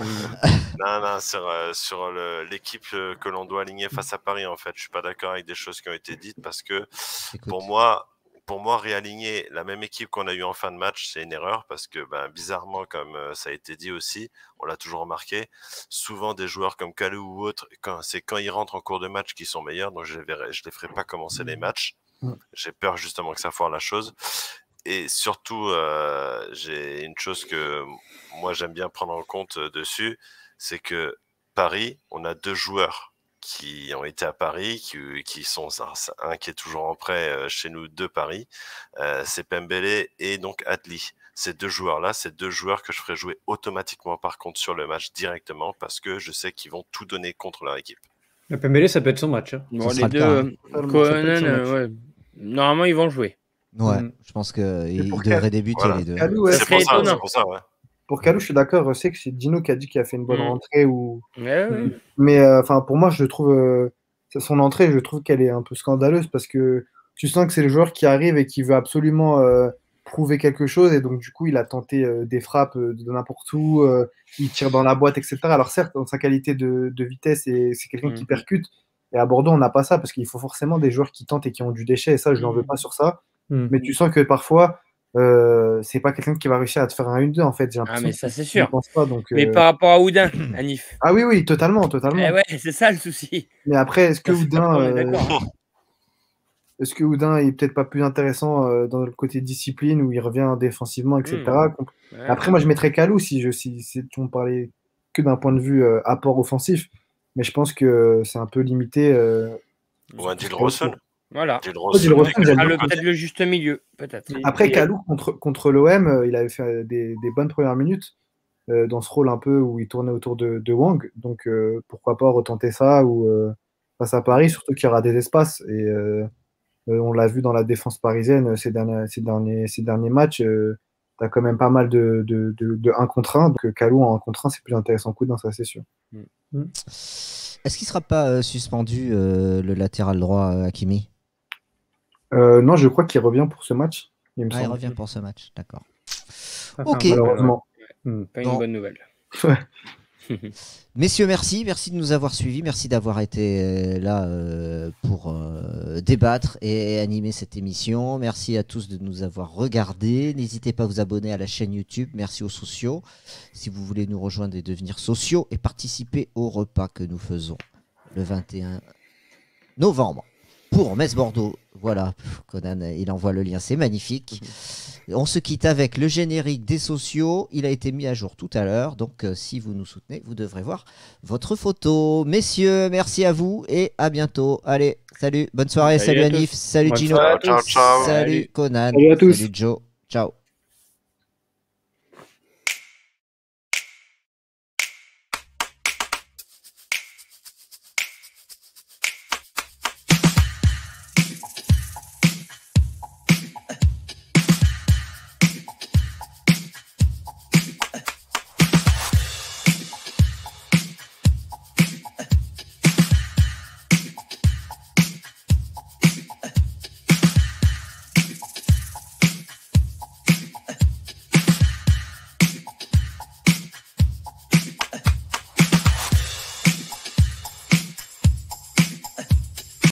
Non, non, sur, euh, sur le- l'équipe euh, que l'on doit aligner face à Paris, en fait. Je suis pas d'accord avec des choses qui ont été dites parce que Écoute. pour moi, pour moi, réaligner la même équipe qu'on a eu en fin de match, c'est une erreur parce que, ben, bizarrement, comme euh, ça a été dit aussi, on l'a toujours remarqué, souvent des joueurs comme Kalou ou autres, quand, c'est quand ils rentrent en cours de match qu'ils sont meilleurs, donc je les verrai, je les ferai pas commencer les matchs. Mm. J'ai peur justement que ça foire la chose. Et surtout, euh, j'ai une chose que moi j'aime bien prendre en compte euh, dessus, c'est que Paris, on a deux joueurs qui ont été à Paris, qui, qui sont un qui est toujours en prêt euh, chez nous de Paris, euh, c'est Pembele et donc Adli. Ces deux joueurs-là, c'est deux joueurs que je ferai jouer automatiquement par contre sur le match directement parce que je sais qu'ils vont tout donner contre leur équipe. Le Pembele, ça peut être son match. hein. Bon, Ça les sera le deux, cas, euh, hein. Conan, Ça peut être son euh, match. ouais. Normalement, ils vont jouer. Ouais, Mm. je pense qu'ils pour devraient Cal- débuter Voilà. les deux. Kalou, ouais, Ça C'est serait pour ça, étonnant. c'est pour ça, ouais. pour Kalou, je suis d'accord. Je sais que c'est Dino qui a dit qu'il a fait une bonne Mm. rentrée. Ou... Ouais, ouais. Mais euh, enfin, pour moi, je trouve euh, son entrée, je trouve qu'elle est un peu scandaleuse parce que tu sens que c'est le joueur qui arrive et qui veut absolument euh, prouver quelque chose. Et donc, du coup, il a tenté euh, des frappes euh, de n'importe où. euh, il tire dans la boîte, et cetera. Alors, certes, dans sa qualité de, de vitesse, et c'est quelqu'un qui Mhm. percute. Et à Bordeaux, on n'a pas ça parce qu'il faut forcément des joueurs qui tentent et qui ont du déchet. Et ça, je n'en veux pas sur ça. Mm. Mais tu sens que parfois, euh, c'est pas quelqu'un qui va réussir à te faire un un deux en fait. J'ai Ah, l'impression mais que ça, c'est qu'il ne sûr. pense pas, donc, Mais euh, par rapport à Oudin, Anif. Ah oui, oui, totalement, totalement. Eh ouais, c'est ça le souci. Mais après, est-ce que Ça, c'est pas Oudin, on est euh, d'accord, hein. est-ce que Oudin est peut-être pas plus intéressant euh, dans le côté discipline où il revient défensivement, et cetera. Ouais. Après, moi, je mettrais Kalou si je si, si on parlait que d'un point de vue euh, apport offensif, mais je pense que c'est un peu limité. Euh, Ou un Dylan Rawson. Voilà. Dylan Oh, Dylan Rawson, Rawson, j'aime Ah, bien. le- Peut-être le juste milieu, peut-être. Après, Et- Kalou contre, contre l'O M, euh, il avait fait des, des bonnes premières minutes euh, dans ce rôle un peu où il tournait autour de, de Wang. Donc, euh, pourquoi pas retenter ça ou euh, face à Paris, surtout qu'il y aura des espaces. Et euh, euh, on l'a vu dans la défense parisienne euh, ces derniers, ces derniers, ces derniers matchs. tu as quand même pas mal de, de, de, de un contre un. Donc, euh, Kalou en un contre un, c'est plus intéressant que Oudin, ça, c'est sûr. Est-ce qu'il ne sera pas euh, suspendu euh, le latéral droit euh, Hakimi? Euh, non, je crois qu'il revient pour ce match. Il me Ah, il semble. revient pour ce match, d'accord. Ah, Ok. enfin, Malheureusement. Mm. Pas Non. une bonne nouvelle. Ouais. Messieurs, merci. Merci de nous avoir suivis. Merci d'avoir été euh, là euh, pour euh, débattre et animer cette émission. Merci à tous de nous avoir regardés. N'hésitez pas à vous abonner à la chaîne YouTube. Merci aux sociaux. Si vous voulez nous rejoindre et devenir sociaux et participer au repas que nous faisons le vingt et un novembre pour Metz-Bordeaux. Voilà, Conan, il envoie le lien, c'est magnifique. On se quitte avec le générique des sociaux. Il a été mis à jour tout à l'heure. Donc, euh, si vous nous soutenez, vous devrez voir votre photo. Messieurs, merci à vous et à bientôt. Allez, salut, bonne soirée. Salut Salut, à Anif, tous. salut Bonne Gino, soirée à Ciao, tous. ciao. salut Salut. Conan, Salut à tous. salut Joe. Ciao.